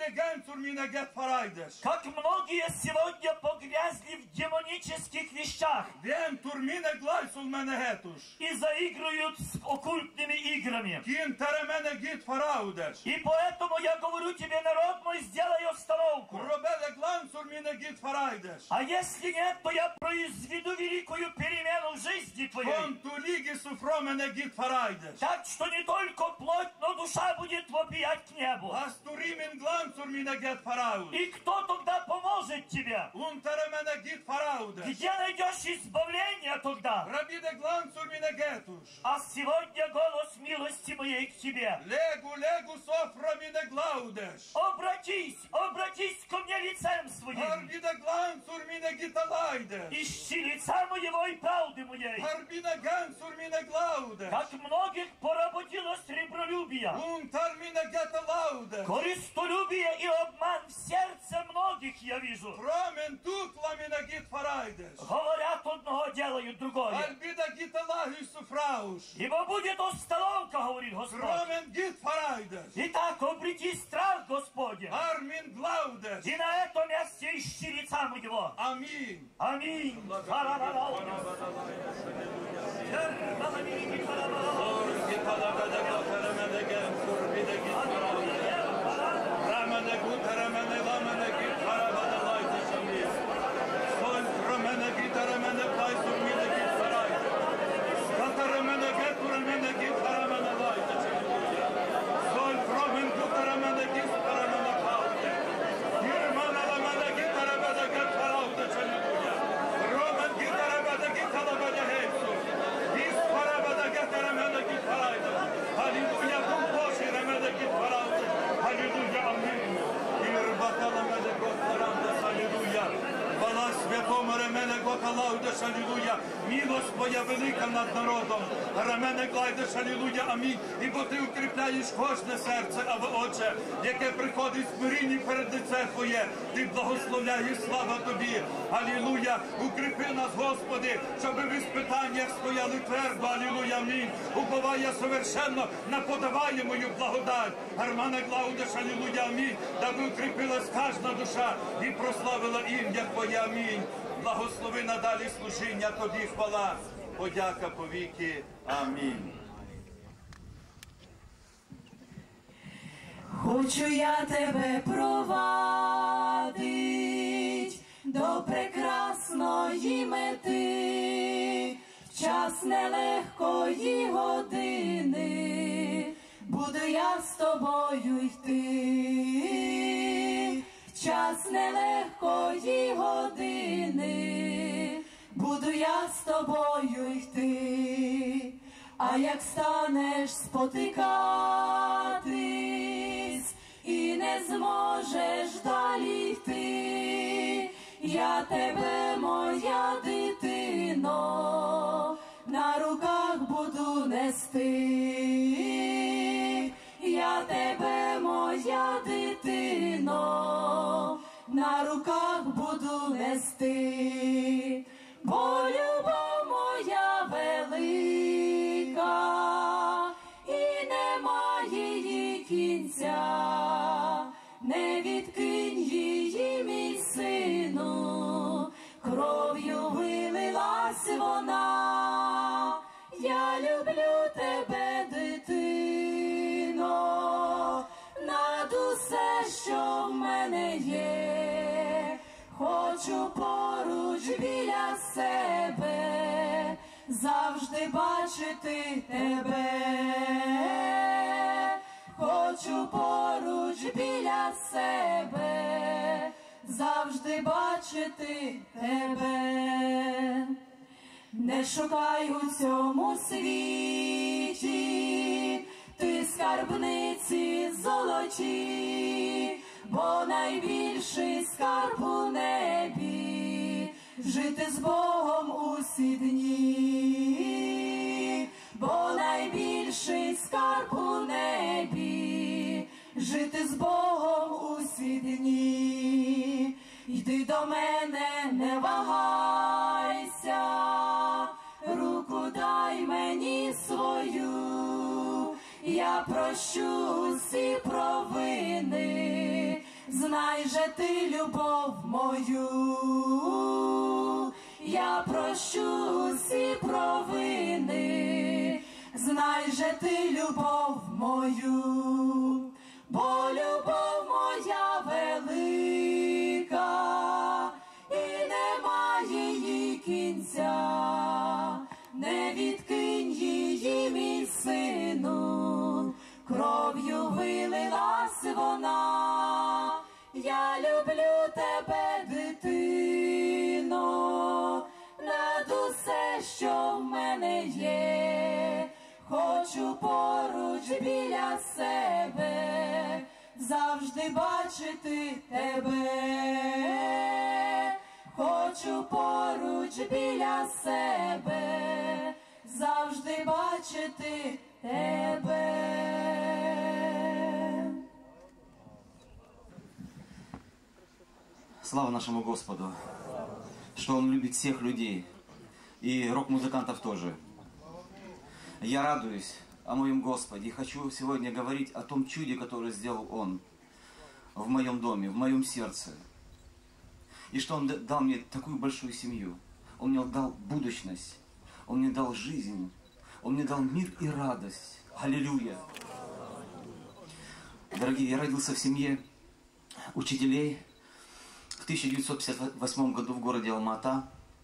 Как многие сегодня погрязли в демонических вещах. И заигрывают с оккультными играми. И поэтому я говорю тебе, народ мой, сделай остановку. А если нет, то я произведу великую перемену в жизни твоей. Так что не только плоть, но душа будет вопиять к небу. И кто тогда поможет тебе? Где найдешь избавление тогда? А сегодня голос милости моей к тебе. Обратись ко мне лицем своим. Ищи лица моего и правды моей. Как многих поработило сребролюбие, корыстолюбие и обман в сердце многих я вижу. Говорят одного, делают другое. Ибо будет остановка, говорит Господь. Итак, обрети страх Господень. И на этом месте ищи лица моего. Аминь. Аминь. Святому Ремене Глокалаудеш, алілуя, милость Твоя велика над народом, Ремене Глайдеш, алілуя, амінь, ібо Ти укріпляєш кожне серце, а Отче, яке приходить в смирінні перед лице Твоє, Ти благословляєш, слава Тобі, алілуя, укріпи нас, Господи, щоб в іспитаннях стояли твердо, алілуя, амінь, уповає совершенно на подаваємою благодать, Ремене Глайдеш, алілуя, амінь, даби укріпилась кожна душа і прославила ім'я Твоє, амінь. Благослови надалі служіння Тобі, хвала, подяка повіки. Амінь. Хочу я тебе провадить до прекрасної мети, в час нелегкої години буду я з тобою йти. В час нелегкої години буду я з тобою йти, а як станеш спотикатись і не зможеш далі йти, я тебе, моя дитино, на руках буду нести. Я тебе, моя дитино, на руках буду нести, бо любов моя велика, і немає її кінця. Не відкинь її, мій сину, кров'ю вилилась вона. Я люблю тебе, дитино, над усе, що в мене є. Хочу поруч біля себе завжди бачити тебе. Хочу поруч біля себе, завжди бачити тебе. Не шукай у цьому світі ти скарбниці золоті, бо найбільший скарб у небі жити з Богом усі дні, бо найбільший скарб у небі жити з Богом усі дні. Йди до мене, не вагайся, руку дай мені свою, я прощу всі провини, знай же ти любов мою. Я прощу всі провини, знай же ти любов мою, бо любов моя велика, і немає її кінця. Не відкинь її, мій сину, кров'ю вилилась вона. Я люблю тебе, дитино, над усе, що в мене є. Хочу поруч біля себе, завжди бачити тебе. Хочу поруч біля себе, завжди бачити тебе. Слава нашему Господу, что Он любит всех людей, и рок-музыкантов тоже. Я радуюсь о моем Господе и хочу сегодня говорить о том чуде, которое сделал Он в моем доме, в моем сердце. И что Он дал мне такую большую семью. Он мне дал будущность, Он мне дал жизнь, Он мне дал мир и радость. Аллилуйя! Дорогие, я родился в семье учителей в 1958 году в городе Алма-Ата.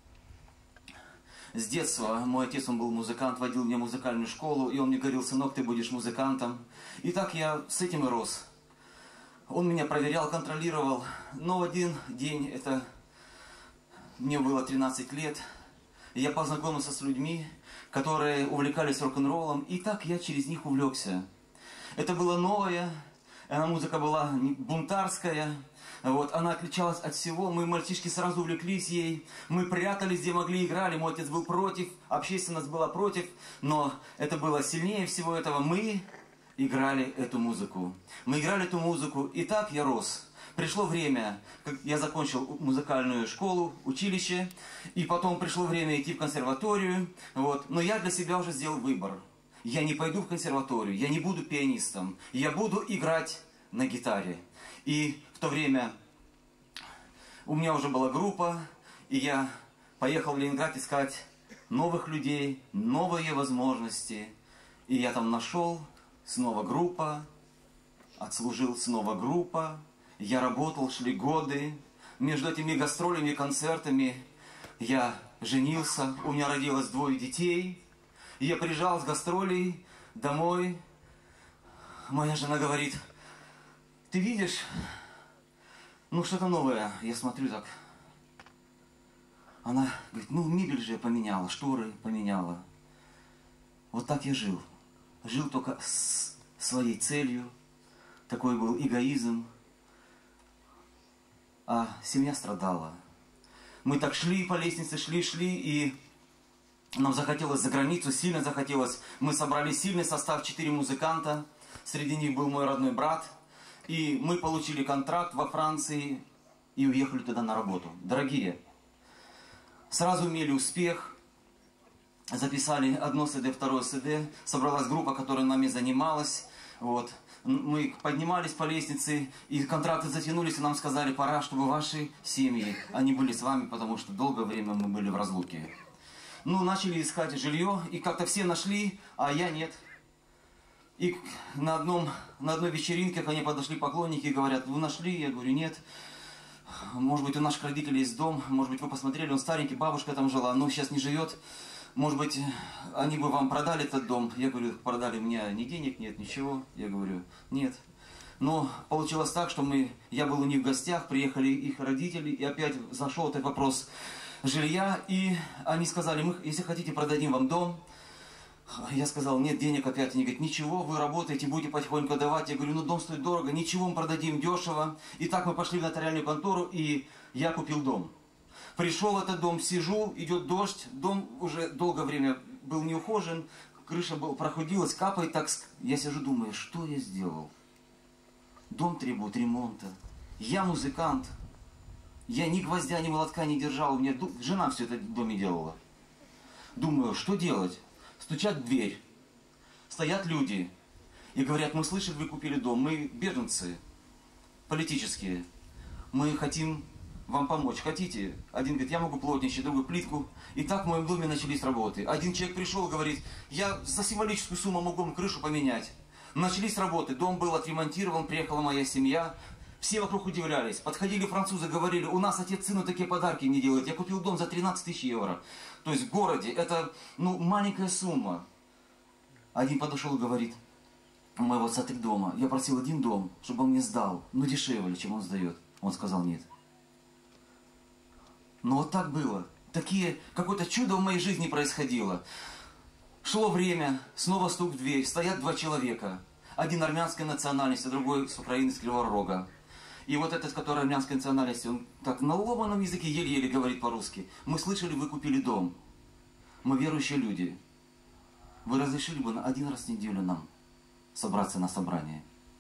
С детства мой отец, он был музыкант, водил меня в музыкальную школу, и он мне говорил: сынок, ты будешь музыкантом. И так я с этим и рос. Он меня проверял, контролировал. Но в один день, мне было 13 лет, я познакомился с людьми, которые увлекались рок-н-роллом, и так я через них увлекся. Это было новое, музыка была бунтарская. Вот, она отличалась от всего, мы, мальчишки, сразу увлеклись ей, мы прятались, где могли, играли, мой отец был против, общественность была против, но это было сильнее всего этого, мы играли эту музыку. Мы играли эту музыку, и так я рос. Пришло время, я закончил музыкальную школу, училище, и потом пришло время идти в консерваторию, вот, но я для себя уже сделал выбор. Я не пойду в консерваторию, я не буду пианистом, я буду играть на гитаре. И в то время у меня уже была группа, и я поехал в Ленинград искать новых людей, новые возможности. И я там нашел, снова группа, отслужил, снова группа. Я работал, шли годы. Между этими гастролями и концертами я женился, у меня родилось 2 детей. И я приезжал с гастролей домой. Моя жена говорит: ты видишь, ну что-то новое. Я смотрю так. Она говорит: ну мебель же я поменяла, шторы поменяла. Вот так я жил. Жил только с своей целью. Такой был эгоизм. А семья страдала. Мы так шли по лестнице, шли, и нам захотелось за границу, сильно захотелось. Мы собрали сильный состав, 4 музыканта. Среди них был мой родной брат. И мы получили контракт во Франции и уехали туда на работу. Дорогие, сразу имели успех. Записали одно СД, второе СД. Собралась группа, которая нами занималась. Вот. Мы поднимались по лестнице, и контракты затянулись, и нам сказали: пора, чтобы ваши семьи, они были с вами, потому что долгое время мы были в разлуке. Ну, начали искать жилье, и как-то все нашли, а я нет. И на одной вечеринке ко мне подошли поклонники и говорят: вы нашли? Я говорю: нет. Может быть, у наших родителей есть дом, может быть, вы посмотрели, он старенький, бабушка там жила, но сейчас не живет. может быть, они бы вам продали этот дом. Я говорю, продали, у меня ни денег нет, ничего. Я говорю, нет. Но получилось так, что я был у них в гостях, приехали их родители, и опять зашел этот вопрос жилья, и они сказали, мы, если хотите, продадим вам дом. Я сказал, нет денег опять. Они говорят, ничего, вы работаете, будете потихоньку давать. Я говорю, ну дом стоит дорого, ничего, мы продадим дешево. И так мы пошли в нотариальную контору, и я купил дом. Пришел в этот дом, сижу, идет дождь, дом уже долгое время был не ухожен, крыша проходилась, капает так. Я сижу, думаю, что я сделал? Дом требует ремонта. Я музыкант. Я ни гвоздя, ни молотка не держал. У меня жена все это в доме делала. Думаю, что делать? Стучат в дверь. Стоят люди. И говорят, мы слышали, вы купили дом. Мы беженцы политические. Мы хотим вам помочь. Хотите? Один говорит, я могу плотничать, другой плитку. И так в моем доме начались работы. Один человек пришел, говорит, я за символическую сумму могу вам крышу поменять. Начались работы, дом был отремонтирован, приехала моя семья. Все вокруг удивлялись. Подходили французы, говорили, у нас отец сыну такие подарки не делает. Я купил дом за 13 тысяч евро. То есть в городе это маленькая сумма. Один подошел и говорит, у моего отца 3 дома. Я просил один дом, чтобы он мне сдал. Но дешевле, чем он сдает. Он сказал нет. Но вот так было. Какое-то чудо в моей жизни происходило. Шло время, снова стук в дверь, стоят 2 человека. Один армянской национальности, другой с Украины, с Кривого Рога. И вот этот, который армянской национальности, он так на ломаном языке еле-еле говорит по-русски. Мы слышали, вы купили дом. Мы верующие люди. Вы разрешили бы на 1 раз в неделю нам собраться на собрание?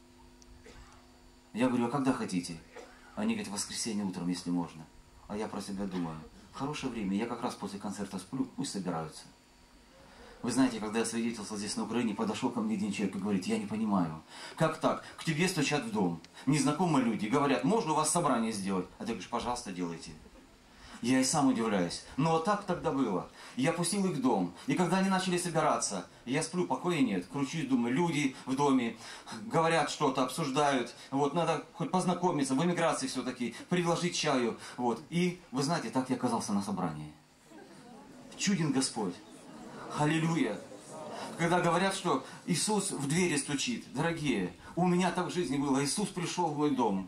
Я говорю, а когда хотите? Они говорят, в воскресенье утром, если можно. А я про себя думаю, хорошее время, я как раз после концерта сплю, пусть собираются. Вы знаете, когда я свидетельствовал здесь на Украине, подошел ко мне один человек и говорит, я не понимаю, как так? К тебе стучат в дом, незнакомые люди, говорят, можно у вас собрание сделать? А ты говоришь, пожалуйста, делайте. Я и сам удивляюсь. Но вот так тогда было. Я пустил их в дом, и когда они начали собираться, я сплю, покоя нет, кручусь, думаю, люди в доме говорят что-то, обсуждают, вот, надо хоть познакомиться, в эмиграции все-таки, предложить чаю, вот. И, вы знаете, так я оказался на собрании. Чуден Господь. Аллилуйя. Когда говорят, что Иисус в двери стучит, дорогие, у меня так в жизни было, Иисус пришел в мой дом.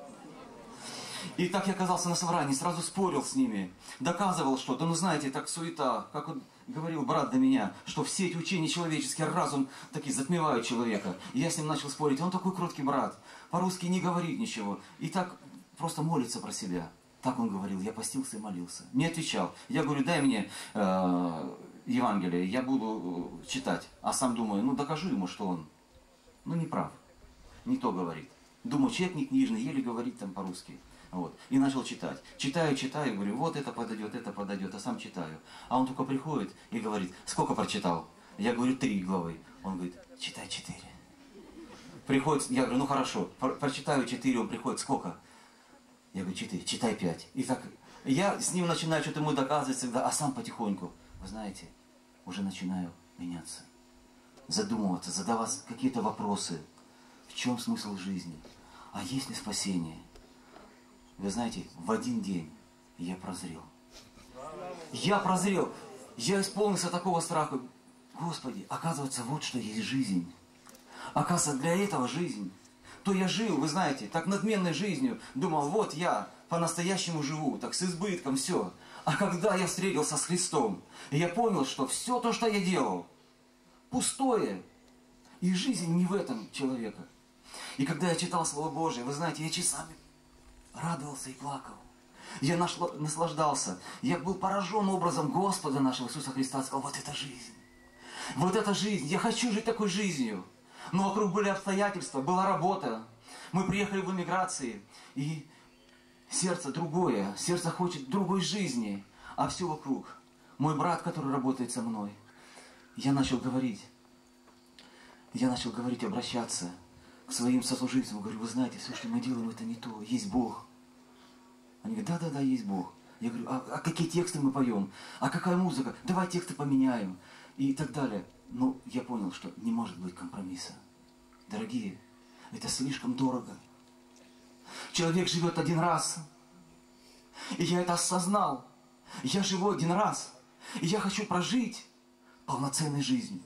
И так я оказался на собрании, сразу спорил с ними, доказывал что-то, знаете, так суета, как он говорил брат до меня, что все эти учения человеческие, разум такие затмевают человека. И я с ним начал спорить, он такой кроткий брат, по-русски не говорит ничего, и так просто молится про себя. Так он говорил, я постился и молился. Не отвечал. Я говорю, дай мне Евангелие, я буду читать. А сам думаю, докажу ему, что он, не прав. Не то говорит. Думаю, человек не книжный, еле говорит там по-русски. Вот. И начал читать. Читаю, говорю, вот это подойдет, а сам читаю. А он только приходит и говорит, сколько прочитал? Я говорю, 3 главы. Он говорит, читай 4. Приходит, я говорю, хорошо, прочитаю 4, он приходит, сколько? Я говорю, 4, читай 5. И так я с ним начинаю что-то ему доказывать всегда, а сам потихоньку, вы знаете, уже начинаю меняться. Задумываться, задавать какие-то вопросы. В чем смысл жизни? А есть ли спасение? Вы знаете, в один день я прозрел. Я прозрел. Я исполнился такого страха. Господи, оказывается, вот что есть жизнь. Оказывается, для этого жизнь. То я жил, вы знаете, так надменной жизнью. Думал, вот я по-настоящему живу, так с избытком, все. А когда я встретился с Христом, я понял, что все то, что я делал, пустое. И жизнь не в этом человека. И когда я читал Слово Божие, вы знаете, я часами радовался и плакал. Я наслаждался. Я был поражен образом Господа нашего Иисуса Христа. Сказал, вот это жизнь. Вот это жизнь. Я хочу жить такой жизнью. Но вокруг были обстоятельства, была работа. Мы приехали в эмиграции. И сердце другое. Сердце хочет другой жизни. А все вокруг. Мой брат, который работает со мной. Я начал говорить, обращаться к своим сослуживцам. Говорю, вы знаете, все, что мы делаем, это не то. Есть Бог. Они говорят, да, есть Бог. Я говорю, а какие тексты мы поем? А какая музыка? Давай тексты поменяем. И так далее. Но я понял, что не может быть компромисса. Дорогие, это слишком дорого. Человек живет один раз. И я это осознал. Я живу один раз. И я хочу прожить полноценной жизнью.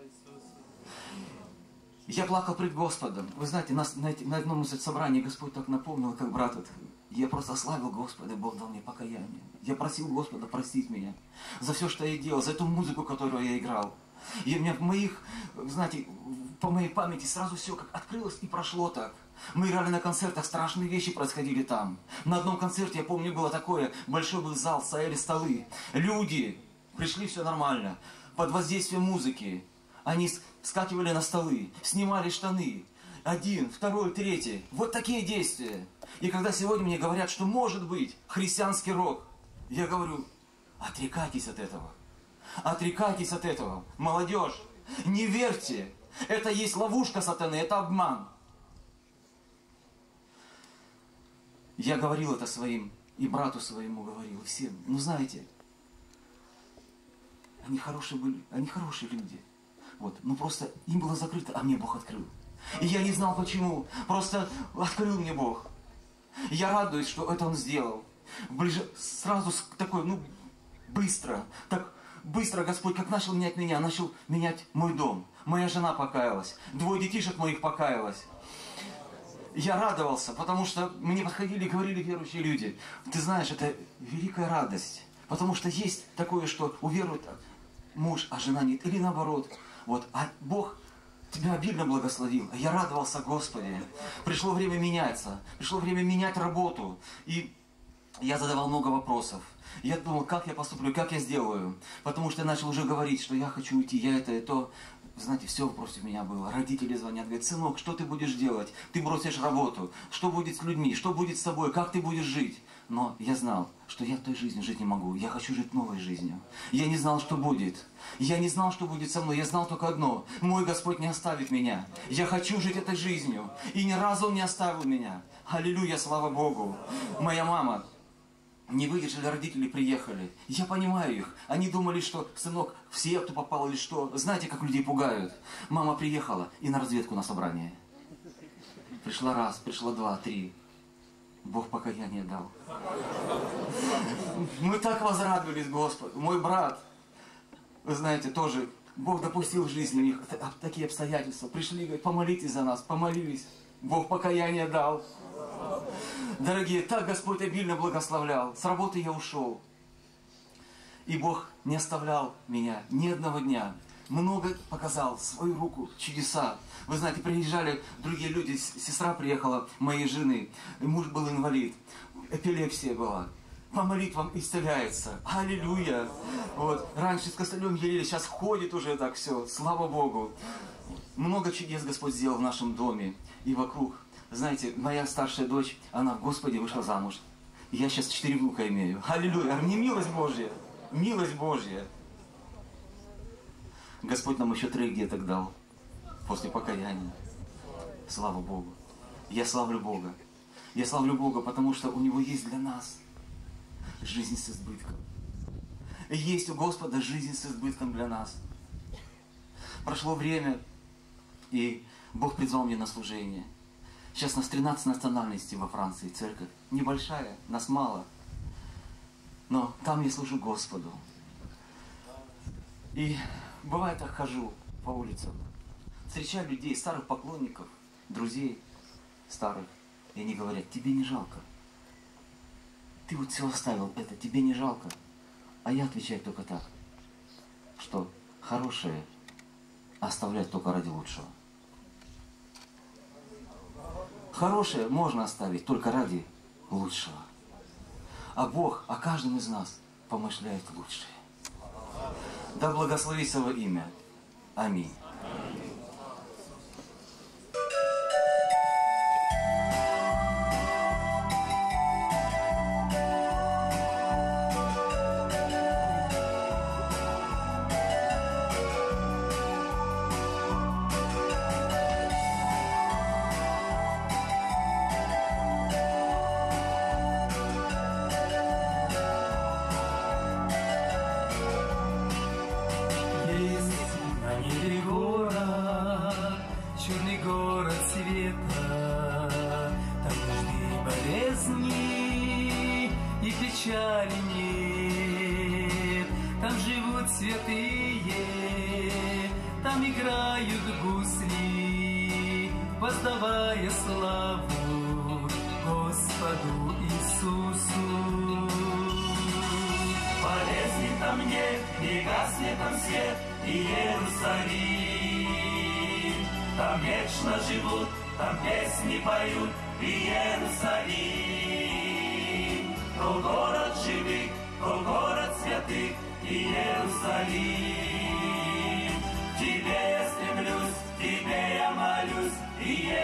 Я плакал пред Господом. Вы знаете, на одном из собраний Господь так напомнил, как брат этот. Я просто славил Господа, и Бог дал мне покаяние. Я просил Господа простить меня за все, что я делал, за эту музыку, которую я играл. И у меня в моих, знаете, по моей памяти сразу все как открылось и прошло так. Мы играли на концертах, страшные вещи происходили там. На одном концерте, я помню, было такое, большой был зал, стояли столы. Люди, пришли, все нормально. Под воздействием музыки они скакивали на столы, снимали штаны. Один, второй, третий. Вот такие действия. И когда сегодня мне говорят, что может быть христианский рок, я говорю, отрекайтесь от этого. Отрекайтесь от этого. Молодежь, не верьте. Это есть ловушка сатаны, это обман. Я говорил это своим, и брату своему говорил, всем. Ну знаете, они хорошие были, они хорошие люди. Вот, ну просто им было закрыто, а мне Бог открыл. И я не знал почему, просто открыл мне Бог. Я радуюсь, что это Он сделал. Сразу такой, быстро, так быстро Господь как начал менять меня, начал менять мой дом. Моя жена покаялась, 2 детишек моих покаялось. Я радовался, потому что мне подходили и говорили верующие люди, ты знаешь, это великая радость, потому что есть такое, что уверует муж, а жена нет, или наоборот. Вот, а Бог тебя обильно благословил. Я радовался, Господи. Пришло время меняться, пришло время менять работу. И я задавал много вопросов. Я думал, как я поступлю, как я сделаю. Потому что я начал уже говорить, что я хочу уйти, я это и то. Знаете, все против меня было. Родители звонят, говорят, сынок, что ты будешь делать? Ты бросишь работу. Что будет с людьми? Что будет с тобой? Как ты будешь жить? Но я знал, что я той жизнью жить не могу. Я хочу жить новой жизнью. Я не знал, что будет. Я не знал, что будет со мной. Я знал только одно. Мой Господь не оставит меня. Я хочу жить этой жизнью. И ни разу Он не оставил меня. Аллилуйя, слава Богу. Моя мама. Не выдержали, родители приехали. Я понимаю их. Они думали, что сынок в секту попал или что. Знаете, как людей пугают? Мама приехала и на разведку на собрание. Пришла раз, пришла 2, 3. Бог покаяние дал. Мы так возрадовались, Господь. Мой брат, вы знаете, тоже Бог допустил в жизни у них такие обстоятельства. Пришли, говорят, помолитесь за нас, помолились. Бог покаяние дал. Дорогие, так Господь обильно благословлял. С работы я ушел. И Бог не оставлял меня ни одного дня. Много показал свою руку, чудеса. Вы знаете, приезжали другие люди, сестра приехала моей жены, муж был инвалид, эпилепсия была. По молитвам исцеляется. Аллилуйя. Вот. Раньше с костылем елели, сейчас ходит уже так все. Слава Богу. Много чудес Господь сделал в нашем доме и вокруг. Знаете, моя старшая дочь, она в Господе вышла замуж. И я сейчас 4 внука имею. Аллилуйя. Не милость Божья. Милость Божья. Господь нам еще 3 деток дал после покаяния. Слава Богу. Я славлю Бога. Я славлю Бога, потому что у Него есть для нас жизнь с избытком. Есть у Господа жизнь с избытком для нас. Прошло время, и Бог призвал меня на служение. Сейчас нас 13 национальностей во Франции, церковь. Небольшая, нас мало. Но там я служу Господу. И бывает, так хожу по улицам, встречаю людей, старых поклонников, друзей старых. И они говорят, тебе не жалко. Ты вот все оставил это, тебе не жалко. А я отвечаю только так, что хорошее оставлять только ради лучшего. Хорошее можно оставить только ради лучшего. А Бог о каждом из нас помышляет лучшее. Да благословит Его имя. Аминь. там живут святые, там играют гусли, воздавая славу Господу Иисусу. Полезли там мне, и гаснет там свет, и Иерусалим. Там вечно живут, там песни поют, и Иерусалим. То город живых, то город святых, и Иерусалим. К тебе я стремлюсь, к тебе я молюсь, и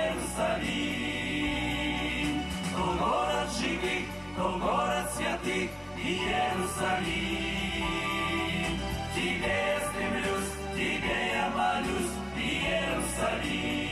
Иерусалим. То город живых, то город святых, и Иерусалим. К тебе я стремлюсь, к тебе я молюсь, и Иерусалим.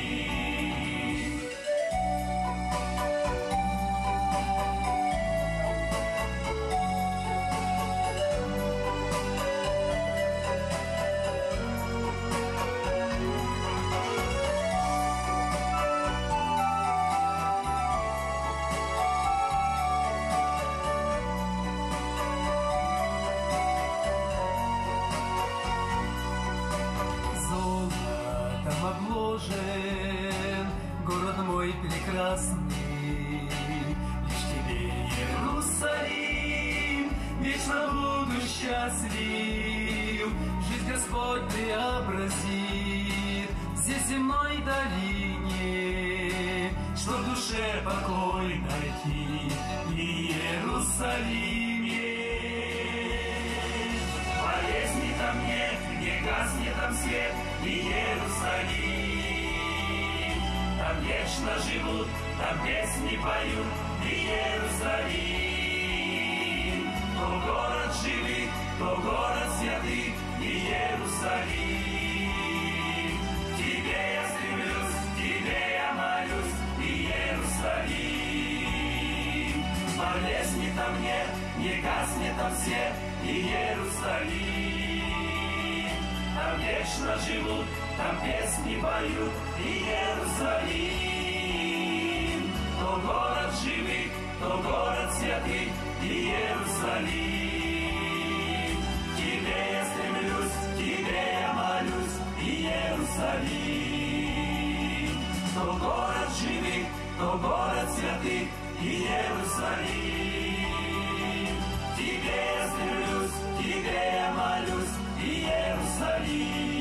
Город мой прекрасный, лишь тебе, Иерусалим, вечно буду счастлив. Жизнь Господь преобразит здесь земной долине, что в душе покой найти в Иерусалиме. Болезни там нет, не гаснет там свет, и Иерусалим. Там вечно живут, там песни поют, и Иерусалим. То город живых, то город святых, и Иерусалим. К тебе я стремлюсь, к тебе я молюсь, и Иерусалим. Болезни там нет, не гаснет там свет, и Иерусалим. Там вечно живут, там песни поют, и Иерусалим. То город живых, то город святых, и Иерусалим. К тебе я стремлюсь, к тебе я молюсь, и Иерусалим. То город живых, то город святых, и Иерусалим. К тебе я стремлюсь, к тебе я молюсь, и Иерусалим.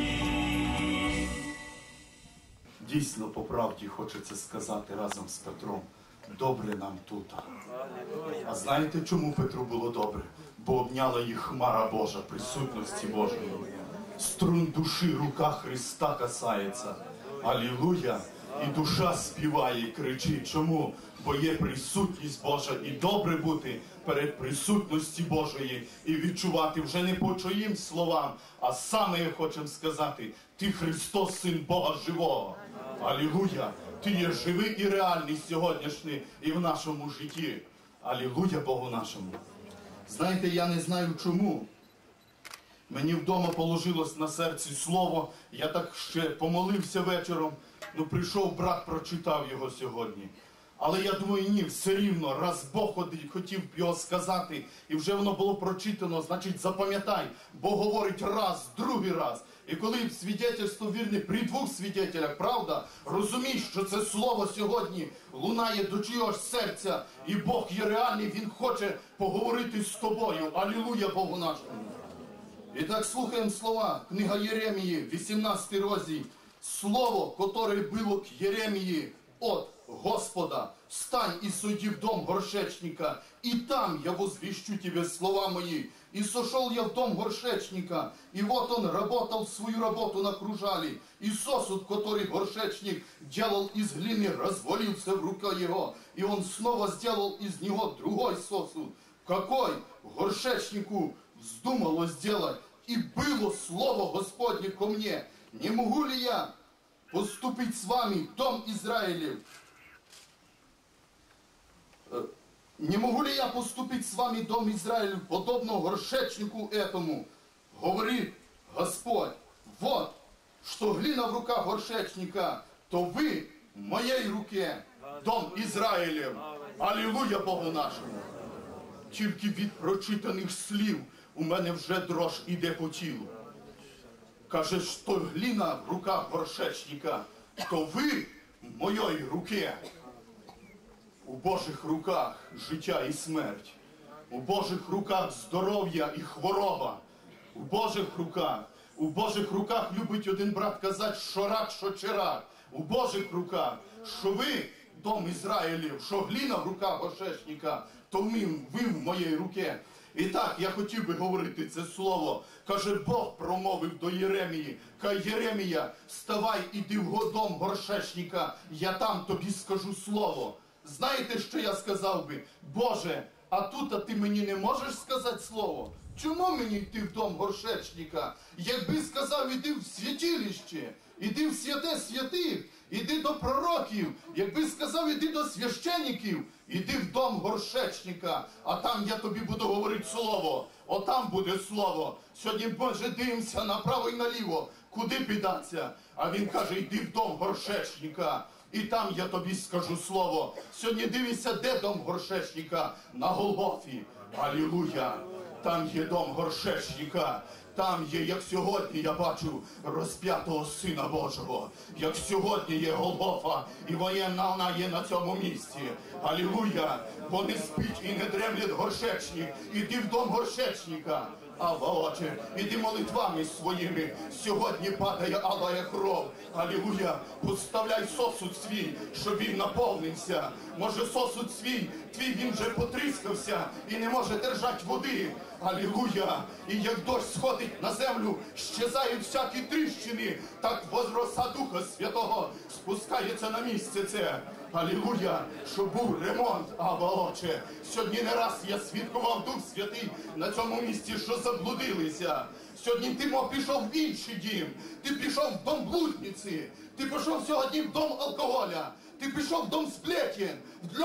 Дійсно, по правді хочеться сказати разом з Петром, добре нам тут. А знаєте, чому Петру було добре? Бо обняла їх хмара Божа, присутності Божої. Струн душі рука Христа касається. Алілуя! І душа співає і кричить. Чому? Бо є присутність Божа, і добре бути перед присутності Божої і відчувати вже не по чиїм словам, а саме я хочу сказати, ти Христос, Син Бога Живого. Алілуя! Ти є живий і реальний сьогоднішній і в нашому житті. Алілуя Богу нашому! Знаєте, я не знаю чому. Мені вдома положилось на серці слово, я так ще помолився вечором, ну прийшов брат, прочитав його сьогодні. Але я думаю, ні, все рівно, раз Бог хотів б його сказати, і вже воно було прочитано, значить запам'ятай, Бог говорить раз, другий раз. І коли свідетельство вірне при двох свідетелях, правда, розумій, що це слово сьогодні лунає до чогось серця, і Бог є реальний, Він хоче поговорити з тобою. Алілуя Богу нашому! І так слухаємо слова, книга Єремії, 18 розділ. Слово, которое было к Еремии от Господа. Стань и суди в дом горшечника, и там я возвещу тебе слова мои. И сошел я в дом горшечника, и вот он работал свою работу на кружале. И сосуд, который горшечник делал из глины, развалился в руке его. И он снова сделал из него другой сосуд. Какой горшечнику вздумало сделать? И было слово Господне ко мне. Не могу ли я поступить с вами, дом Израилев? Не могу ли я поступить с вами, дом Израилев, подобно горшечнику этому? Говорит Господь, вот, что глина в руках горшечника, то вы в моей руке, дом Израилев. Алілуя Богу нашому! Тільки від прочитаних слів у мене вже дрож іде по тілу. Каже, що гліна в руках горшечника, то ви в моєї руки. У Божих руках життя і смерть. У Божих руках здоров'я і хвороба. У Божих руках любить один брат казати, що рак, що чирак. У Божих руках, що ви, дом Ізраїлів, що гліна в руках горшечника, то ви в моєї руки. І так, я хотів би говорити це слово. Каже, Бог промовив до Єремії. Каже, Єремія, вставай, іди в дом горшечника, я там тобі скажу слово. Знаєте, що я сказав би? Боже, а тут ти мені не можеш сказати слово? Чому мені йти в дом горшечника? Якби сказав, іди в святилище, іди в святе святих, іди до пророків, якби сказав, іди до священиків, іди в дом горшечника, а там я тобі буду говорити слово. Отам буде слово. Сьогодні, Боже, дивимося направо і наліво. Куди підаться? А він каже, йди в дом горшечника. І там я тобі скажу слово. Сьогодні дивися, де дом горшечника? На Голгофі. Алілуя! Там є дом горшечника. Там є, як сьогодні я бачу, розп'ятого Сина Божого. Як сьогодні є Голгофа, і воєнна вона є на цьому місці. Алілуя! Бо не спить і не дремлять горшечник. Іди в дом горшечника. Авва, Отче, іди молитвами своїми. Сьогодні падає алая кров. Алілуя! Поставляй сосуд свій, щоб він наповнився. Може, сосуд свій, твій він вже потріскався і не може держати води. Алілуя! І як дощ сходить на землю, щезають всякі тріщини, так возроса Духа Святого спускається на місце це. Алілуя! Щоб був ремонт, Авва, Отче. Сьогодні не раз я свідкував Дух Святий на цьому місці, що заблудилися. Сьогодні ти пішов в інший дім, ти пішов в дом блудниці, ти пішов сьогодні в дом алкоголя, ти пішов в дом сплетен,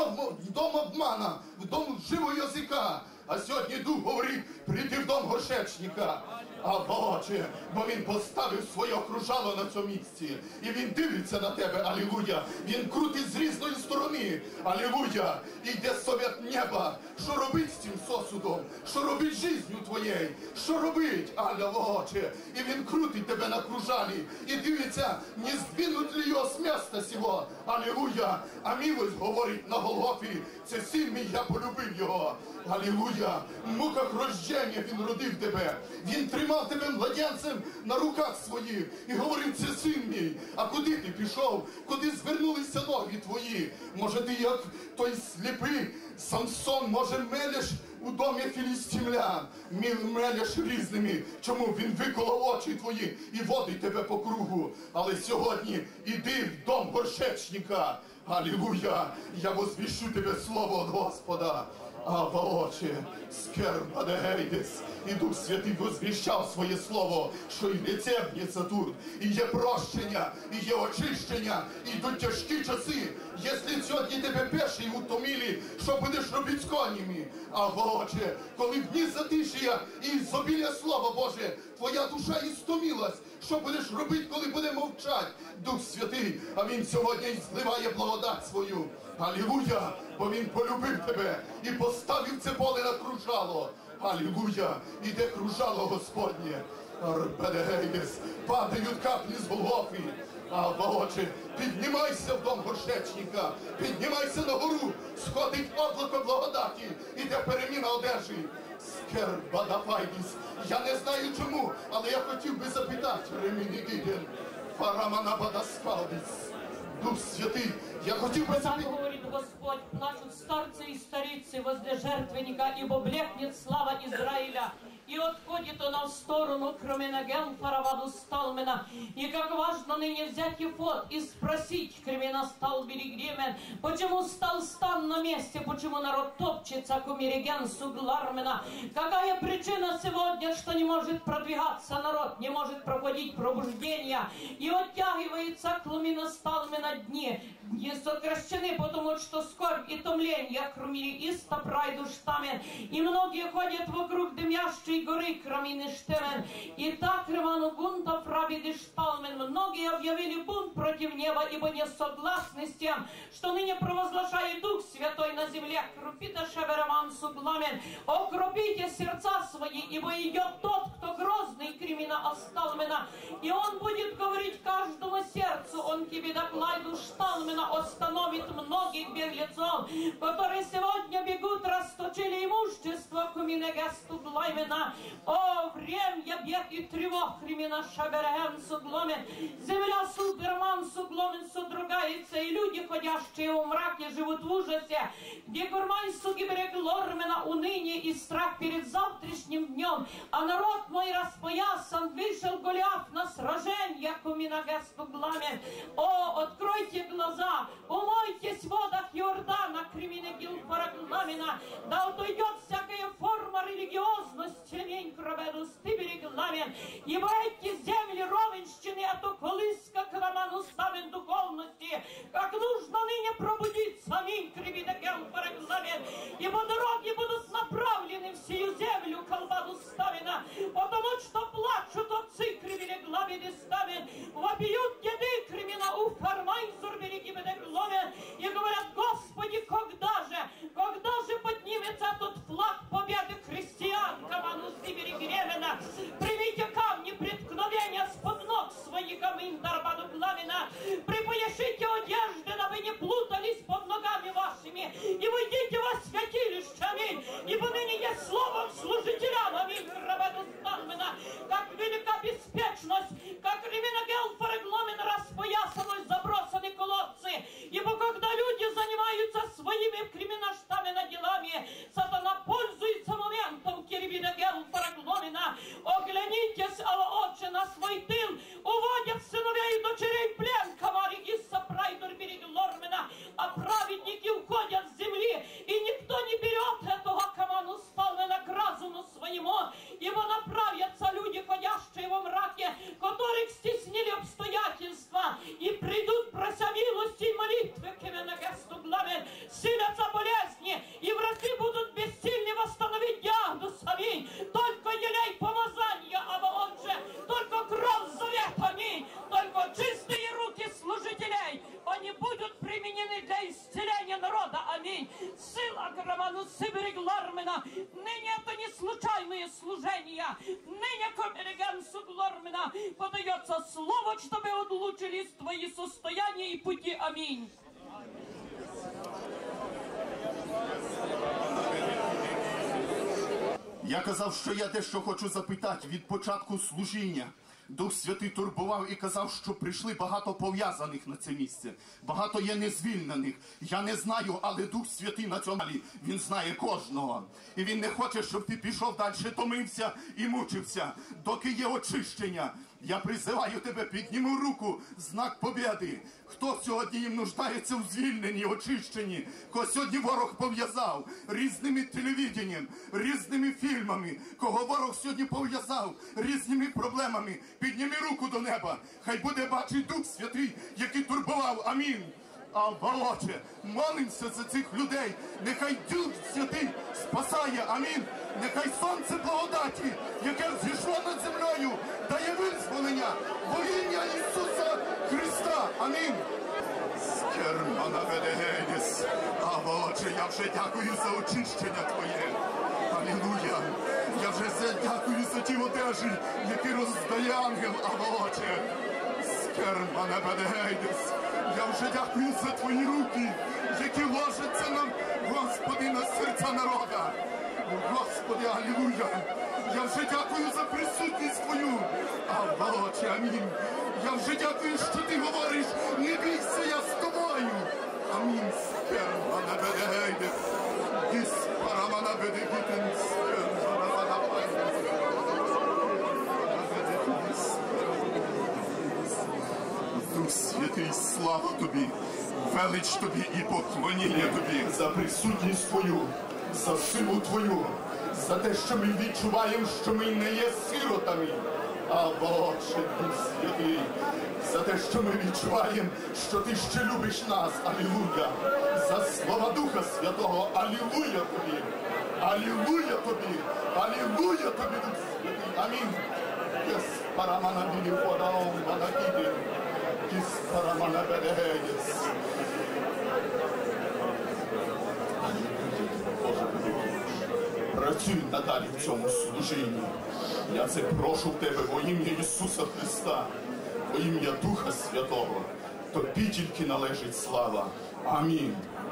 в дом обмана, в дом живого язика. А сьогодні Дух говорить, прийди в дом горшечника. Авва, Отче, бо він поставив своє кружало на цьому місці. І він дивиться на тебе, алілуя. Він крутить з різної сторони, алілуя. І йде совет неба. Що робить з цим сосудом? Що робить з життю твоєю? Що робить, Авва, Отче? І він крутить тебе на кружалі. І дивиться, не здвинуть ли його з міста сього. Алілуя. А милость говорить на Голгофі, це син мій, я полюбив його. Алілуя! В муках рождення він родив тебе. Він тримав тебе младенцем на руках своїх і говорив, це син мій. А куди ти пішов? Куди звернулися ноги твої? Може, ти як той сліпий Самсон, може, мелеш у домі філістимлян? Мелеш різними. Чому? Він виколов очі твої і водить тебе по кругу. Але сьогодні іди в дом горшечника. Алілуя! Я возвіщу тебе слово від Господа. Авва, Отче, скербадегейдес. І Дух Святий возвіщав своє слово, що і лічебниця тут, і є прощення, і є очищення, і йдуть тяжкі часи. Якщо сьогодні тебе пеші утомили, що будеш робити з конями? Авва, Отче, коли в дні затишія і зобілля Слова Боже, твоя душа і стомилась, що будеш робити, коли буде мовчати? Дух Святий, а Він сьогодні зливає благодать свою. Алілуя! Бо Він полюбив тебе і поставив це поле на кружало. Алілуя! Іде кружало Господнє. Арбедегейдес. Падають каплі з Голгофи. Авва, Отче, піднімайся в дом горшечника, піднімайся на гору, сходить облако благодаті, іде переміна одежі. Скербадафайдіс. Я не знаю чому, але я хотів би запитати, Реміні Діден, Фараманабадаскалдіс. Дух Святий, я хотів би запитати. Так говорит Господь, плачут старцы и старицы возле жертвенника, ибо блекнет слава Израиля. И отходит она в сторону, кроме Нагел, Фараваду Сталмена. И как важно ныне взять ефод и спросить, кремена стал Берегремен, почему стал стан на месте, почему народ топчется, кумиреген Суглармена. Какая причина сегодня, что не может продвигаться народ, не может проходить пробуждение, и оттягивается Клумина Сталмена дни, не сокращены, потому что скорбь и томление, кроме иста прайду штамен. И многие ходят вокруг дымящей горы, кроме штемен. И так реману бунтов рабиды шталмен. Многие объявили бунт против неба, ибо не согласны с тем, что ныне провозглашает Дух Святой на земле. Крупита шевераман сугламен. Окропите сердца свои, ибо идет тот, кто грозный кримина осталмена. И он будет говорить каждому сердцу, он тебе доклайду шталмена остановит многих беглецов, которые сегодня бегут, расточили имущество куминегесту глаймена. О, время бед и тревог кримина шаберген сугломен. Земля сугерман сугломен содрогается, и люди, ходящие в мраке, живут в ужасе, где гурмань сугиберег лормена уныние и страх перед завтрашним днем. А народ мой распоясан, вышел Голиаф на сражение куминегесту гламен. О, откройте глаза, умойтесь в водах Иордана, кримина гилфарагламена, да отойдет всякая форма религиозности, аминь, кроведу стыберегламен, ибо эти земли ровенщины, а то колыска краману ставен духовности, как нужно ныне пробудиться, аминь, кривина гилфарагламен, ибо дороги будут направлены в сию землю, колбаду ставена, потому что плачут отцы, кривина гламены ставен, вопиют деды, кримина уфармай, зурбереги бедегломен, и говорят: Господи, когда же поднимется тот флаг победы христиан, каману сибири гремена, примите камни преткновения с-под ног своих, аминь, дарбаду пламена, припояшите одежды, дабы не плутались под ногами вашими, и выйдите во святилище, аминь, ибо ныне есть словом служителям, аминь, рабаду пламена, как велика беспечность, как ремена гелфарегломен распоясанность, забросаны колодцы, ибо когда люди занимаются своими криминаштами делами, сатана пользуется моментом кирвида гелфарегломена. Оглянитесь, отче, на свой тыл, уводят сыновей и дочерей в плен, камари гисса прайдур берег лормена, а праведники уходят с земли, и никто не берет этого каману спалмена к разуму своему, ибо направятся люди, ходящие во мраке, которых стеснили обстоятельства, и придут, прося милости и молитвы, силятся болезни, и враги будут бессильны восстановить диагноз, аминь. Только елей помазания, а он же, только кровь завета, аминь. Только чистые руки служителей, они будут применены для исцеления народа, аминь. Сила Граману Сибириг Лармена, ныне это не случайные служения, ныне Комерегансу Глормена подается слово, чтобы улучшились твои состояния и пути, аминь. Я казав, що я дещо хочу запитати від початку служіння. Дух Святий турбував і казав, що прийшли багато пов'язаних на це місце. Багато є незвільнених. Я не знаю, але Дух Святий на цьому, він знає кожного. І він не хоче, щоб ти пішов далі, томився і мучився, доки є очищення. Я призиваю тебе, підніми руку, знак побєди. Хто сьогодні їм нуждається в звільненні, очищенні? Кого сьогодні ворог пов'язав різними телевіденням, різними фільмами? Кого ворог сьогодні пов'язав різними проблемами? Підніми руку до неба. Хай буде бачити Дух Святий, який турбував. Амінь. Отче, молимося за цих людей. Нехай Дух Святий спасає. Амінь. Нехай сонце благодаті, яке зійшло над землею, дає визволення во ім'я Ісуса Христа. Амінь. Скермана ведегенес. Отче, я вже дякую за очищення Твоє. Алілуя. Я вже дякую за ті одежі, які роздає ангел. Отче. Скермана ведегенес. Я вже дякую за Твої руки, які ложаться нам, Господи, на серця народа. Господи, алілуя! Я вже дякую за присутність Твою. Отче, амінь. Я вже дякую, що Ти говориш, не бійся, я з Тобою. Амінь. Скермана ведегейдес. Диспарамана ведегітен. Скермана Дух Святий, слава Тобі, велич Тобі і поклоніння Тобі за присутність Твою, за силу Твою, за те, що ми відчуваємо, що ми не є сиротами, а Отче, Дух Святий, за те, що ми відчуваємо, що Ти ще любиш нас, алілуя, за слова Духа Святого. Алілуя тобі! Алілуя тобі! Алілуя тобі, Дух Святий! Амінь! Єс парамана білі фараон ванакіди. Єс парамана бедегеєс. Боже великий, працюй надалі в цьому служінні. Я це прошу в тебе во ім'я Ісуса Христа, во ім'я Духа Святого. Тобі тільки належить слава. Амінь.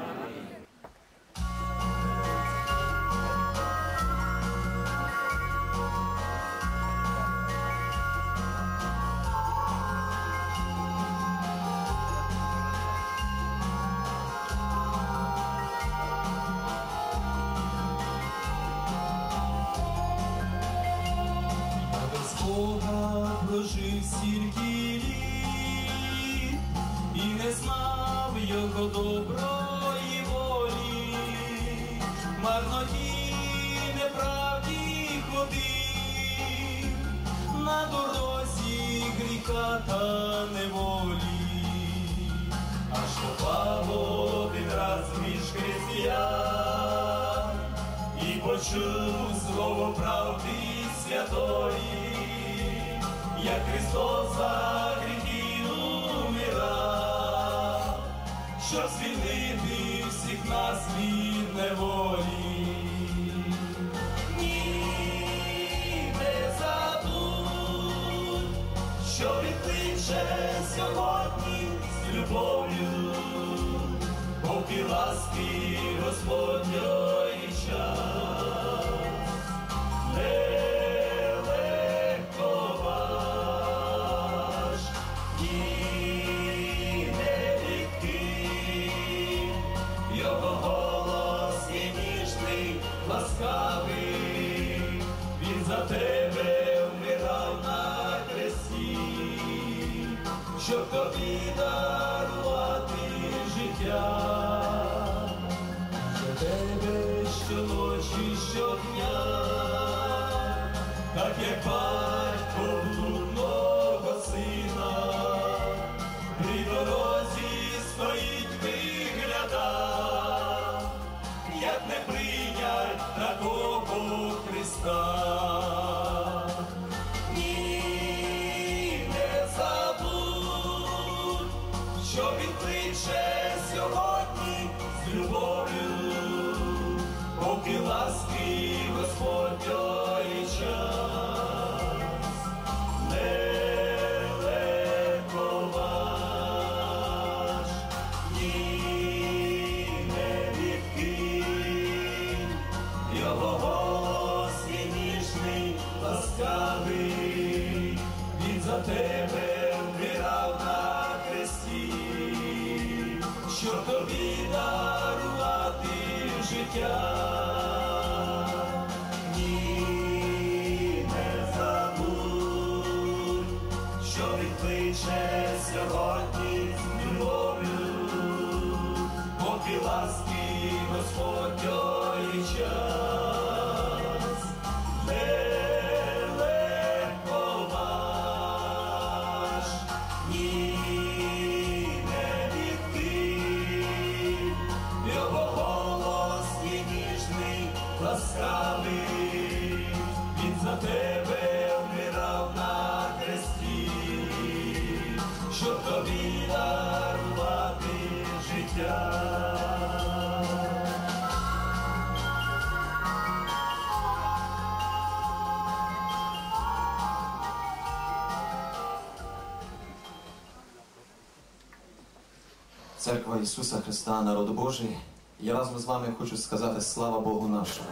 Прожив стільки літ і не знав його доброї волі, марноті неправді ходив, на дорозі гріха та неволі, аж попав один раз між християн і почув слово правди святої, як Христос за гріхи умирав, щоб звільнити всіх нас від неволі. Ні, не забудь, що Він кличе сьогодні з любов'ю, поки ласки Господньої час. Він за тебе вмирав на хресті, щоб тобі дарувати життя. За тебе щоночі, щодня, так як батько блудного сина, при дорозі стоїть, вигляда, як не прийнять такого Христа. Ні, не забудь, що Він кличе сьогодні з любов'ю, поки ласки Господньої час. Недалеко ваш, Його голос є ніжний, ласкавий, Він за тебе вмирав на хресті, щоб тобі дарувати життя. Ні, не забудь, що Він кличе сьогодні з любов'ю, поки ласки Господньої час. Нелегко ваш, ні, не відкинь, Його голос є ніжний, ласкавий, Він за тебе вмирав на хресті, щоб тобі дарувати життя. Церква Ісуса Христа, народ Божий, я разом з вами хочу сказати слава Богу нашому.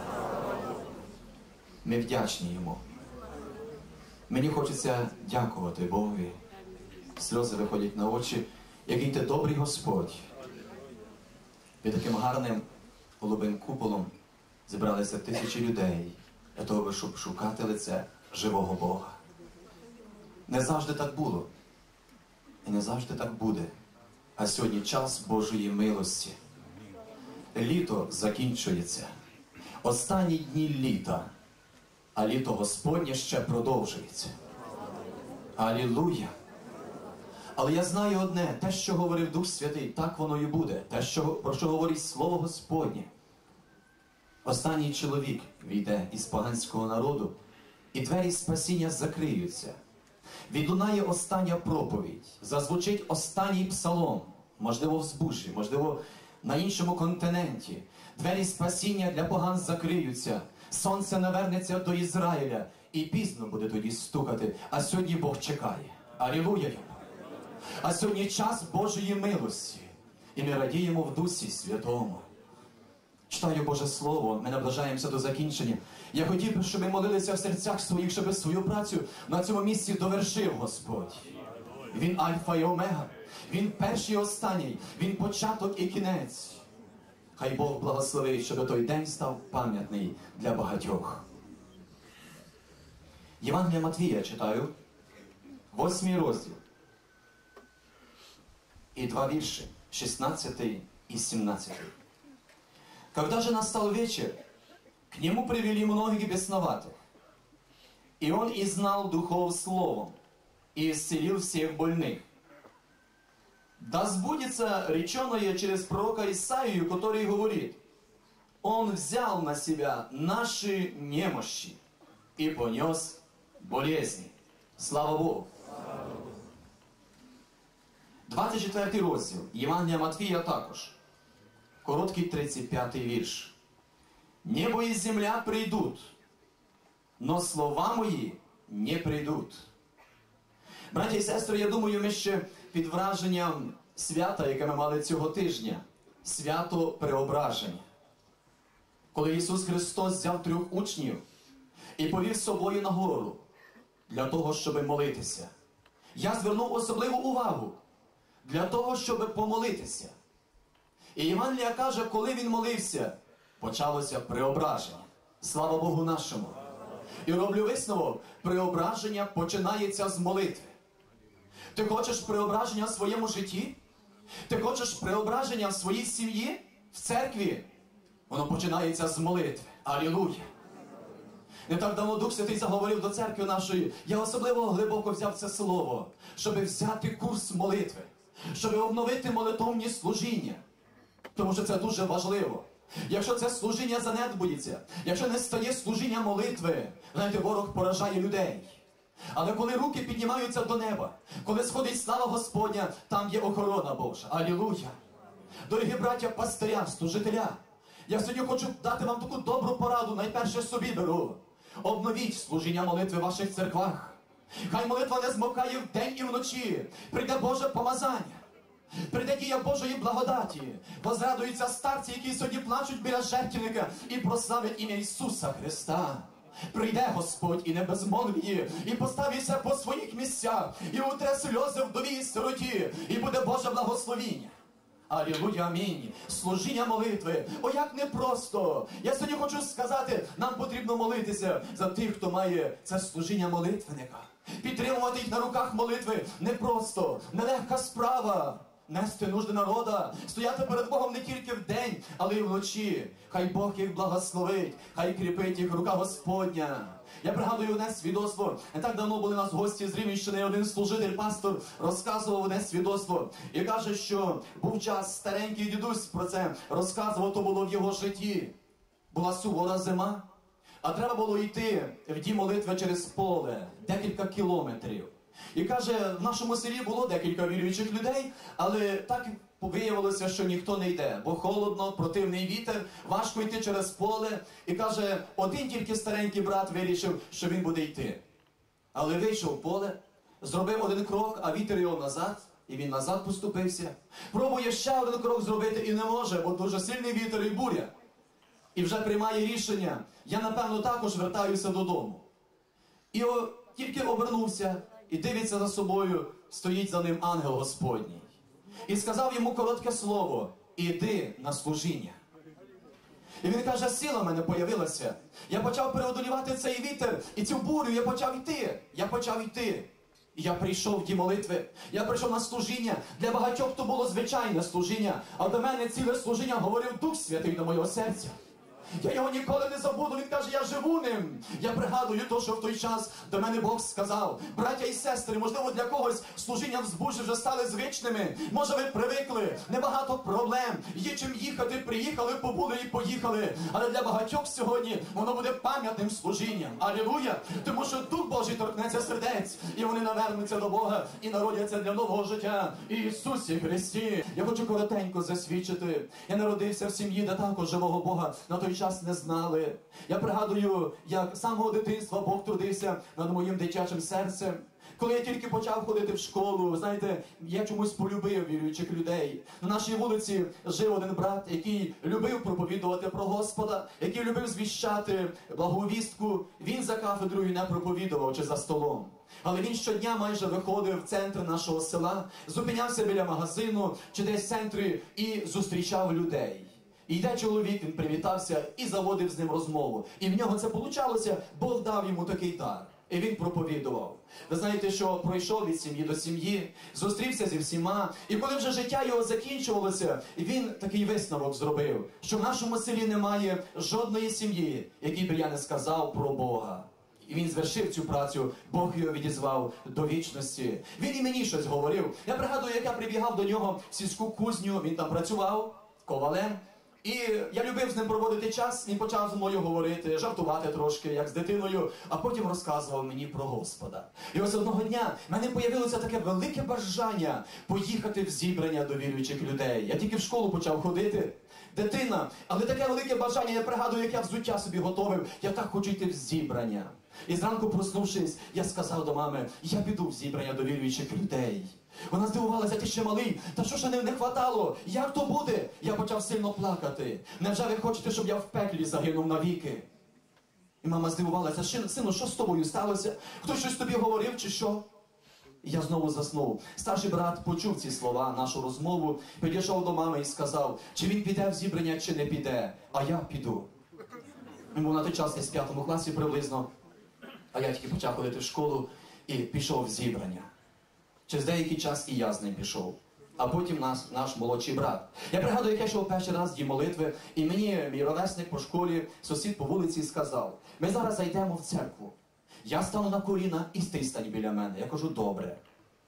Ми вдячні Йому. Мені хочеться дякувати Богові. Сльози виходять на очі, який ти добрий Господь. Під таким гарним голубим куполом зібралися тисячі людей для того, щоб шукати лице живого Бога. Не завжди так було. І не завжди так буде. А сьогодні час Божої милості. Літо закінчується. Останні дні літа. А літо Господнє ще продовжується. Алілуя! Але я знаю одне, те, що говорив Дух Святий, так воно і буде. Те, про що говорить Слово Господнє. Останній чоловік війде із поганського народу, і двері спасіння закриються. Відлунає остання проповідь, зазвучить останній псалом, можливо в Збужі, можливо на іншому континенті. Двері спасіння для поган закриються, сонце навернеться до Ізраїля, і пізно буде тоді стукати, а сьогодні Бог чекає. Алілуя! А сьогодні час Божої милості, і ми радіємо в Дусі Святому. Читаю Боже Слово, ми наближаємося до закінчення. Я хотів би, щоб ми молилися в серцях своїх, щоб свою працю на цьому місці довершив Господь. Він Альфа і Омега, Він перший і останній, Він початок і кінець. Хай Бог благословить, щоб той день став пам'ятний для багатьох. Євангелія Матвія читаю, 8 розділ. И 2 вірші, 16 и 17. Когда же настал вечер, к нему привели многих бесноватых, и он изгнал духов словом, и исцелил всех больных. Да сбудется реченое через пророка Исаию, который говорит: Он взял на себя наши немощи и понес болезни. Слава Богу! 24 розділ, Євангелія Матвія також. Короткий 35-й вірш. «Небо і земля прийдуть, но слова мої не прийдуть». Браті і сестри, я думаю, ми ще під враженням свята, яке ми мали цього тижня, свято Преображення. Коли Ісус Христос взяв 3 учнів і повів з собою на гору для того, щоб молитися. Я звернув особливу увагу для того, щоб помолитися. І Євангелія каже, коли він молився, почалося преображення. Слава Богу нашому. І роблю висновок, преображення починається з молитви. Ти хочеш преображення в своєму житті? Ти хочеш преображення в своїй сім'ї? В церкві? Воно починається з молитви. Алілуя! Не так давно Дух Святий заговорив до церкви нашої. Я особливо глибоко взяв це слово, щоб взяти курс молитви, щоб обновити молитовні служіння. Тому що це дуже важливо. Якщо це служіння занедбується, якщо не стає служіння молитви, знаєте, ворог поражає людей. Але коли руки піднімаються до неба, коли сходить слава Господня, там є охорона Божа. Алілуя! Дорогі браття, пастиря, служителя, я сьогодні хочу дати вам таку добру пораду, найперше собі беру. Обновіть служіння молитви в ваших церквах. Хай молитва не змовкає вдень і вночі. Прийде Боже помазання. Прийде дія Божої благодаті. Возрадуються старці, які сьогодні плачуть біля жертвенника і прославлять ім'я Ісуса Христа. Прийде Господь і не безмолвіє, і поставить все по своїх місцях, і утре сльози вдові і сироті, і буде Боже благословіння. Алілуя, амінь. Служіння молитви. О, як непросто. Я сьогодні хочу сказати, нам потрібно молитися за тих, хто має це служіння молитвенника. Підтримувати їх на руках молитви непросто, нелегка справа. Нести нужди народа, стояти перед Богом не тільки вдень, але й вночі. Хай Бог їх благословить, хай кріпить їх рука Господня. Я пригадую одне свідоцтво. Не так давно були у нас гості з Рівненщини, один служитель, пастор, розказував одне свідоцтво. І каже, що був час, старенький дідусь про це розказував, то було в його житті. Була сувора зима, а треба було йти в дім молитви через поле, декілька кілометрів. І каже, в нашому селі було декілька віруючих людей, але так виявилося, що ніхто не йде, бо холодно, противний вітер, важко йти через поле. І каже, один тільки старенький брат вирішив, що він буде йти. Але вийшов в поле, зробив один крок, а вітер його назад, і він назад поступився. Пробує ще один крок зробити і не може, бо дуже сильний вітер і буря. І вже приймає рішення, я напевно також вертаюся додому. І тільки обернувся, і дивиться за собою, стоїть за ним ангел Господній. І сказав йому коротке слово: іди на служіння. І він каже, сила в мене появилася. Я почав преодолівати цей вітер і цю бурю, я почав йти. І я прийшов в ті молитви, я прийшов на служіння. Для багатьох то було звичайне служіння, а до мене ціле служіння говорив Дух Святий до моєго серця. Я його ніколи не забуду. Він каже, я живу ним. Я пригадую то, що в той час до мене Бог сказав. Браття і сестри, можливо, для когось служіння в збужі вже стали звичними. Може, ви привикли, небагато проблем. Є чим їхати, приїхали, побули і поїхали. Але для багатьох сьогодні воно буде пам'ятним служінням. Алілуя! Тому що Дух Божий торкнеться сердець, і вони навернуться до Бога і народяться для нового життя. Ісусі Христі! Я хочу коротенько засвідчити. Я народився в сім'ї, де також живого Бога на той час не знали. Я пригадую, як з самого дитинства Бог трудився над моїм дитячим серцем. Коли я тільки почав ходити в школу, знаєте, я чомусь полюбив віруючих людей. На нашій вулиці жив один брат, який любив проповідувати про Господа, який любив звіщати благовістку. Він за кафедрою не проповідував чи за столом. Але він щодня майже виходив в центр нашого села, зупинявся біля магазину чи десь в центрі і зустрічав людей. І йде чоловік, він привітався і заводив з ним розмову. І в нього це получалося, Бог дав йому такий дар. І він проповідував. Ви знаєте, що пройшов від сім'ї до сім'ї, зустрівся зі всіма. І коли вже життя його закінчувалося, він такий висновок зробив, що в нашому селі немає жодної сім'ї, якій би я не сказав про Бога. І він звершив цю працю, Бог його відізвав до вічності. Він і мені щось говорив. Я пригадую, як я прибігав до нього в сільську кузню, він там працював, ковалем. І я любив з ним проводити час, він почав зі мною говорити, жартувати трошки, як з дитиною, а потім розказував мені про Господа. І ось одного дня в мене появилося таке велике бажання поїхати в зібрання до віруючих людей. Я тільки в школу почав ходити, дитина, але таке велике бажання, я пригадую, як я взуття собі готовив, я так хочу йти в зібрання. І зранку, проснувшись, я сказав до мами, я піду в зібрання до віруючих людей. Вона здивувалася, ти ще малий, та що ж не хватало? Як то буде? Я почав сильно плакати. Невже ви хочете, щоб я в пеклі загинув навіки? І мама здивувалася, сину, що з тобою сталося? Хтось щось тобі говорив чи що? І я знову заснув. Старший брат почув ці слова, нашу розмову, підійшов до мами і сказав, чи він піде в зібрання, чи не піде, а я піду. Він був на той час десь в 5 класі приблизно, а я тільки почав ходити в школу і пішов в зібрання. Через деякий час і я з ним пішов. А потім наш молодший брат. Я пригадую, як я йшов перший раз в дім молитви, і мені мій ровесник по школі, сусід по вулиці сказав, ми зараз зайдемо в церкву. Я стану на коліна і ти стань біля мене. Я кажу, добре.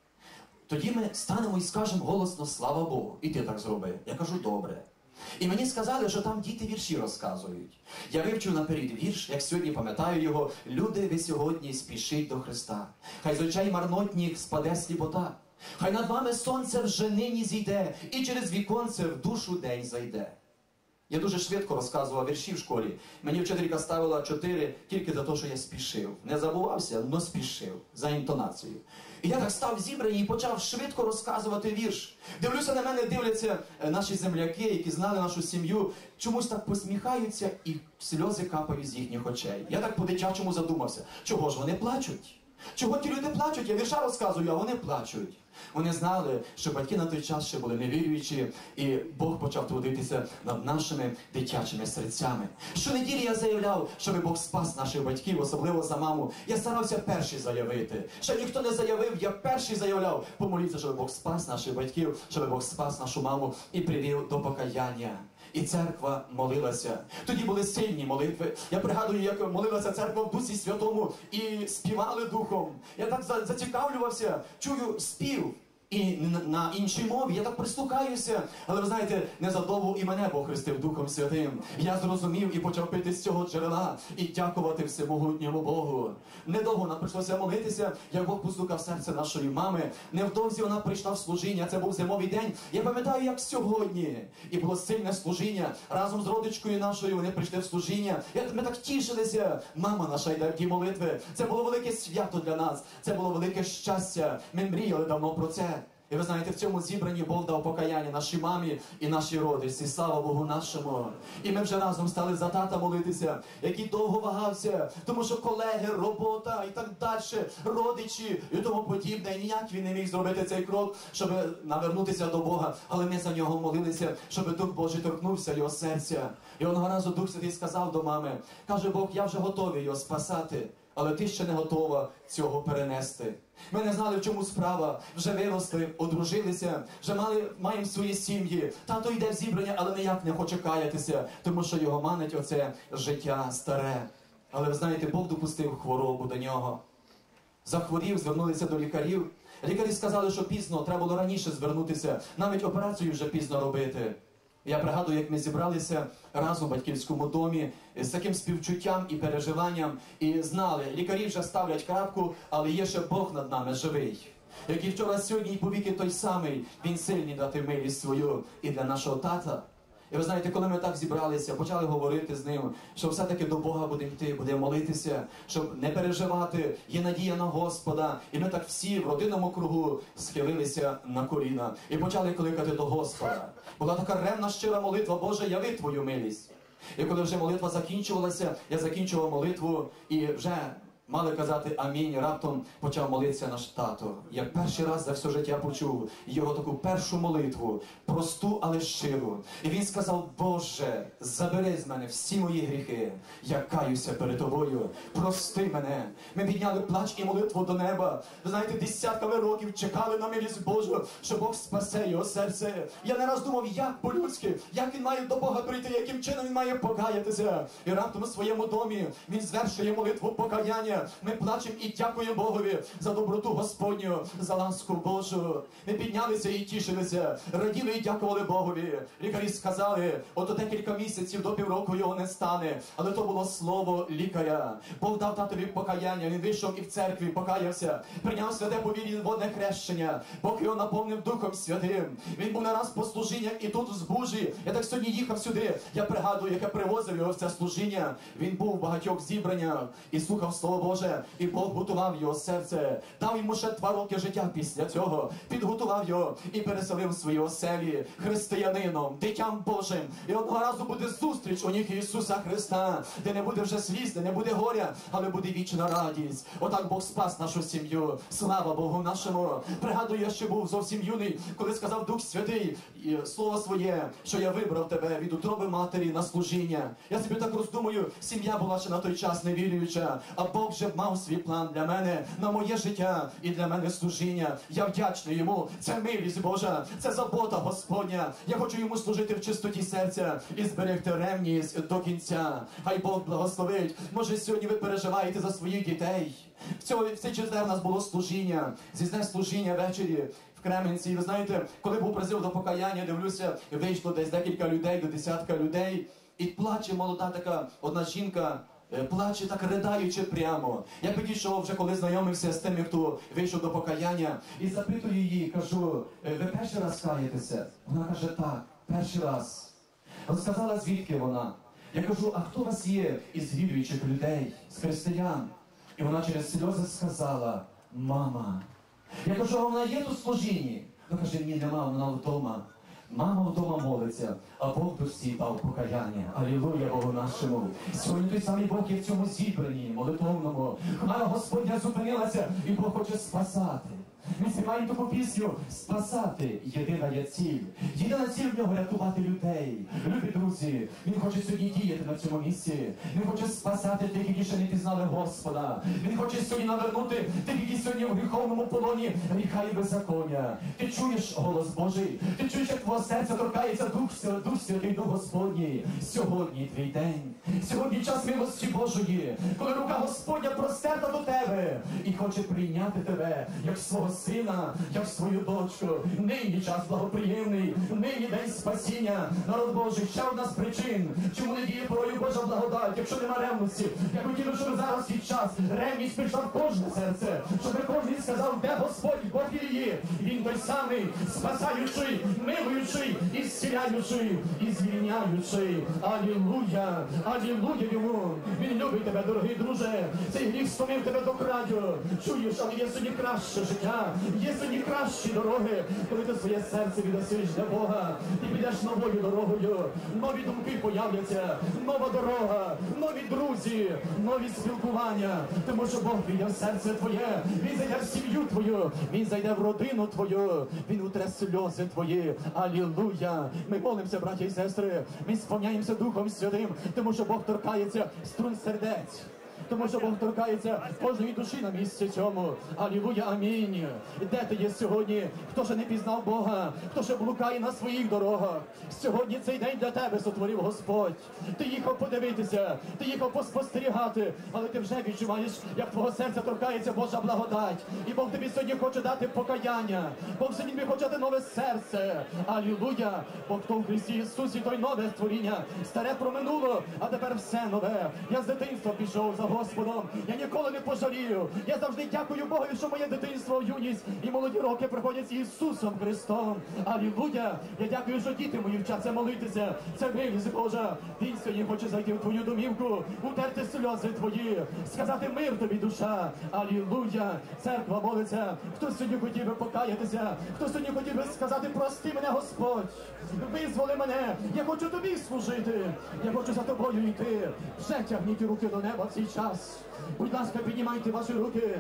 Тоді ми станемо і скажемо голосно, слава Богу. І ти так зроби. Я кажу, добре. І мені сказали, що там діти вірші розказують. Я вивчив наперед вірш, як сьогодні пам'ятаю його. Люди, ви сьогодні спішіть до Христа. Хай з очей марнотніх спаде сліпота. Хай над вами сонце вже нині зійде, і через віконце в душу день зайде. Я дуже швидко розказував вірші в школі. Мені вчителька ставила 4 тільки за те, що я спішив. Не забувався, но спішив. За інтонацією. І я так став в зібранні і почав швидко розказувати вірш. Дивлюся, на мене дивляться наші земляки, які знали нашу сім'ю. Чомусь так посміхаються і сльози капають з їхніх очей. Я так по-дитячому задумався. Чого ж вони плачуть? Чого ті люди плачуть? Я вірша розказую, а вони плачуть. Вони знали, що батьки на той час ще були невіруючі, і Бог почав трудитися над нашими дитячими серцями. Щонеділі я заявляв, щоб Бог спас наших батьків, особливо за маму. Я старався перший заявити. Ще ніхто не заявив, я перший заявляв. Помоліться, щоб Бог спас наших батьків, щоб Бог спас нашу маму і привів до покаяння. І церква молилася. Тоді були сильні молитви. Я пригадую, як молилася церква в Дусі Святому і співали духом. Я так зацікавлювався, чую спів. І на іншій мові я так прислухаюся. Але ви знаєте, незадовго і мене Бог хрестив Духом Святим. Я зрозумів і почав пити з цього джерела і дякувати всемогутньому Богу. Недовго нам прийшлося молитися, як Бог послухав серце нашої мами. Невдовзі вона прийшла в служіння, це був зимовий день. Я пам'ятаю, як сьогодні. І було сильне служіння. Разом з родичкою нашою вони прийшли в служіння. Ми так тішилися. Мама наша йде в ті молитви. Це було велике свято для нас. Це було велике щастя. Ми мріяли давно про це. І ви знаєте, в цьому зібранні Бог дав покаяння нашій мамі і нашій родичці. Слава Богу нашому. І ми вже разом стали за тата молитися, який довго вагався, тому що колеги, робота і так далі, родичі і тому подібне. І ніяк він не міг зробити цей крок, щоб навернутися до Бога. Але ми за нього молилися, щоб Дух Божий торкнувся його серця. І одного разу Дух Святий сказав до мами, каже Бог, я вже готовий його спасати, але ти ще не готова цього перенести. Ми не знали, в чому справа, вже виросли, одружилися, вже маємо свої сім'ї. Тато йде в зібрання, але ніяк не хоче каятися, тому що його манить оце життя старе. Але ви знаєте, Бог допустив хворобу до нього. Захворів, звернулися до лікарів. Лікарі сказали, що пізно, треба було раніше звернутися, навіть операцію вже пізно робити. Я пригадую, як ми зібралися разом у батьківському домі з таким співчуттям і переживанням, і знали, лікарі вже ставлять крапку, але є ще Бог над нами живий. Який вчора, сьогодні і повіки той самий, Він сильний дати милість свою і для нашого тата. І ви знаєте, коли ми так зібралися, почали говорити з ним, що все-таки до Бога будемо йти, будемо молитися, щоб не переживати, є надія на Господа. І ми так всі в родинному кругу схилилися на коліна і почали кликати до Господа. Була така ревна, щира молитва, Боже, яви Твою милість. І коли вже молитва закінчувалася, я закінчував молитву і вже мали казати амінь, раптом почав молитися наш тато. Я перший раз за все життя почув його таку першу молитву, просту, але щиру. І він сказав, Боже, забери з мене всі мої гріхи, я каюся перед Тобою, прости мене. Ми підняли плач і молитву до неба. Ви знаєте, десятками років чекали на милість Божу, що Бог спасе його серце. Я не раз думав, як по-людськи, як він має до Бога прийти, яким чином він має покаятися. І раптом у своєму домі він звершує молитву покаяння. Ми плачемо і дякуємо Богові за доброту Господню, за ласку Божу. Ми піднялися і тішилися, раділи і дякували Богові. Лікарі сказали, ото декілька місяців до півроку його не стане. Але то було слово лікаря. Бог дав татові покаяння, він вийшов і в церкві покаявся, прийняв святе по вірі водне хрещення. Бог його наповнив Духом Святим. Він був не раз по служіннях і тут в Збужі. Я так сьогодні їхав сюди. Я пригадую, як я привозив його в це служіння. Він був в багатьох зібраннях і слухав Слово Боже, і Бог готував його серце, дав йому ще 2 роки життя після цього, підготував його і переселив в свої оселі християнином, дитям Божим. І одного разу буде зустріч у ніг Ісуса Христа, де не буде вже сліз, де не буде горя, але буде вічна радість. Отак Бог спас нашу сім'ю. Слава Богу нашому. Пригадую, я ще був зовсім юний, коли сказав Дух Святий слово своє, що я вибрав тебе від утроби матері на служіння. Я собі так роздумую, сім'я була ще на той час невіруюча, а Бог вже мав свій план для мене, на моє життя і для мене служіння. Я вдячний йому. Це милість Божа, це забота Господня. Я хочу йому служити в чистоті серця і зберегти ревність до кінця. Хай Бог благословить. Може, сьогодні ви переживаєте за своїх дітей. В цей четвер у нас було служіння, зізне служіння ввечері в Кременці. І ви знаєте, коли був призив до покаяння, дивлюся, вийшло десь декілька людей, до десятка людей. І плаче молода така одна жінка, плаче так ридаючи прямо. Я підійшов вже, коли знайомився з тими, хто вийшов до покаяння, і запитую її, кажу, ви перший раз каєтеся? Вона каже, так, перший раз. Розказала, звідки вона. Я кажу, а хто у вас є із віруючих людей, з християн? І вона через сльози сказала, мама. Я кажу, а вона є тут в служінні? Вона каже, ні, нема, вона вдома. Мама вдома молиться, а Бог досі дав покаяння. Алілуя Богу нашому. Сьогодні той самий Бог є в цьому зібранні, молитовному. Хмара Господня зупинилася, і Бог хоче спасати. Ми співаємо таку пісню «Спасати» – єдина є ціль. Єдина ціль в нього – рятувати людей. Любі друзі, він хоче сьогодні діяти на цьому місці. Він хоче спасати тих, які ще не пізнали Господа. Він хоче сьогодні навернути тих, які сьогодні в гріховному полоні гріха і беззаконня. Ти чуєш голос Божий? Ти чуєш, як твого серця торкається Дух Святий, Дух Господній? Сьогодні твій день. Сьогодні час милості Божої, коли рука Господня простерта до тебе і хоче прийняти тебе, як свого сина, як свою дочку. Нині час благоприємний, нині день спасіння. Народ Божий, ще одна з причин, чому не діє порою Божа благодать, якщо нема ревності. Я хотів, щоб зараз цей час ревність прийшла в кожне серце, щоб кожен сказав, де Господь, Бог Ілії. Він той самий, спасаючий, милуючий, і зціляючий, і звільняючий. Алілуя, алілуя йому. Він любить тебе. тебе, дорогий друже. Цей гріх стомив тебе до краю. Чуєш, але є сьогодні краще життя, є сьогодні кращі дороги. Коли ти своє серце віддасиш для Бога, ти підеш новою дорогою. Нові думки появляться, нова дорога, нові друзі, нові спілкування. Тому що Бог піде в серце твоє, Він зайде в сім'ю твою, Він зайде в родину твою, Він утре сльози твої. Алілуя! Ми молимося, браті і сестри, ми сповняємося Духом Святим, тому що Бог торкається струн сердець. Тому що Бог торкається кожної душі на місці цьому. Алілуя, амінь. Де ти є сьогодні? Хто ще не пізнав Бога? Хто ще блукає на своїх дорогах? Сьогодні цей день для тебе сотворив Господь. Ти їхав подивитися, ти їхав поспостерігати, але ти вже відчуваєш, як твого серця торкається Божа благодать. І Бог тобі сьогодні хоче дати покаяння. Бог сьогодні тобі хоче дати нове серце. Алілуя! Бо хто в Христі Ісусі, той нове створіння. Старе проминуло, а тепер все нове. Я з дитинства пішов за Господом. Я ніколи не пожалію. Я завжди дякую Богу, що моє дитинство, юність і молоді роки приходять з Ісусом Христом. Алілуя! Я дякую, що діти мої вчаться молитися. Це милість Божа. Він сьогодні хоче зайти в твою домівку, утерти сльози твої, сказати мир тобі, душа. Алілуя! Церква молиться. Хто сьогодні хотів би покаятися? Хто сьогодні хотів би сказати: прости мене, Господь, визволи мене, я хочу тобі служити, я хочу за тобою йти. Вже тягніть руки до неба в цей час. Будь ласка, піднімайте ваші руки.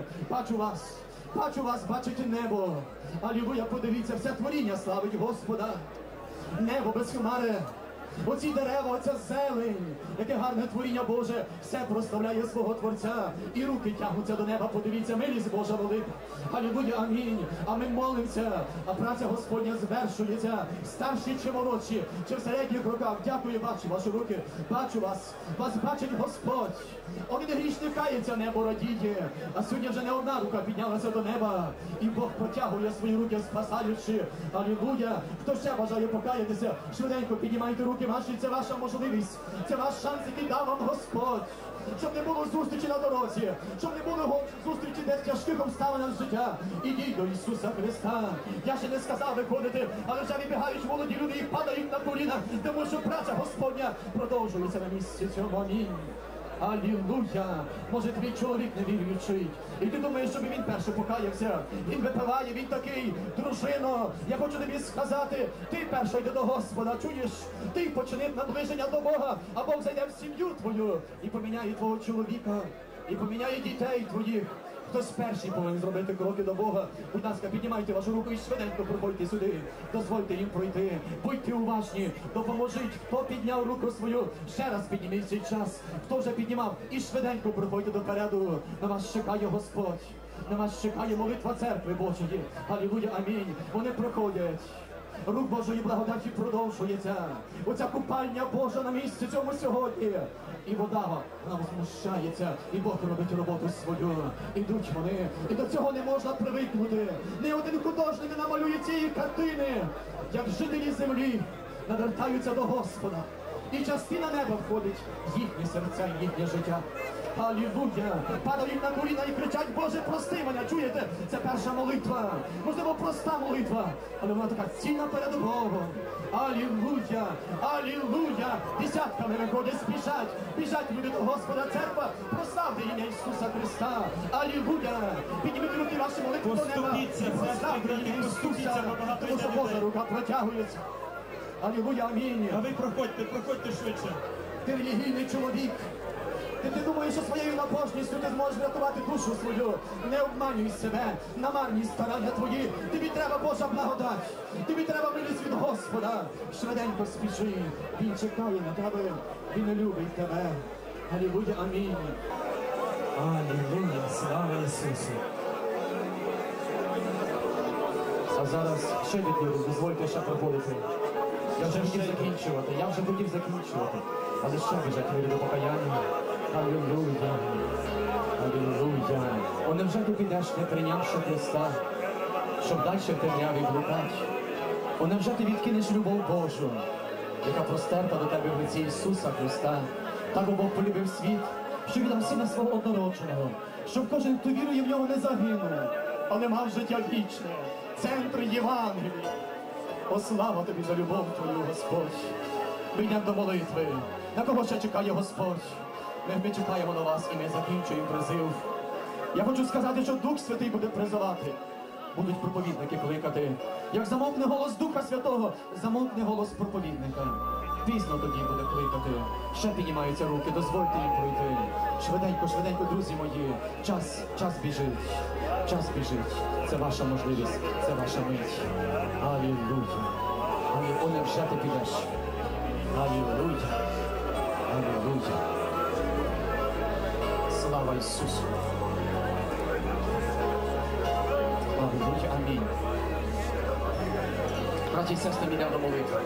Бачу вас, бачите небо. Алілуя, подивіться, все творіння славить Господа. Небо без хмари. Оці дерева, оця зелень, яке гарне творіння Боже, все прославляє свого Творця. І руки тягнуться до неба, подивіться, милість Божа велика. Алілуя, амінь. А ми молимося, а праця Господня звершується. Старші чи молодші, чи в середніх роках. Дякую, бачу ваші руки, бачу вас. Вас бачить Господь. Один грішник кається, небо радіє. А сьогодні вже не одна рука піднялася до неба. І Бог протягує свої руки, спасаючи. Алілуя. Хто ще бажає покаятися, швиденько піднімайте руки ваші. Це ваша можливість, це ваш шанс, який дав вам Господь. Щоб не було зустрічі на дорозі, щоб не було зустрічі десь тяжких обставинах життя. Ідіть до Ісуса Христа. Я ще не сказав виходити, але вже вибігають молоді люди і падають на коліна, тому що праця Господня продовжується на місці цьому. Амінь. Алілуя! Може, твій чоловік невіруючий, і ти думаєш, щоб він перше покаявся. Він випиває, він такий: дружино, я хочу тобі сказати, ти перше йди до Господа, чуєш? Ти почини наближення до Бога, а Бог зайде в сім'ю твою і поміняє твого чоловіка, і поміняє дітей твоїх. Хтось перший повинен зробити кроки до Бога. Будь ласка, піднімайте вашу руку і швиденько проходьте сюди. Дозвольте їм пройти. Будьте уважні, допоможіть. Хто підняв руку свою, ще раз підніміть цей час. Хто вже піднімав, і швиденько проходьте допереду. На вас чекає Господь. На вас чекає молитва церкви Божої. Алілуя, амінь. Вони проходять. Рук Божої благодаті продовжується. Оця купальня Божа на місці цьому сьогодні. І вода, вона возмущається, і Бог робить роботу свою. Ідуть вони, і до цього не можна привикнути. Ні один художник не намалює цієї картини, як жителі землі навертаються до Господа. І частина неба входить в їхні серця і їхнє життя. Алілуя! Падають на коліна і кричать: Боже, прости мене! Чуєте? Це перша молитва. Можливо, проста молитва, але вона така цінна перед Богом. Алілуя! Алілуя! Десятками виходять, біжать люди до Господа. Церква, прославте ім'я Ісуса Христа. Алілуя! Підніміть руки ваші молитви до неба. Прославте ім'я Ісуса, тому що Божа рука протягується. Алілуя, амінь. А ви проходьте швидше. Ти релігійний чоловік. Ти думаєш, що своєю набожністю ти зможеш врятувати душу свою. Не обманюй себе, на марні старання твої. Тобі треба Божа благодать. Тобі треба милість від Господа. Швиденько спіши. Він чекає на тебе. Він любить тебе. Алілуя, амінь. Алілуя, слава Ісусу. А зараз ще відвіру, дозвольте ще проходити. Я вже хотів закінчувати, але ще біжать люди до покаяння. Алілуя, алілуя. О, невже ти підеш, не прийнявши Христа, щоб далі в темряві блукать? О, невже ти відкинеш любов Божу, яка простерта до тебе в лиці Ісуса Христа? Так Бог полюбив світ, що віддав Сина свого однородженого, щоб кожен, хто вірує в нього, не загинув, але мав життя вічне. Центр Євангелії. О, слава тобі за любов твою, Господь. Ми йдемо до молитви. На кого ще чекає Господь? Ми чекаємо на вас і ми закінчуємо призив. Я хочу сказати, що Дух Святий буде призивати. Будуть проповідники кликати. Як замовкне голос Духа Святого, замовкне голос проповідника. Пізно тоді буде кликати. Ще піднімаються руки, дозвольте їм пройти. Швиденько, швиденько, друзі мої. Час біжить. Час біжить. Це ваша можливість, це ваша мить. Алілуя. Алілуя, вже ти підеш. Алілуя. Алілуя. Слава Ісусу. Алілуя, амінь. Браті і сестри, ми йдемо до молитви.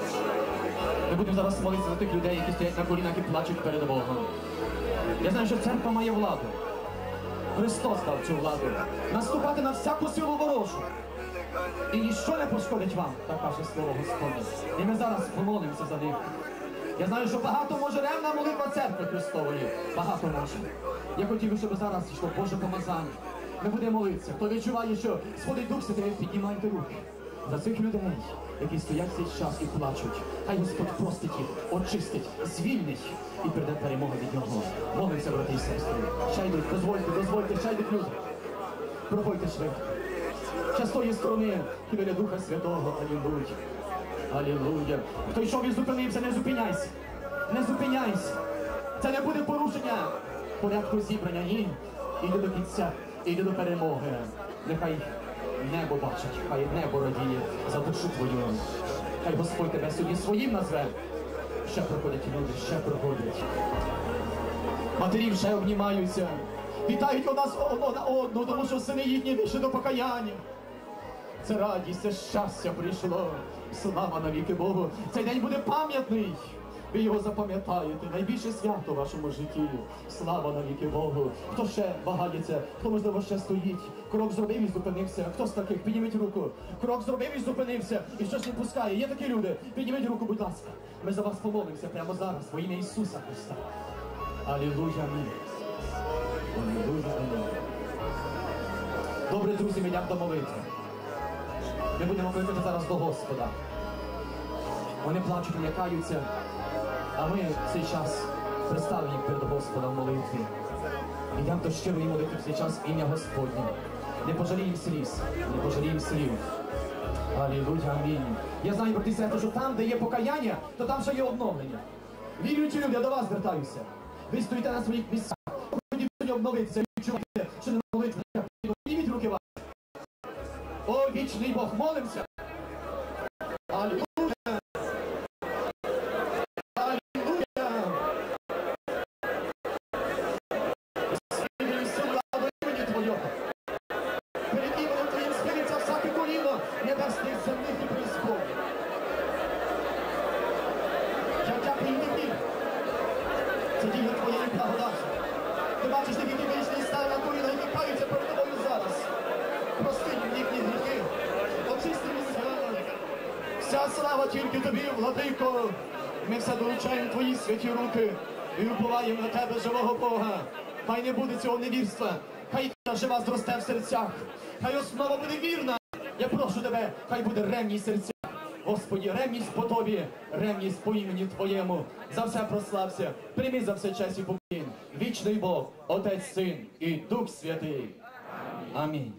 Ми будемо зараз молитися за тих людей, які стоять на колінах і плачуть перед Богом. Я знаю, що церква має владу. Христос дав цю владу. Наступати на всяку силу ворожу. І ніщо не пошкодить вам, так каже слово Господнє. І ми зараз помолимося за них. Я знаю, що багато може ревна молитва церкви Христової. Багато може. Я хотів би, щоб зараз йшло Боже помазання. Ми будемо молитися. Хто відчуває, що сходить Дух Святий, піднімайте руки. За цих людей, які стоять цей час і плачуть. Хай Господь простить їх, очистить, звільнить і прийде перемога від нього. Молимося, брати і сестри. Ще йдуть, дозвольте, ще йдуть люди. Проходьте швидко. Ще з тої сторони, біля Духа Святого. Алілуя. Алілуя. Хто йшов і зупинився, не зупиняйся. Не зупиняйся. Це не буде порушення порядку зібрання. Ні. Іди до кінця, іди до перемоги. Нехай небо бачить, хай небо радіє за душу твою. Хай Господь тебе сьогодні своїм назве. Ще проходять люди, ще проходять. Матері вже обнімаються. Вітають у нас одна одного, тому що сини їхні вийшли до покаяння. Це радість, це щастя прийшло. Слава навіки Богу. Цей день буде пам'ятний. Ви його запам'ятаєте. Найбільше свято в вашому житті. Слава навіки Богу. Хто ще вагається, хто, можливо, ще стоїть. Крок зробив і зупинився. Хто з таких? Підніміть руку. Крок зробив і зупинився. І що ж не пускає? Є такі люди? Підніміть руку, будь ласка. Ми за вас помолимося прямо зараз, во ім'я Ісуса Христа. Алілуя, амінь. Алілуя, амінь. Добре, друзі, ми йдемо до молитви. Ми будемо молитися зараз до Господа. Вони плачуть, лякаються, а ми в цей час представимо їх перед Господом в молитві. Йдемо до щирої молитви в цей час в ім'я Господнє. Не пожаліємо сліз, не пожаліємо слів. Алілуя, амінь. Я знаю, брати і сестри, що там, де є покаяння, то там ще є обновлення. Віруючі люди, я до вас звертаюся. Ви стоїте на своїх місцях. Ходіть сьогодні обновитися, відчуваєте, що не молитва. Підніміть руки вас. О, вічний Бог, молимося. Алілуя. Це дія твоєї благодаті. Ти бачиш, які ти вийшли і стали на коліна і каються перед тобою зараз. Прости їм їхні гріхи. Очисти місця. Вся слава тільки тобі, владико. Ми все доручаємо твої святі руки і уповаємо на тебе, живого Бога. Хай не буде цього невірства. Хай та жива зросте в серцях. Хай основа буде вірна. Я прошу тебе, хай буде ревність серця. Господі, ревність по тобі, ревність по імені твоєму. За все прослався, прийми за все честь і поклін. Вічний Бог, Отець, Син і Дух Святий. Амінь.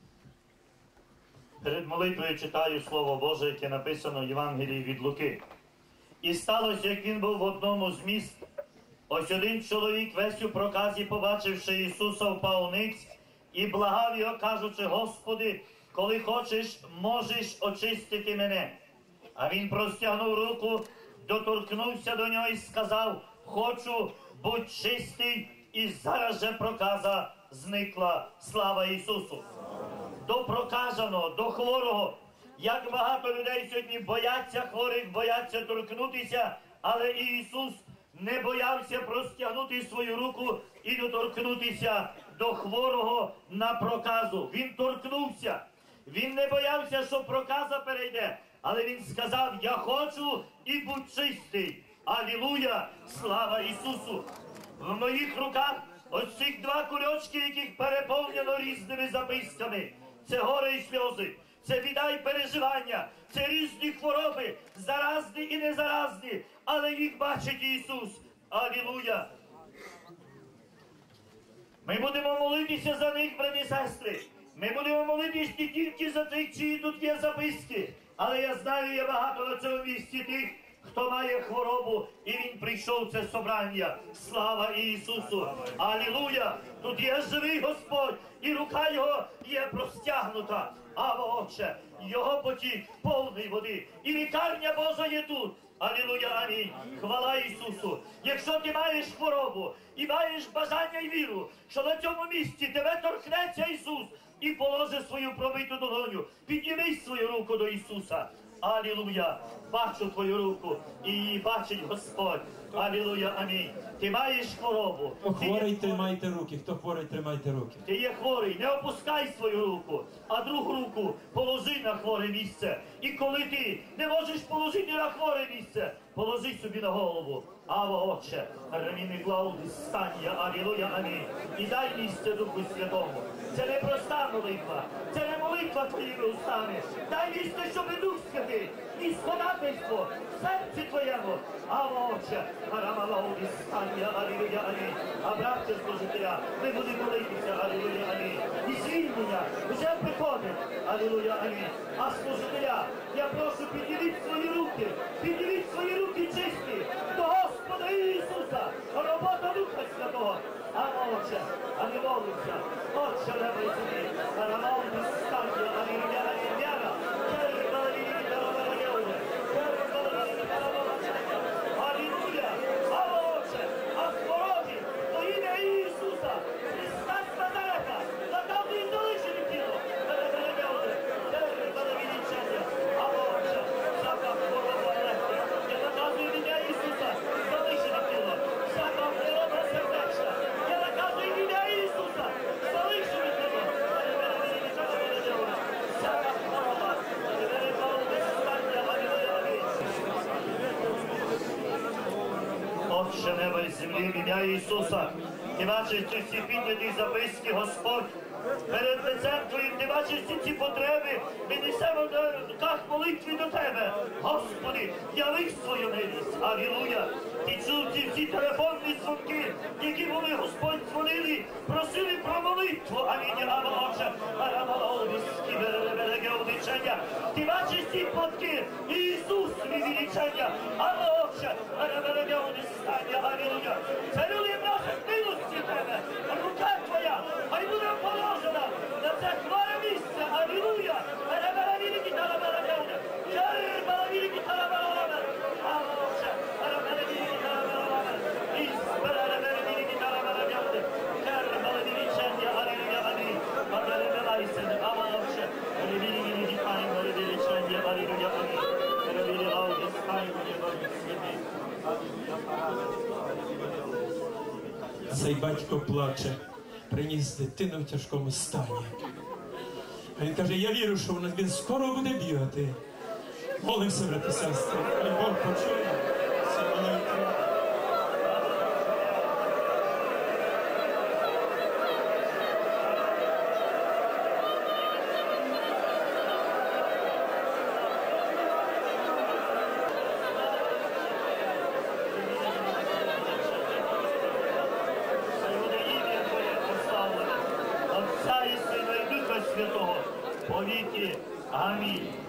Перед молитвою читаю Слово Боже, яке написано в Євангелії від Луки. І сталося, як він був в одному з міст. Ось один чоловік весь у проказі, побачивши Ісуса, впав ниць і благав його, кажучи: Господи, коли хочеш, можеш очистити мене. А він простягнув руку, доторкнувся до нього і сказав: хочу, будь чистий. І зараз же проказа зникла. Слава Ісусу! До прокажаного, до хворого. Як багато людей сьогодні бояться хворих, бояться торкнутися, але Ісус не боявся простягнути свою руку і доторкнутися до хворого на проказу. Він торкнувся. Він не боявся, що проказа перейде, але він сказав: я хочу і будь чистий. Алілуя! Слава Ісусу! В моїх руках ось цих два кульочки, яких переповнено різними записками. Це горе і сльози, це біда і переживання, це різні хвороби, заразні і незаразні, але їх бачить Ісус. Алілуя! Ми будемо молитися за них, брати і сестри. Ми будемо молитися не тільки за тих, чиї тут є записки. Але я знаю, є багато на цьому місці тих, хто має хворобу, і він прийшов в це собрання. Слава Ісусу! Алілуя! Тут є живий Господь, і рука Його є простягнута. Ава, Отче, Його потік повний води, і лікарня Божа є тут. Алілуя, амінь. Хвала Ісусу. Якщо ти маєш хворобу і маєш бажання і віру, що на цьому місці тебе торкнеться Ісус і положить свою пробиту долоню, підніми свою руку до Ісуса. Алілуя! Бачу твою руку, і її бачить Господь. Алілуя, амінь. Ти маєш хворобу. Хто хворий, тримайте руки. Хто хворий, тримайте руки. Ти є хворий, не опускай свою руку, а другу руку положи на хворе місце. І коли ти не можеш положити на хворе місце, положи собі на голову. Ава, Отче, реміни глауди стання, алілуя, амінь. І дай місце Духу Святому. Це не проста молитва, це не молитва твоїми устами. Дай місце, щоб Дух Святий, і сходательство в серці твоєму. Ава, Отче, рамалауди стання, алілуя, амінь. А братця служителя, ми будемо молитися, алілуя, амінь. І звільнення вже приходить, алілуя, амінь. А служителя, я прошу, підніміть свої руки чисті до Господа Ісуса, робота Духа Святого. Ава, Отче, а не молимося, Отче небо і землі, рамалауди стання, алілуя, амінь. Віра, алілуя, ава, Отче, а хворобі во ім'я Ісуса, Христа з Назарета, задав їм залишені тіло, ава, Отче, всяка хвороба легка, я наказую в ім'я Ісуса, залишені тіло, всяка хвороба сердечна, я наказую в ім'я Ісуса, залишені тіло, всяка хвороба, Отче неба і землі, в ім'я Ісуса, ти бачиш ці всі підняті записки, Господь, перед лицем Твоїм, ти бачиш ці потреби, ми несемо на руках молитви до Тебе. Господи, яви свою милість, алілуя. Ти чув ці всі телефонні дзвонки, які були, Господь, дзвонили, просили про молитву, амінь, ава, Отче, ти бачиш ці платки, Ісус, відлічення, ава, Отче, алілуя. Це люди просять милості Тебе, рука Твоя, хай буде положена на це хворе місце, алілуя. Цей батько плаче, приніс дитину в тяжкому стані. А він каже, я вірю, що він скоро буде бігати. Молимося, брати і сестри, хай Бог почує ці молитви. Отця і Сина і Духа Святого, повіки. Амінь.